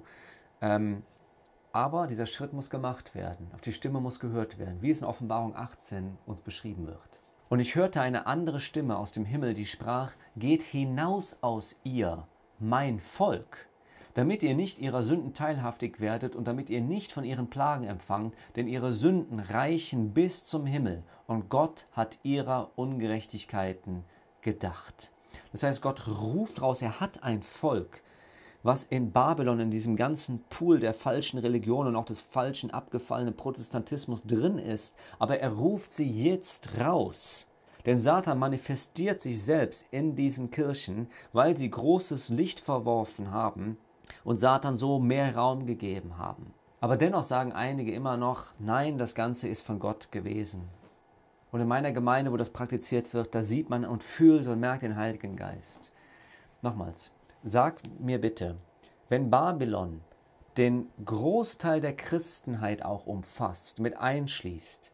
Speaker 7: aber dieser Schritt muss gemacht werden, auf die Stimme muss gehört werden, wie es in Offenbarung 18 uns beschrieben wird. Und ich hörte eine andere Stimme aus dem Himmel, die sprach, geht hinaus aus ihr, mein Volk, damit ihr nicht ihrer Sünden teilhaftig werdet und damit ihr nicht von ihren Plagen empfangt, denn ihre Sünden reichen bis zum Himmel und Gott hat ihrer Ungerechtigkeiten gedacht. Das heißt, Gott ruft raus, er hat ein Volk, was in Babylon, in diesem ganzen Pool der falschen Religion und auch des falschen, abgefallenen Protestantismus drin ist, aber er ruft sie jetzt raus. Denn Satan manifestiert sich selbst in diesen Kirchen, weil sie großes Licht verworfen haben und Satan so mehr Raum gegeben haben. Aber dennoch sagen einige immer noch, nein, das Ganze ist von Gott gewesen. Und in meiner Gemeinde, wo das praktiziert wird, da sieht man und fühlt und merkt den Heiligen Geist. Nochmals, sagt mir bitte, wenn Babylon den Großteil der Christenheit auch umfasst, mit einschließt,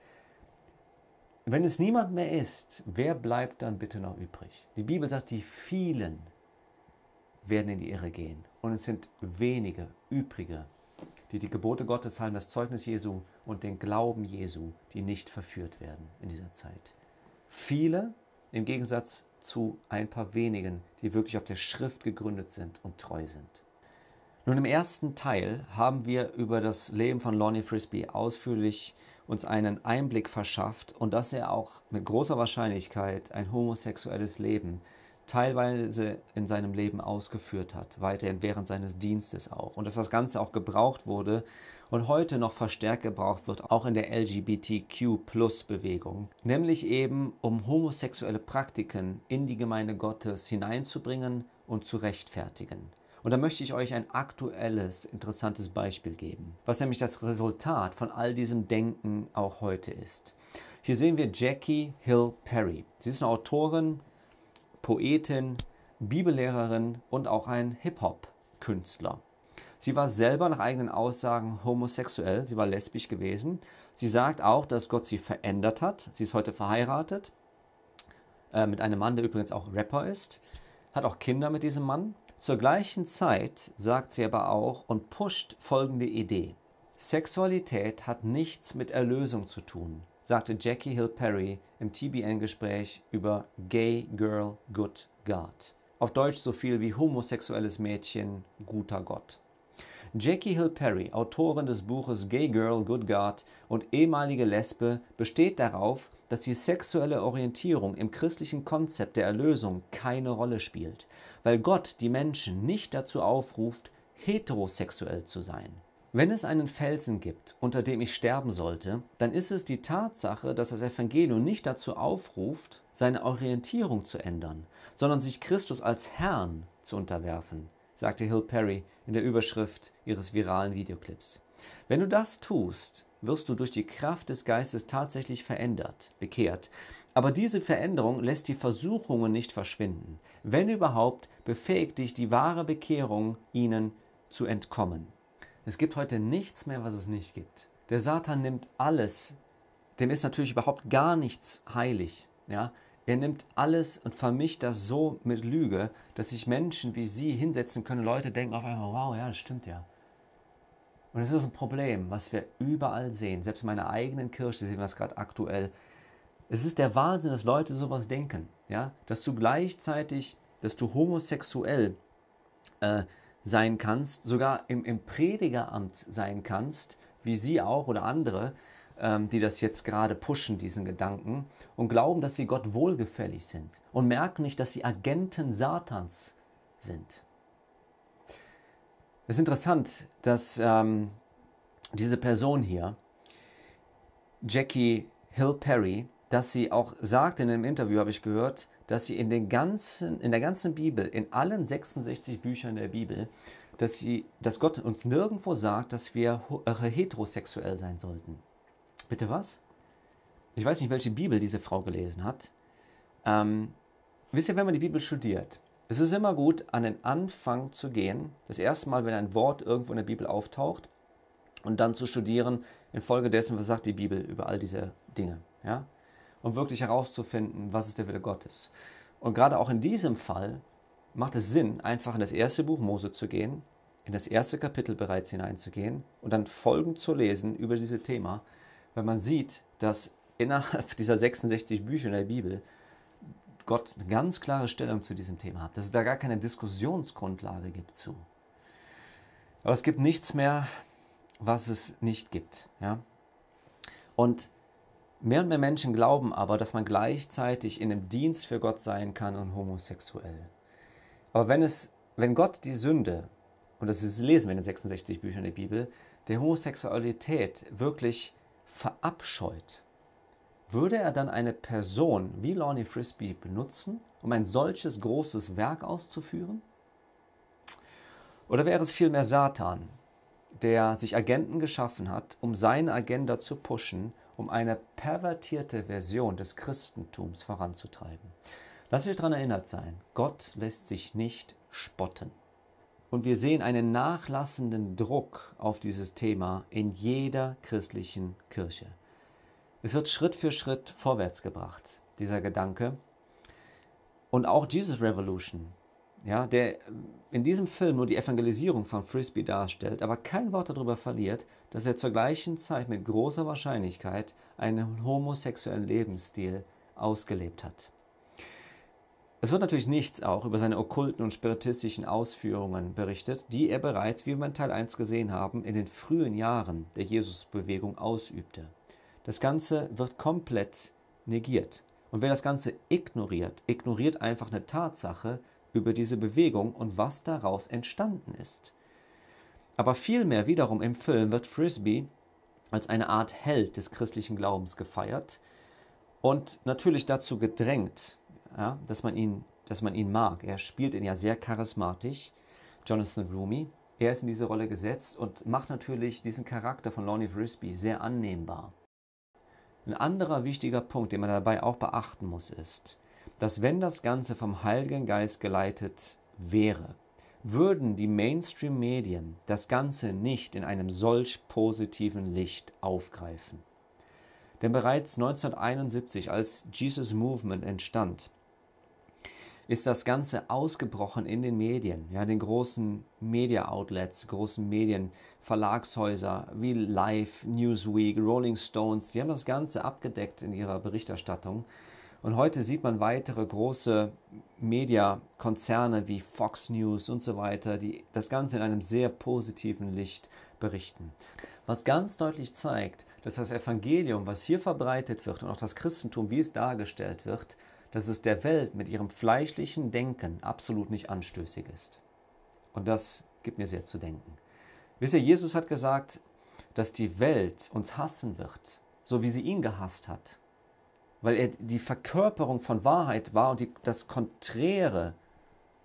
Speaker 7: wenn es niemand mehr ist, wer bleibt dann bitte noch übrig? Die Bibel sagt, die vielen werden in die Irre gehen. Und es sind wenige übrige, die die Gebote Gottes halten, das Zeugnis Jesu und den Glauben Jesu, die nicht verführt werden in dieser Zeit. Viele im Gegensatz zu ein paar wenigen, die wirklich auf der Schrift gegründet sind und treu sind. Nun, im ersten Teil haben wir über das Leben von Lonnie Frisbee ausführlich uns einen Einblick verschafft und dass er auch mit großer Wahrscheinlichkeit ein homosexuelles Leben teilweise in seinem Leben ausgeführt hat, weiterhin während seines Dienstes auch. Und dass das Ganze auch gebraucht wurde und heute noch verstärkt gebraucht wird, auch in der LGBTQ-Plus-Bewegung, nämlich eben um homosexuelle Praktiken in die Gemeinde Gottes hineinzubringen und zu rechtfertigen. Und da möchte ich euch ein aktuelles, interessantes Beispiel geben, was nämlich das Resultat von all diesem Denken auch heute ist. Hier sehen wir Jackie Hill Perry. Sie ist eine Autorin, Poetin, Bibellehrerin und auch ein Hip-Hop-Künstler. Sie war selber nach eigenen Aussagen homosexuell, sie war lesbisch gewesen. Sie sagt auch, dass Gott sie verändert hat. Sie ist heute verheiratet mit einem Mann, der übrigens auch Rapper ist, hat auch Kinder mit diesem Mann. Zur gleichen Zeit sagt sie aber auch und pusht folgende Idee. Sexualität hat nichts mit Erlösung zu tun, sagte Jackie Hill Perry im TBN-Gespräch über Gay Girl, Good God. Auf Deutsch so viel wie homosexuelles Mädchen, guter Gott. Jackie Hill Perry, Autorin des Buches Gay Girl, Good God und ehemalige Lesbe, besteht darauf, dass die sexuelle Orientierung im christlichen Konzept der Erlösung keine Rolle spielt, weil Gott die Menschen nicht dazu aufruft, heterosexuell zu sein. Wenn es einen Felsen gibt, unter dem ich sterben sollte, dann ist es die Tatsache, dass das Evangelium nicht dazu aufruft, seine Orientierung zu ändern, sondern sich Christus als Herrn zu unterwerfen, sagte Hill Perry in der Überschrift ihres viralen Videoclips. Wenn du das tust, wirst du durch die Kraft des Geistes tatsächlich verändert, bekehrt. Aber diese Veränderung lässt die Versuchungen nicht verschwinden. Wenn überhaupt, befähigt dich die wahre Bekehrung, ihnen zu entkommen. Es gibt heute nichts mehr, was es nicht gibt. Der Satan nimmt alles, dem ist natürlich überhaupt gar nichts heilig. Ja? Er nimmt alles und vermischt das so mit Lüge, dass sich Menschen wie Sie hinsetzen können. Leute denken auf einmal, wow, ja, das stimmt ja. Und es ist ein Problem, was wir überall sehen. Selbst in meiner eigenen Kirche sehen wir es gerade aktuell. Es ist der Wahnsinn, dass Leute sowas denken. Ja? Dass du gleichzeitig, dass du homosexuell sein kannst, sogar im Predigeramt sein kannst, wie Sie auch oder andere, die das jetzt gerade pushen, diesen Gedanken, und glauben, dass sie Gott wohlgefällig sind und merken nicht, dass sie Agenten Satans sind. Es ist interessant, dass diese Person hier, Jackie Hill Perry, dass sie auch sagt, in einem Interview habe ich gehört, dass sie in der ganzen Bibel, in allen 66 Büchern der Bibel, dass Gott uns nirgendwo sagt, dass wir heterosexuell sein sollten. Bitte was? Ich weiß nicht, welche Bibel diese Frau gelesen hat. Wisst ihr, wenn man die Bibel studiert, es ist immer gut, an den Anfang zu gehen, das erste Mal, wenn ein Wort irgendwo in der Bibel auftaucht, und dann zu studieren, infolgedessen, was sagt die Bibel über all diese Dinge. Ja? Um wirklich herauszufinden, was ist der Wille Gottes. Und gerade auch in diesem Fall macht es Sinn, einfach in das erste Buch Mose zu gehen, in das erste Kapitel bereits hineinzugehen und dann folgend zu lesen über dieses Thema, weil man sieht, dass innerhalb dieser 66 Bücher in der Bibel Gott eine ganz klare Stellung zu diesem Thema hat, dass es da gar keine Diskussionsgrundlage gibt zu. Aber es gibt nichts mehr, was es nicht gibt. Ja? Und mehr Menschen glauben aber, dass man gleichzeitig in einem Dienst für Gott sein kann und homosexuell. Aber wenn Gott die Sünde, und das lesen wir in den 66 Büchern der Bibel, der Homosexualität wirklich verabscheut, würde er dann eine Person wie Lonnie Frisbee benutzen, um ein solches großes Werk auszuführen? Oder wäre es vielmehr Satan, der sich Agenten geschaffen hat, um seine Agenda zu pushen, um eine pervertierte Version des Christentums voranzutreiben? Lasst euch daran erinnert sein, Gott lässt sich nicht spotten. Und wir sehen einen nachlassenden Druck auf dieses Thema in jeder christlichen Kirche. Es wird Schritt für Schritt vorwärts gebracht, dieser Gedanke. Und auch Jesus Revolution, ja, der in diesem Film nur die Evangelisierung von Frisbee darstellt, aber kein Wort darüber verliert, dass er zur gleichen Zeit mit großer Wahrscheinlichkeit einen homosexuellen Lebensstil ausgelebt hat. Es wird natürlich nichts auch über seine okkulten und spiritistischen Ausführungen berichtet, die er bereits, wie wir in Teil 1 gesehen haben, in den frühen Jahren der Jesusbewegung ausübte. Das Ganze wird komplett negiert. Und wer das Ganze ignoriert, ignoriert einfach eine Tatsache über diese Bewegung und was daraus entstanden ist. Aber vielmehr wiederum im Film wird Frisbee als eine Art Held des christlichen Glaubens gefeiert und natürlich dazu gedrängt, ja, dass man ihn mag. Er spielt ihn ja sehr charismatisch, Jonathan Roumie. Er ist in diese Rolle gesetzt und macht natürlich diesen Charakter von Lonnie Frisbee sehr annehmbar. Ein anderer wichtiger Punkt, den man dabei auch beachten muss, ist, dass wenn das Ganze vom Heiligen Geist geleitet wäre, würden die Mainstream-Medien das Ganze nicht in einem solch positiven Licht aufgreifen. Denn bereits 1971, als Jesus Movement entstand, ist das Ganze ausgebrochen in den Medien, ja, den großen Media-Outlets, großen Medienverlagshäuser wie Life, Newsweek, Rolling Stones, die haben das Ganze abgedeckt in ihrer Berichterstattung. Und heute sieht man weitere große Mediakonzerne wie Fox News und so weiter, die das Ganze in einem sehr positiven Licht berichten. Was ganz deutlich zeigt, dass das Evangelium, was hier verbreitet wird, und auch das Christentum, wie es dargestellt wird, dass es der Welt mit ihrem fleischlichen Denken absolut nicht anstößig ist. Und das gibt mir sehr zu denken. Wisst ihr, Jesus hat gesagt, dass die Welt uns hassen wird, so wie sie ihn gehasst hat, weil er die Verkörperung von Wahrheit war und das Konträre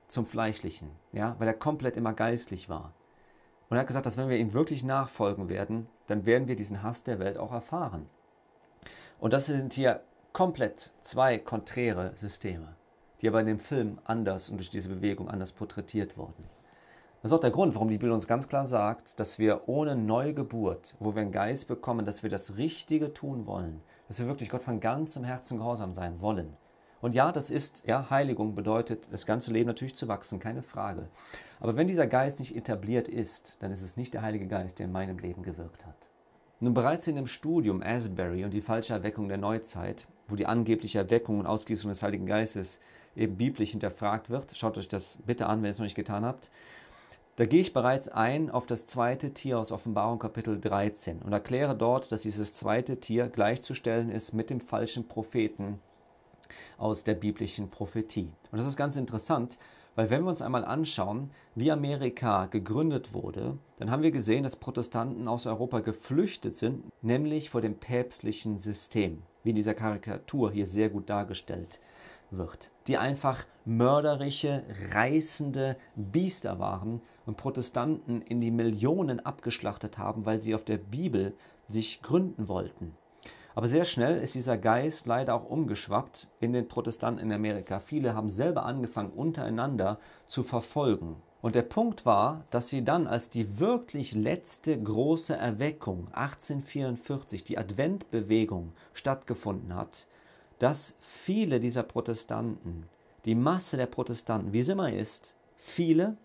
Speaker 7: zum Fleischlichen, ja, weil er komplett immer geistlich war. Und er hat gesagt, dass wenn wir ihm wirklich nachfolgen werden, dann werden wir diesen Hass der Welt auch erfahren. Und das sind hier komplett zwei konträre Systeme, die aber in dem Film anders und durch diese Bewegung anders porträtiert wurden. Das ist auch der Grund, warum die Bibel uns ganz klar sagt, dass wir ohne Neugeburt, wo wir einen Geist bekommen, dass wir das Richtige tun wollen, dass wir wirklich Gott von ganzem Herzen gehorsam sein wollen. Und ja, das ist, ja, Heiligung bedeutet, das ganze Leben natürlich zu wachsen, keine Frage. Aber wenn dieser Geist nicht etabliert ist, dann ist es nicht der Heilige Geist, der in meinem Leben gewirkt hat. Nun, bereits in dem Studium Asbury und die falsche Erweckung der Neuzeit, wo die angebliche Erweckung und Ausgießung des Heiligen Geistes eben biblisch hinterfragt wird, schaut euch das bitte an, wenn ihr es noch nicht getan habt, da gehe ich bereits ein auf das zweite Tier aus Offenbarung Kapitel 13 und erkläre dort, dass dieses zweite Tier gleichzustellen ist mit dem falschen Propheten aus der biblischen Prophetie. Und das ist ganz interessant, weil wenn wir uns einmal anschauen, wie Amerika gegründet wurde, dann haben wir gesehen, dass Protestanten aus Europa geflüchtet sind, nämlich vor dem päpstlichen System, wie in dieser Karikatur hier sehr gut dargestellt wird, die einfach mörderische, reißende Biester waren und Protestanten in die Millionen abgeschlachtet haben, weil sie auf der Bibel sich gründen wollten. Aber sehr schnell ist dieser Geist leider auch umgeschwappt in den Protestanten in Amerika. Viele haben selber angefangen, untereinander zu verfolgen. Und der Punkt war, dass sie dann, als die wirklich letzte große Erweckung 1844, die Adventbewegung, stattgefunden hat, dass viele dieser Protestanten, die Masse der Protestanten, wie es immer ist, viele,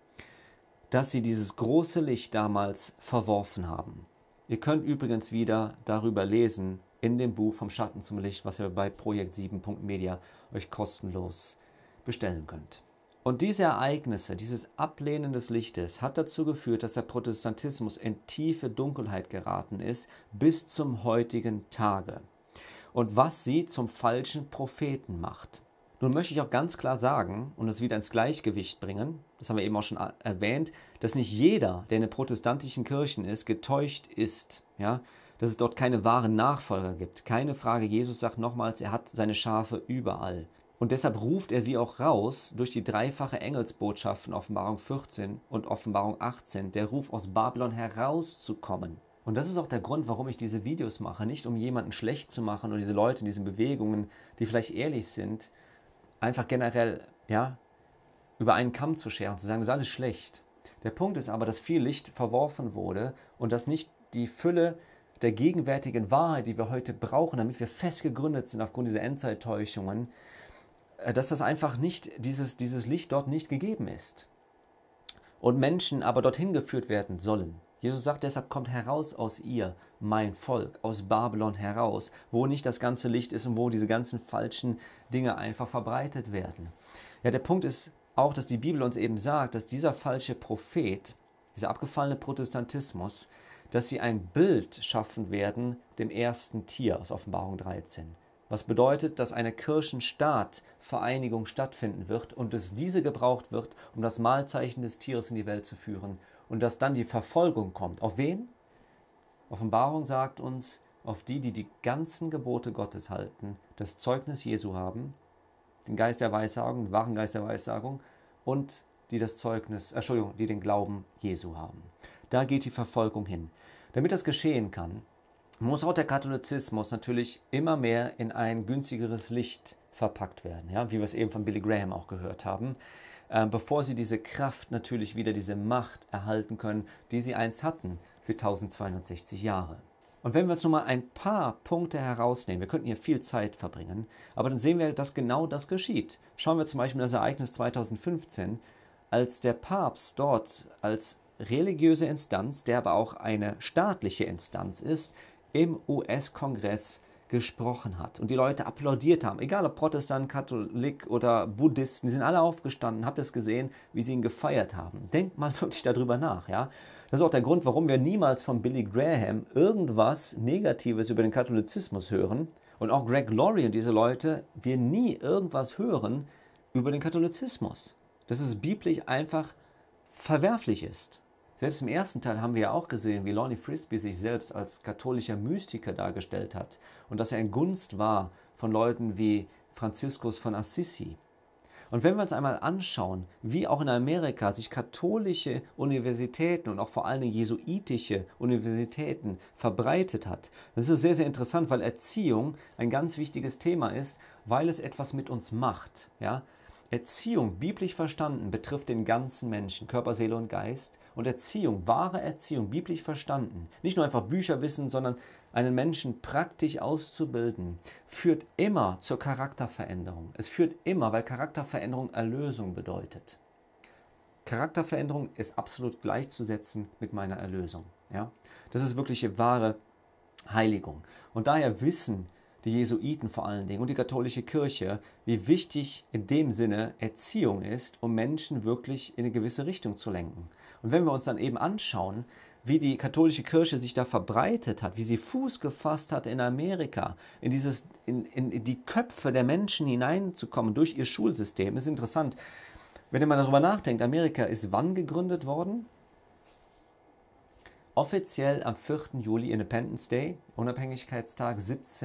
Speaker 7: dass sie dieses große Licht damals verworfen haben. Ihr könnt übrigens wieder darüber lesen in dem Buch Vom Schatten zum Licht, was ihr bei projekt7.media euch kostenlos bestellen könnt. Und diese Ereignisse, dieses Ablehnen des Lichtes hat dazu geführt, dass der Protestantismus in tiefe Dunkelheit geraten ist bis zum heutigen Tage. Und was sie zum falschen Propheten macht. Nun möchte ich auch ganz klar sagen und es wieder ins Gleichgewicht bringen, das haben wir eben auch schon erwähnt, dass nicht jeder, der in den protestantischen Kirchen ist, getäuscht ist, ja, dass es dort keine wahren Nachfolger gibt. Keine Frage, Jesus sagt nochmals, er hat seine Schafe überall. Und deshalb ruft er sie auch raus durch die dreifache Engelsbotschaft in Offenbarung 14 und Offenbarung 18, der Ruf aus Babylon herauszukommen. Und das ist auch der Grund, warum ich diese Videos mache, nicht um jemanden schlecht zu machen oder diese Leute in diesen Bewegungen, die vielleicht ehrlich sind, einfach generell, ja, über einen Kamm zu scheren und zu sagen, das ist alles schlecht. Der Punkt ist aber, dass viel Licht verworfen wurde und dass nicht die Fülle der gegenwärtigen Wahrheit, die wir heute brauchen, damit wir fest gegründet sind aufgrund dieser Endzeittäuschungen, dass das einfach nicht, dieses Licht dort nicht gegeben ist. Und Menschen aber dorthin geführt werden sollen. Jesus sagt deshalb, kommt heraus aus ihr, mein Volk, aus Babylon heraus, wo nicht das ganze Licht ist und wo diese ganzen falschen Dinge einfach verbreitet werden. Ja, der Punkt ist auch, dass die Bibel uns eben sagt, dass dieser falsche Prophet, dieser abgefallene Protestantismus, dass sie ein Bild schaffen werden dem ersten Tier aus Offenbarung 13. Was bedeutet, dass eine Kirchen-Staat-Vereinigung stattfinden wird und dass diese gebraucht wird, um das Mahlzeichen des Tieres in die Welt zu führen und dass dann die Verfolgung kommt. Auf wen? Offenbarung sagt uns, auf die, die die ganzen Gebote Gottes halten, das Zeugnis Jesu haben, den Geist der Weissagung, den wahren Geist der Weissagung und die das Zeugnis, die den Glauben Jesu haben. Da geht die Verfolgung hin. Damit das geschehen kann, muss auch der Katholizismus natürlich immer mehr in ein günstigeres Licht verpackt werden, ja, wie wir es eben von Billy Graham auch gehört haben, bevor sie diese Kraft natürlich wieder, diese Macht erhalten können, die sie einst hatten für 1260 Jahre. Und wenn wir uns nun mal ein paar Punkte herausnehmen, wir könnten hier viel Zeit verbringen, aber dann sehen wir, dass genau das geschieht. Schauen wir zum Beispiel das Ereignis 2015, als der Papst dort als religiöse Instanz, der aber auch eine staatliche Instanz ist, im US-Kongress gesprochen hat und die Leute applaudiert haben, egal ob Protestant, Katholik oder Buddhisten, die sind alle aufgestanden, habt ihr es gesehen, wie sie ihn gefeiert haben. Denkt mal wirklich darüber nach, ja. Das ist auch der Grund, warum wir niemals von Billy Graham irgendwas Negatives über den Katholizismus hören und auch Greg Laurie und diese Leute, wir nie irgendwas hören über den Katholizismus. Dass es biblisch einfach verwerflich ist. Selbst im ersten Teil haben wir ja auch gesehen, wie Lonnie Frisbee sich selbst als katholischer Mystiker dargestellt hat und dass er in Gunst war von Leuten wie Franziskus von Assisi. Und wenn wir uns einmal anschauen, wie auch in Amerika sich katholische Universitäten und auch vor allem jesuitische Universitäten verbreitet hat, das ist sehr, sehr interessant, weil Erziehung ein ganz wichtiges Thema ist, weil es etwas mit uns macht. Ja? Erziehung, biblisch verstanden, betrifft den ganzen Menschen, Körper, Seele und Geist. Und Erziehung, wahre Erziehung, biblisch verstanden, nicht nur einfach Bücherwissen, sondern einen Menschen praktisch auszubilden, führt immer zur Charakterveränderung. Es führt immer, weil Charakterveränderung Erlösung bedeutet. Charakterveränderung ist absolut gleichzusetzen mit meiner Erlösung. Ja? Das ist wirkliche wahre Heiligung. Und daher wissen die Jesuiten vor allen Dingen und die katholische Kirche, wie wichtig in dem Sinne Erziehung ist, um Menschen wirklich in eine gewisse Richtung zu lenken. Und wenn wir uns dann eben anschauen, wie die katholische Kirche sich da verbreitet hat, wie sie Fuß gefasst hat in Amerika, in die Köpfe der Menschen hineinzukommen durch ihr Schulsystem, ist interessant. Wenn ihr mal darüber nachdenkt, Amerika ist wann gegründet worden? Offiziell am 4. Juli, Independence Day, Unabhängigkeitstag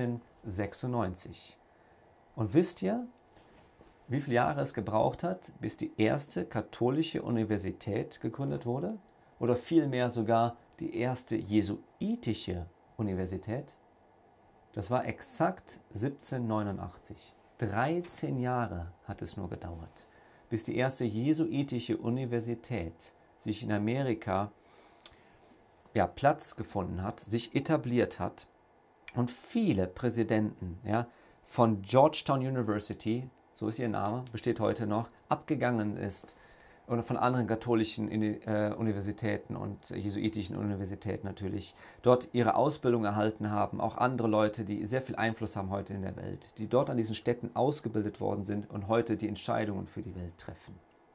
Speaker 7: 1796. Und wisst ihr, wie viele Jahre es gebraucht hat, bis die erste katholische Universität gegründet wurde? Oder vielmehr sogar die erste jesuitische Universität? Das war exakt 1789. 13 Jahre hat es nur gedauert, bis die erste jesuitische Universität sich in Amerika Platz gefunden hat, sich etabliert hat und viele Präsidenten von Georgetown University, so ist ihr Name, besteht heute noch, abgegangen ist oder von anderen katholischen Universitäten und jesuitischen Universitäten natürlich, dort ihre Ausbildung erhalten haben, auch andere Leute, die sehr viel Einfluss haben heute in der Welt, die dort an diesen Städten ausgebildet worden sind und heute die Entscheidungen für die Welt treffen.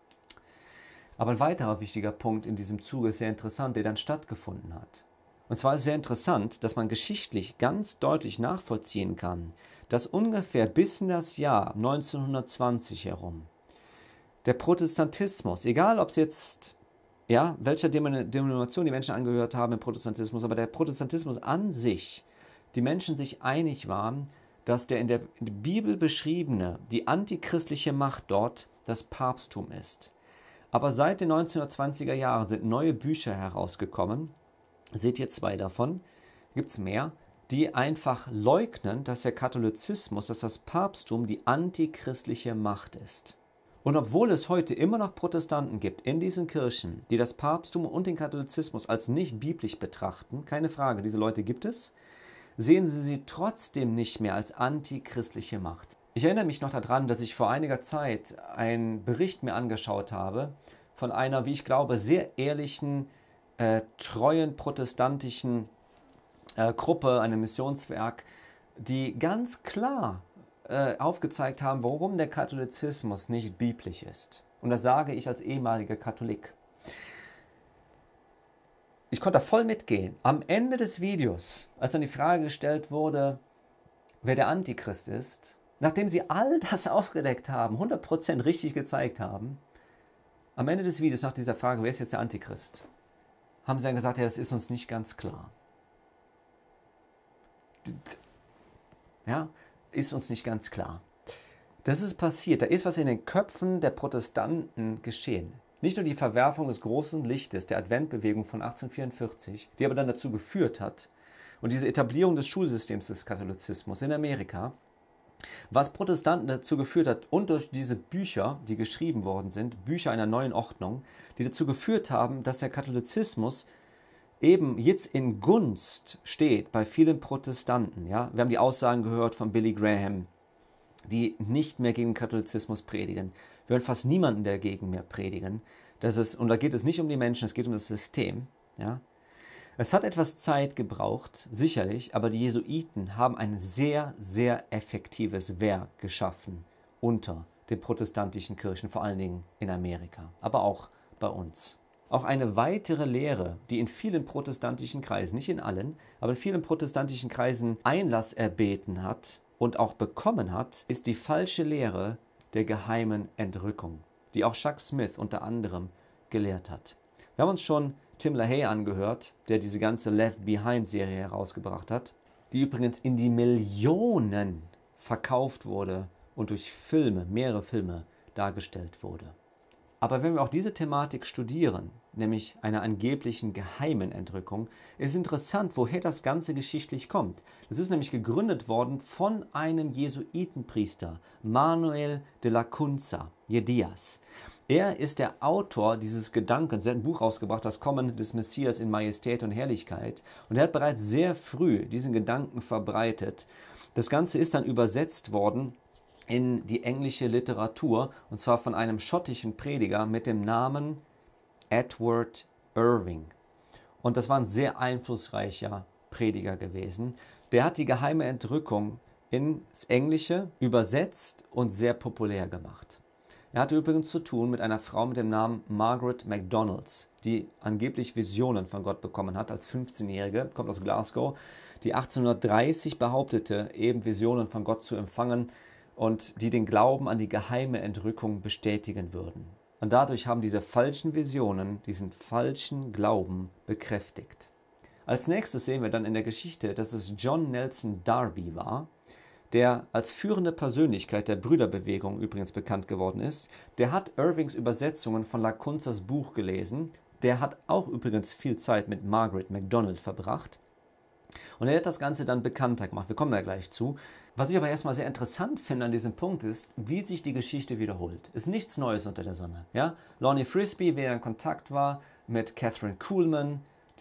Speaker 7: Aber ein weiterer wichtiger Punkt in diesem Zuge ist sehr interessant, der dann stattgefunden hat. Und zwar ist sehr interessant, dass man geschichtlich ganz deutlich nachvollziehen kann, dass ungefähr bis in das Jahr 1920 herum der Protestantismus, egal ob es jetzt, welcher Denomination die Menschen angehört haben im Protestantismus, aber der Protestantismus an sich, die Menschen sich einig waren, dass der in der Bibel beschriebene, die antichristliche Macht dort das Papsttum ist. Aber seit den 1920er Jahren sind neue Bücher herausgekommen, seht ihr 2 davon, gibt es mehr, die einfach leugnen, dass der Katholizismus, dass das Papsttum die antichristliche Macht ist. Und obwohl es heute immer noch Protestanten gibt in diesen Kirchen, die das Papsttum und den Katholizismus als nicht biblisch betrachten, keine Frage, diese Leute gibt es, sehen sie trotzdem nicht mehr als antichristliche Macht. Ich erinnere mich noch daran, dass ich vor einiger Zeit einen Bericht mir angeschaut habe von einer, wie ich glaube, sehr ehrlichen, treuen protestantischen Gruppe, einem Missionswerk, die ganz klar aufgezeigt haben, warum der Katholizismus nicht biblisch ist. Und das sage ich als ehemaliger Katholik. Ich konnte da voll mitgehen. Am Ende des Videos, als dann die Frage gestellt wurde, wer der Antichrist ist, nachdem sie all das aufgedeckt haben, 100% richtig gezeigt haben, am Ende des Videos nach dieser Frage, wer ist jetzt der Antichrist, haben sie dann gesagt, das ist uns nicht ganz klar. Ist uns nicht ganz klar. Das ist passiert. Da ist was in den Köpfen der Protestanten geschehen. Nicht nur die Verwerfung des großen Lichtes, der Adventbewegung von 1844, die aber dann dazu geführt hat, und diese Etablierung des Schulsystems des Katholizismus in Amerika, was Protestanten dazu geführt hat und durch diese Bücher, die geschrieben worden sind, Bücher einer neuen Ordnung, die dazu geführt haben, dass der Katholizismus eben jetzt in Gunst steht bei vielen Protestanten. Ja? Wir haben die Aussagen gehört von Billy Graham, die nicht mehr gegen den Katholizismus predigen. Wir hören fast niemanden dagegen mehr predigen. Und da geht es nicht um die Menschen, es geht um das System. Ja? Es hat etwas Zeit gebraucht, sicherlich, aber die Jesuiten haben ein sehr, sehr effektives Werk geschaffen unter den protestantischen Kirchen, vor allen Dingen in Amerika, aber auch bei uns. Auch eine weitere Lehre, die in vielen protestantischen Kreisen, nicht in allen, aber in vielen protestantischen Kreisen Einlass erbeten hat und auch bekommen hat, ist die falsche Lehre der geheimen Entrückung, die auch Chuck Smith unter anderem gelehrt hat. Wir haben uns schon Tim LaHaye angehört, der diese ganze Left Behind-Serie herausgebracht hat, die übrigens in die Millionen verkauft wurde und durch Filme, mehrere Filme, dargestellt wurde. Aber wenn wir auch diese Thematik studieren, nämlich einer angeblichen geheimen Entrückung, ist interessant, woher das Ganze geschichtlich kommt. Das ist nämlich gegründet worden von einem Jesuitenpriester, Manuel de la Cunza Diaz. Er ist der Autor dieses Gedankens. Er hat ein Buch rausgebracht, das Kommen des Messias in Majestät und Herrlichkeit. Und er hat bereits sehr früh diesen Gedanken verbreitet. Das Ganze ist dann übersetzt worden in die englische Literatur, und zwar von einem schottischen Prediger mit dem Namen Edward Irving. Und das war ein sehr einflussreicher Prediger gewesen. Der hat die geheime Entrückung ins Englische übersetzt und sehr populär gemacht. Er hatte übrigens zu tun mit einer Frau mit dem Namen Margaret MacDonalds, die angeblich Visionen von Gott bekommen hat als 15-Jährige, kommt aus Glasgow, die 1830 behauptete, eben Visionen von Gott zu empfangen und die den Glauben an die geheime Entrückung bestätigen würden. Und dadurch haben diese falschen Visionen diesen falschen Glauben bekräftigt. Als nächstes sehen wir dann in der Geschichte, dass es John Nelson Darby war, der als führende Persönlichkeit der Brüderbewegung übrigens bekannt geworden ist. Der hat Irvings Übersetzungen von La Cunzas Buch gelesen. Der hat auch übrigens viel Zeit mit Margaret MacDonald verbracht. Und er hat das Ganze dann bekannter gemacht. Wir kommen da gleich zu. Was ich aber erstmal sehr interessant finde an diesem Punkt ist, wie sich die Geschichte wiederholt. Ist nichts Neues unter der Sonne. Ja? Lonnie Frisbee, wer in Kontakt war mit Catherine Kuhlman,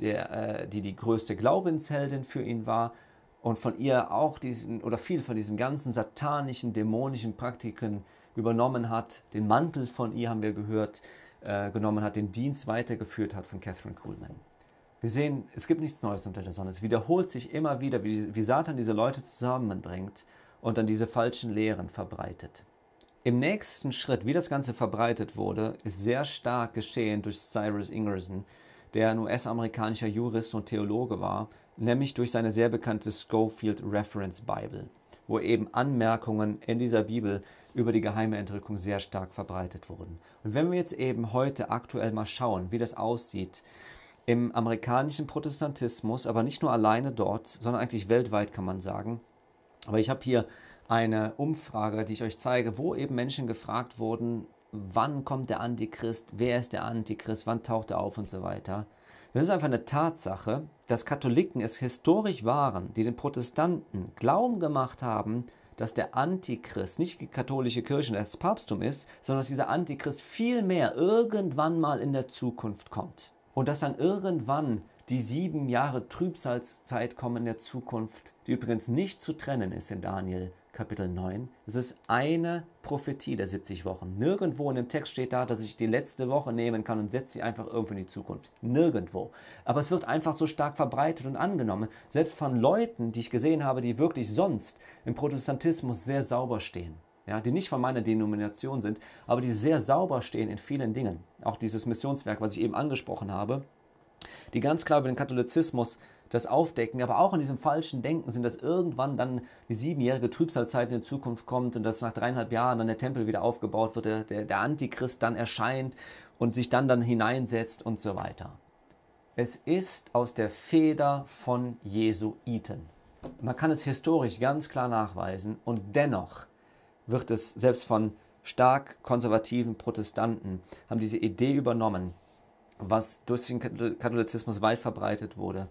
Speaker 7: die größte Glaubensheldin für ihn war und von ihr auch viel von diesen ganzen satanischen, dämonischen Praktiken übernommen hat, den Mantel von ihr, haben wir gehört, genommen hat, den Dienst weitergeführt hat von Catherine Kuhlman. Wir sehen, es gibt nichts Neues unter der Sonne. Es wiederholt sich immer wieder, wie Satan diese Leute zusammenbringt und dann diese falschen Lehren verbreitet. Im nächsten Schritt, wie das Ganze verbreitet wurde, ist sehr stark geschehen durch Cyrus Ingerson, der ein US-amerikanischer Jurist und Theologe war, nämlich durch seine sehr bekannte Scofield Reference Bible, wo eben Anmerkungen in dieser Bibel über die geheime Entrückung sehr stark verbreitet wurden. Und wenn wir jetzt eben heute aktuell mal schauen, wie das aussieht, im amerikanischen Protestantismus, aber nicht nur alleine dort, sondern eigentlich weltweit kann man sagen. Aber ich habe hier eine Umfrage, die ich euch zeige, wo eben Menschen gefragt wurden, wann kommt der Antichrist, wer ist der Antichrist, wann taucht er auf und so weiter. Das ist einfach eine Tatsache, dass Katholiken es historisch waren, die den Protestanten Glauben gemacht haben, dass der Antichrist nicht die katholische Kirche und das Papsttum ist, sondern dass dieser Antichrist viel mehr irgendwann mal in der Zukunft kommt. Und dass dann irgendwann die 7 Jahre Trübsalzeit kommen in der Zukunft, die übrigens nicht zu trennen ist in Daniel Kapitel 9. Es ist eine Prophetie der 70 Wochen. Nirgendwo in dem Text steht da, dass ich die letzte Woche nehmen kann und setze sie einfach irgendwo in die Zukunft. Nirgendwo. Aber es wird einfach so stark verbreitet und angenommen, selbst von Leuten, die ich gesehen habe, die wirklich sonst im Protestantismus sehr sauber stehen. Ja, die nicht von meiner Denomination sind, aber die sehr sauber stehen in vielen Dingen. Auch dieses Missionswerk, was ich eben angesprochen habe, die ganz klar über den Katholizismus das aufdecken, aber auch in diesem falschen Denken sind, dass irgendwann dann die 7-jährige Trübsalzeit in die Zukunft kommt und dass nach 3,5 Jahren dann der Tempel wieder aufgebaut wird, der Antichrist dann erscheint und sich dann hineinsetzt und so weiter. Es ist aus der Feder von Jesuiten. Man kann es historisch ganz klar nachweisen und dennoch wird es selbst von stark konservativen Protestanten, haben diese Idee übernommen, was durch den Katholizismus weit verbreitet wurde.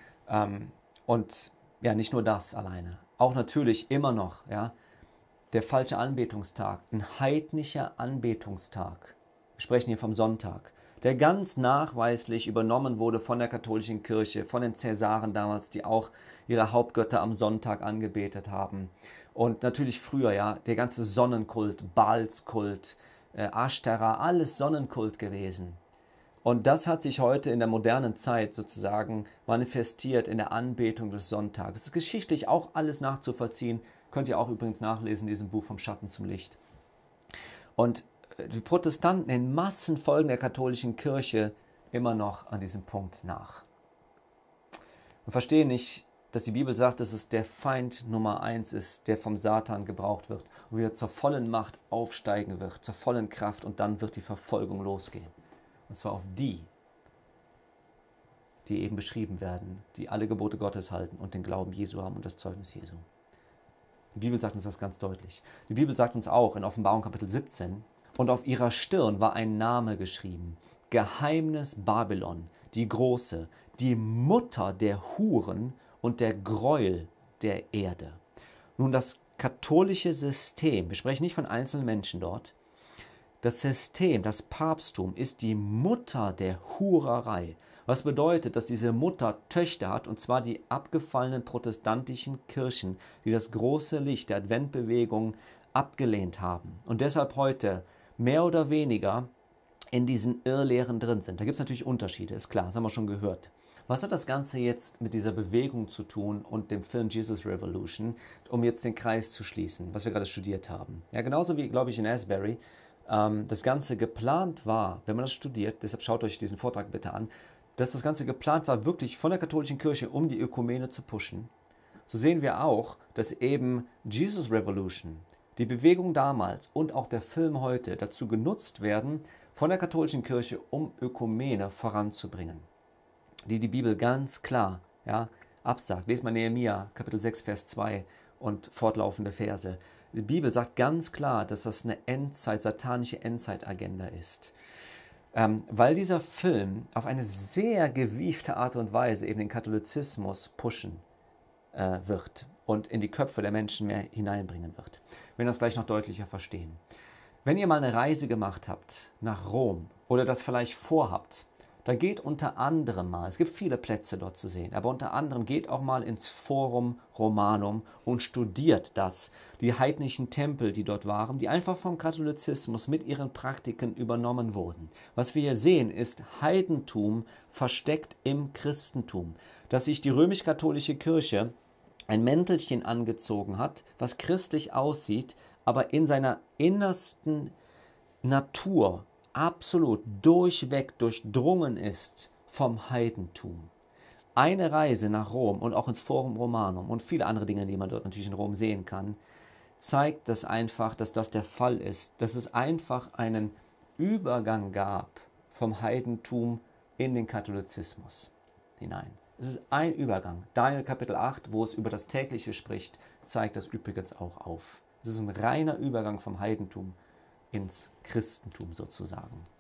Speaker 7: Und ja, nicht nur das alleine. Auch natürlich immer noch der falsche Anbetungstag, ein heidnischer Anbetungstag. Wir sprechen hier vom Sonntag, der ganz nachweislich übernommen wurde von der katholischen Kirche, von den Cäsaren damals, die auch ihre Hauptgötter am Sonntag angebetet haben. Und natürlich früher, der ganze Sonnenkult, Baalskult, Ashtara, alles Sonnenkult gewesen. Und das hat sich heute in der modernen Zeit sozusagen manifestiert in der Anbetung des Sonntags. Es ist geschichtlich auch alles nachzuvollziehen, könnt ihr auch übrigens nachlesen in diesem Buch Vom Schatten zum Licht. Und die Protestanten in Massen folgen der katholischen Kirche immer noch an diesem Punkt nach. Und verstehen nicht, dass die Bibel sagt, dass es der Feind Nummer 1 ist, der vom Satan gebraucht wird und wieder zur vollen Macht aufsteigen wird, zur vollen Kraft und dann wird die Verfolgung losgehen. Und zwar auf die eben beschrieben werden, die alle Gebote Gottes halten und den Glauben Jesu haben und das Zeugnis Jesu. Die Bibel sagt uns das ganz deutlich. Die Bibel sagt uns auch in Offenbarung Kapitel 17, Und auf ihrer Stirn war ein Name geschrieben: Geheimnis Babylon, die Große, die Mutter der Huren und der Gräuel der Erde. Nun, das katholische System, wir sprechen nicht von einzelnen Menschen dort, das System, das Papsttum ist die Mutter der Hurerei. Was bedeutet, dass diese Mutter Töchter hat, und zwar die abgefallenen protestantischen Kirchen, die das große Licht der Adventbewegung abgelehnt haben und deshalb heute mehr oder weniger in diesen Irrlehren drin sind. Da gibt es natürlich Unterschiede, ist klar, das haben wir schon gehört. Was hat das Ganze jetzt mit dieser Bewegung zu tun und dem Film Jesus Revolution, um jetzt den Kreis zu schließen, was wir gerade studiert haben? Ja, genauso wie, glaube ich, in Asbury das Ganze geplant war, wenn man das studiert, deshalb schaut euch diesen Vortrag bitte an, dass das Ganze geplant war, wirklich von der katholischen Kirche, um die Ökumene zu pushen. So sehen wir auch, dass eben Jesus Revolution, die Bewegung damals und auch der Film heute dazu genutzt werden, von der katholischen Kirche, um Ökumene voranzubringen. Die Bibel ganz klar absagt. Lest mal Nehemia, Kapitel 6, Vers 2 und fortlaufende Verse. Die Bibel sagt ganz klar, dass das eine satanische Endzeitagenda ist. Weil dieser Film auf eine sehr gewiefte Art und Weise eben den Katholizismus pushen wird und in die Köpfe der Menschen mehr hineinbringen wird. Wir werden das gleich noch deutlicher verstehen. Wenn ihr mal eine Reise gemacht habt nach Rom oder das vielleicht vorhabt, dann geht unter anderem mal, es gibt viele Plätze dort zu sehen, aber unter anderem geht auch mal ins Forum Romanum und studiert das. Die heidnischen Tempel, die dort waren, die einfach vom Katholizismus mit ihren Praktiken übernommen wurden. Was wir hier sehen, ist Heidentum versteckt im Christentum, dass sich die römisch-katholische Kirche ein Mäntelchen angezogen hat, was christlich aussieht, aber in seiner innersten Natur absolut durchweg durchdrungen ist vom Heidentum. Eine Reise nach Rom und auch ins Forum Romanum und viele andere Dinge, die man dort natürlich in Rom sehen kann, zeigt das einfach, dass das der Fall ist, dass es einfach einen Übergang gab vom Heidentum in den Katholizismus hinein. Es ist ein Übergang. Daniel Kapitel 8, wo es über das Tägliche spricht, zeigt das übrigens auch auf. Es ist ein reiner Übergang vom Heidentum ins Christentum sozusagen.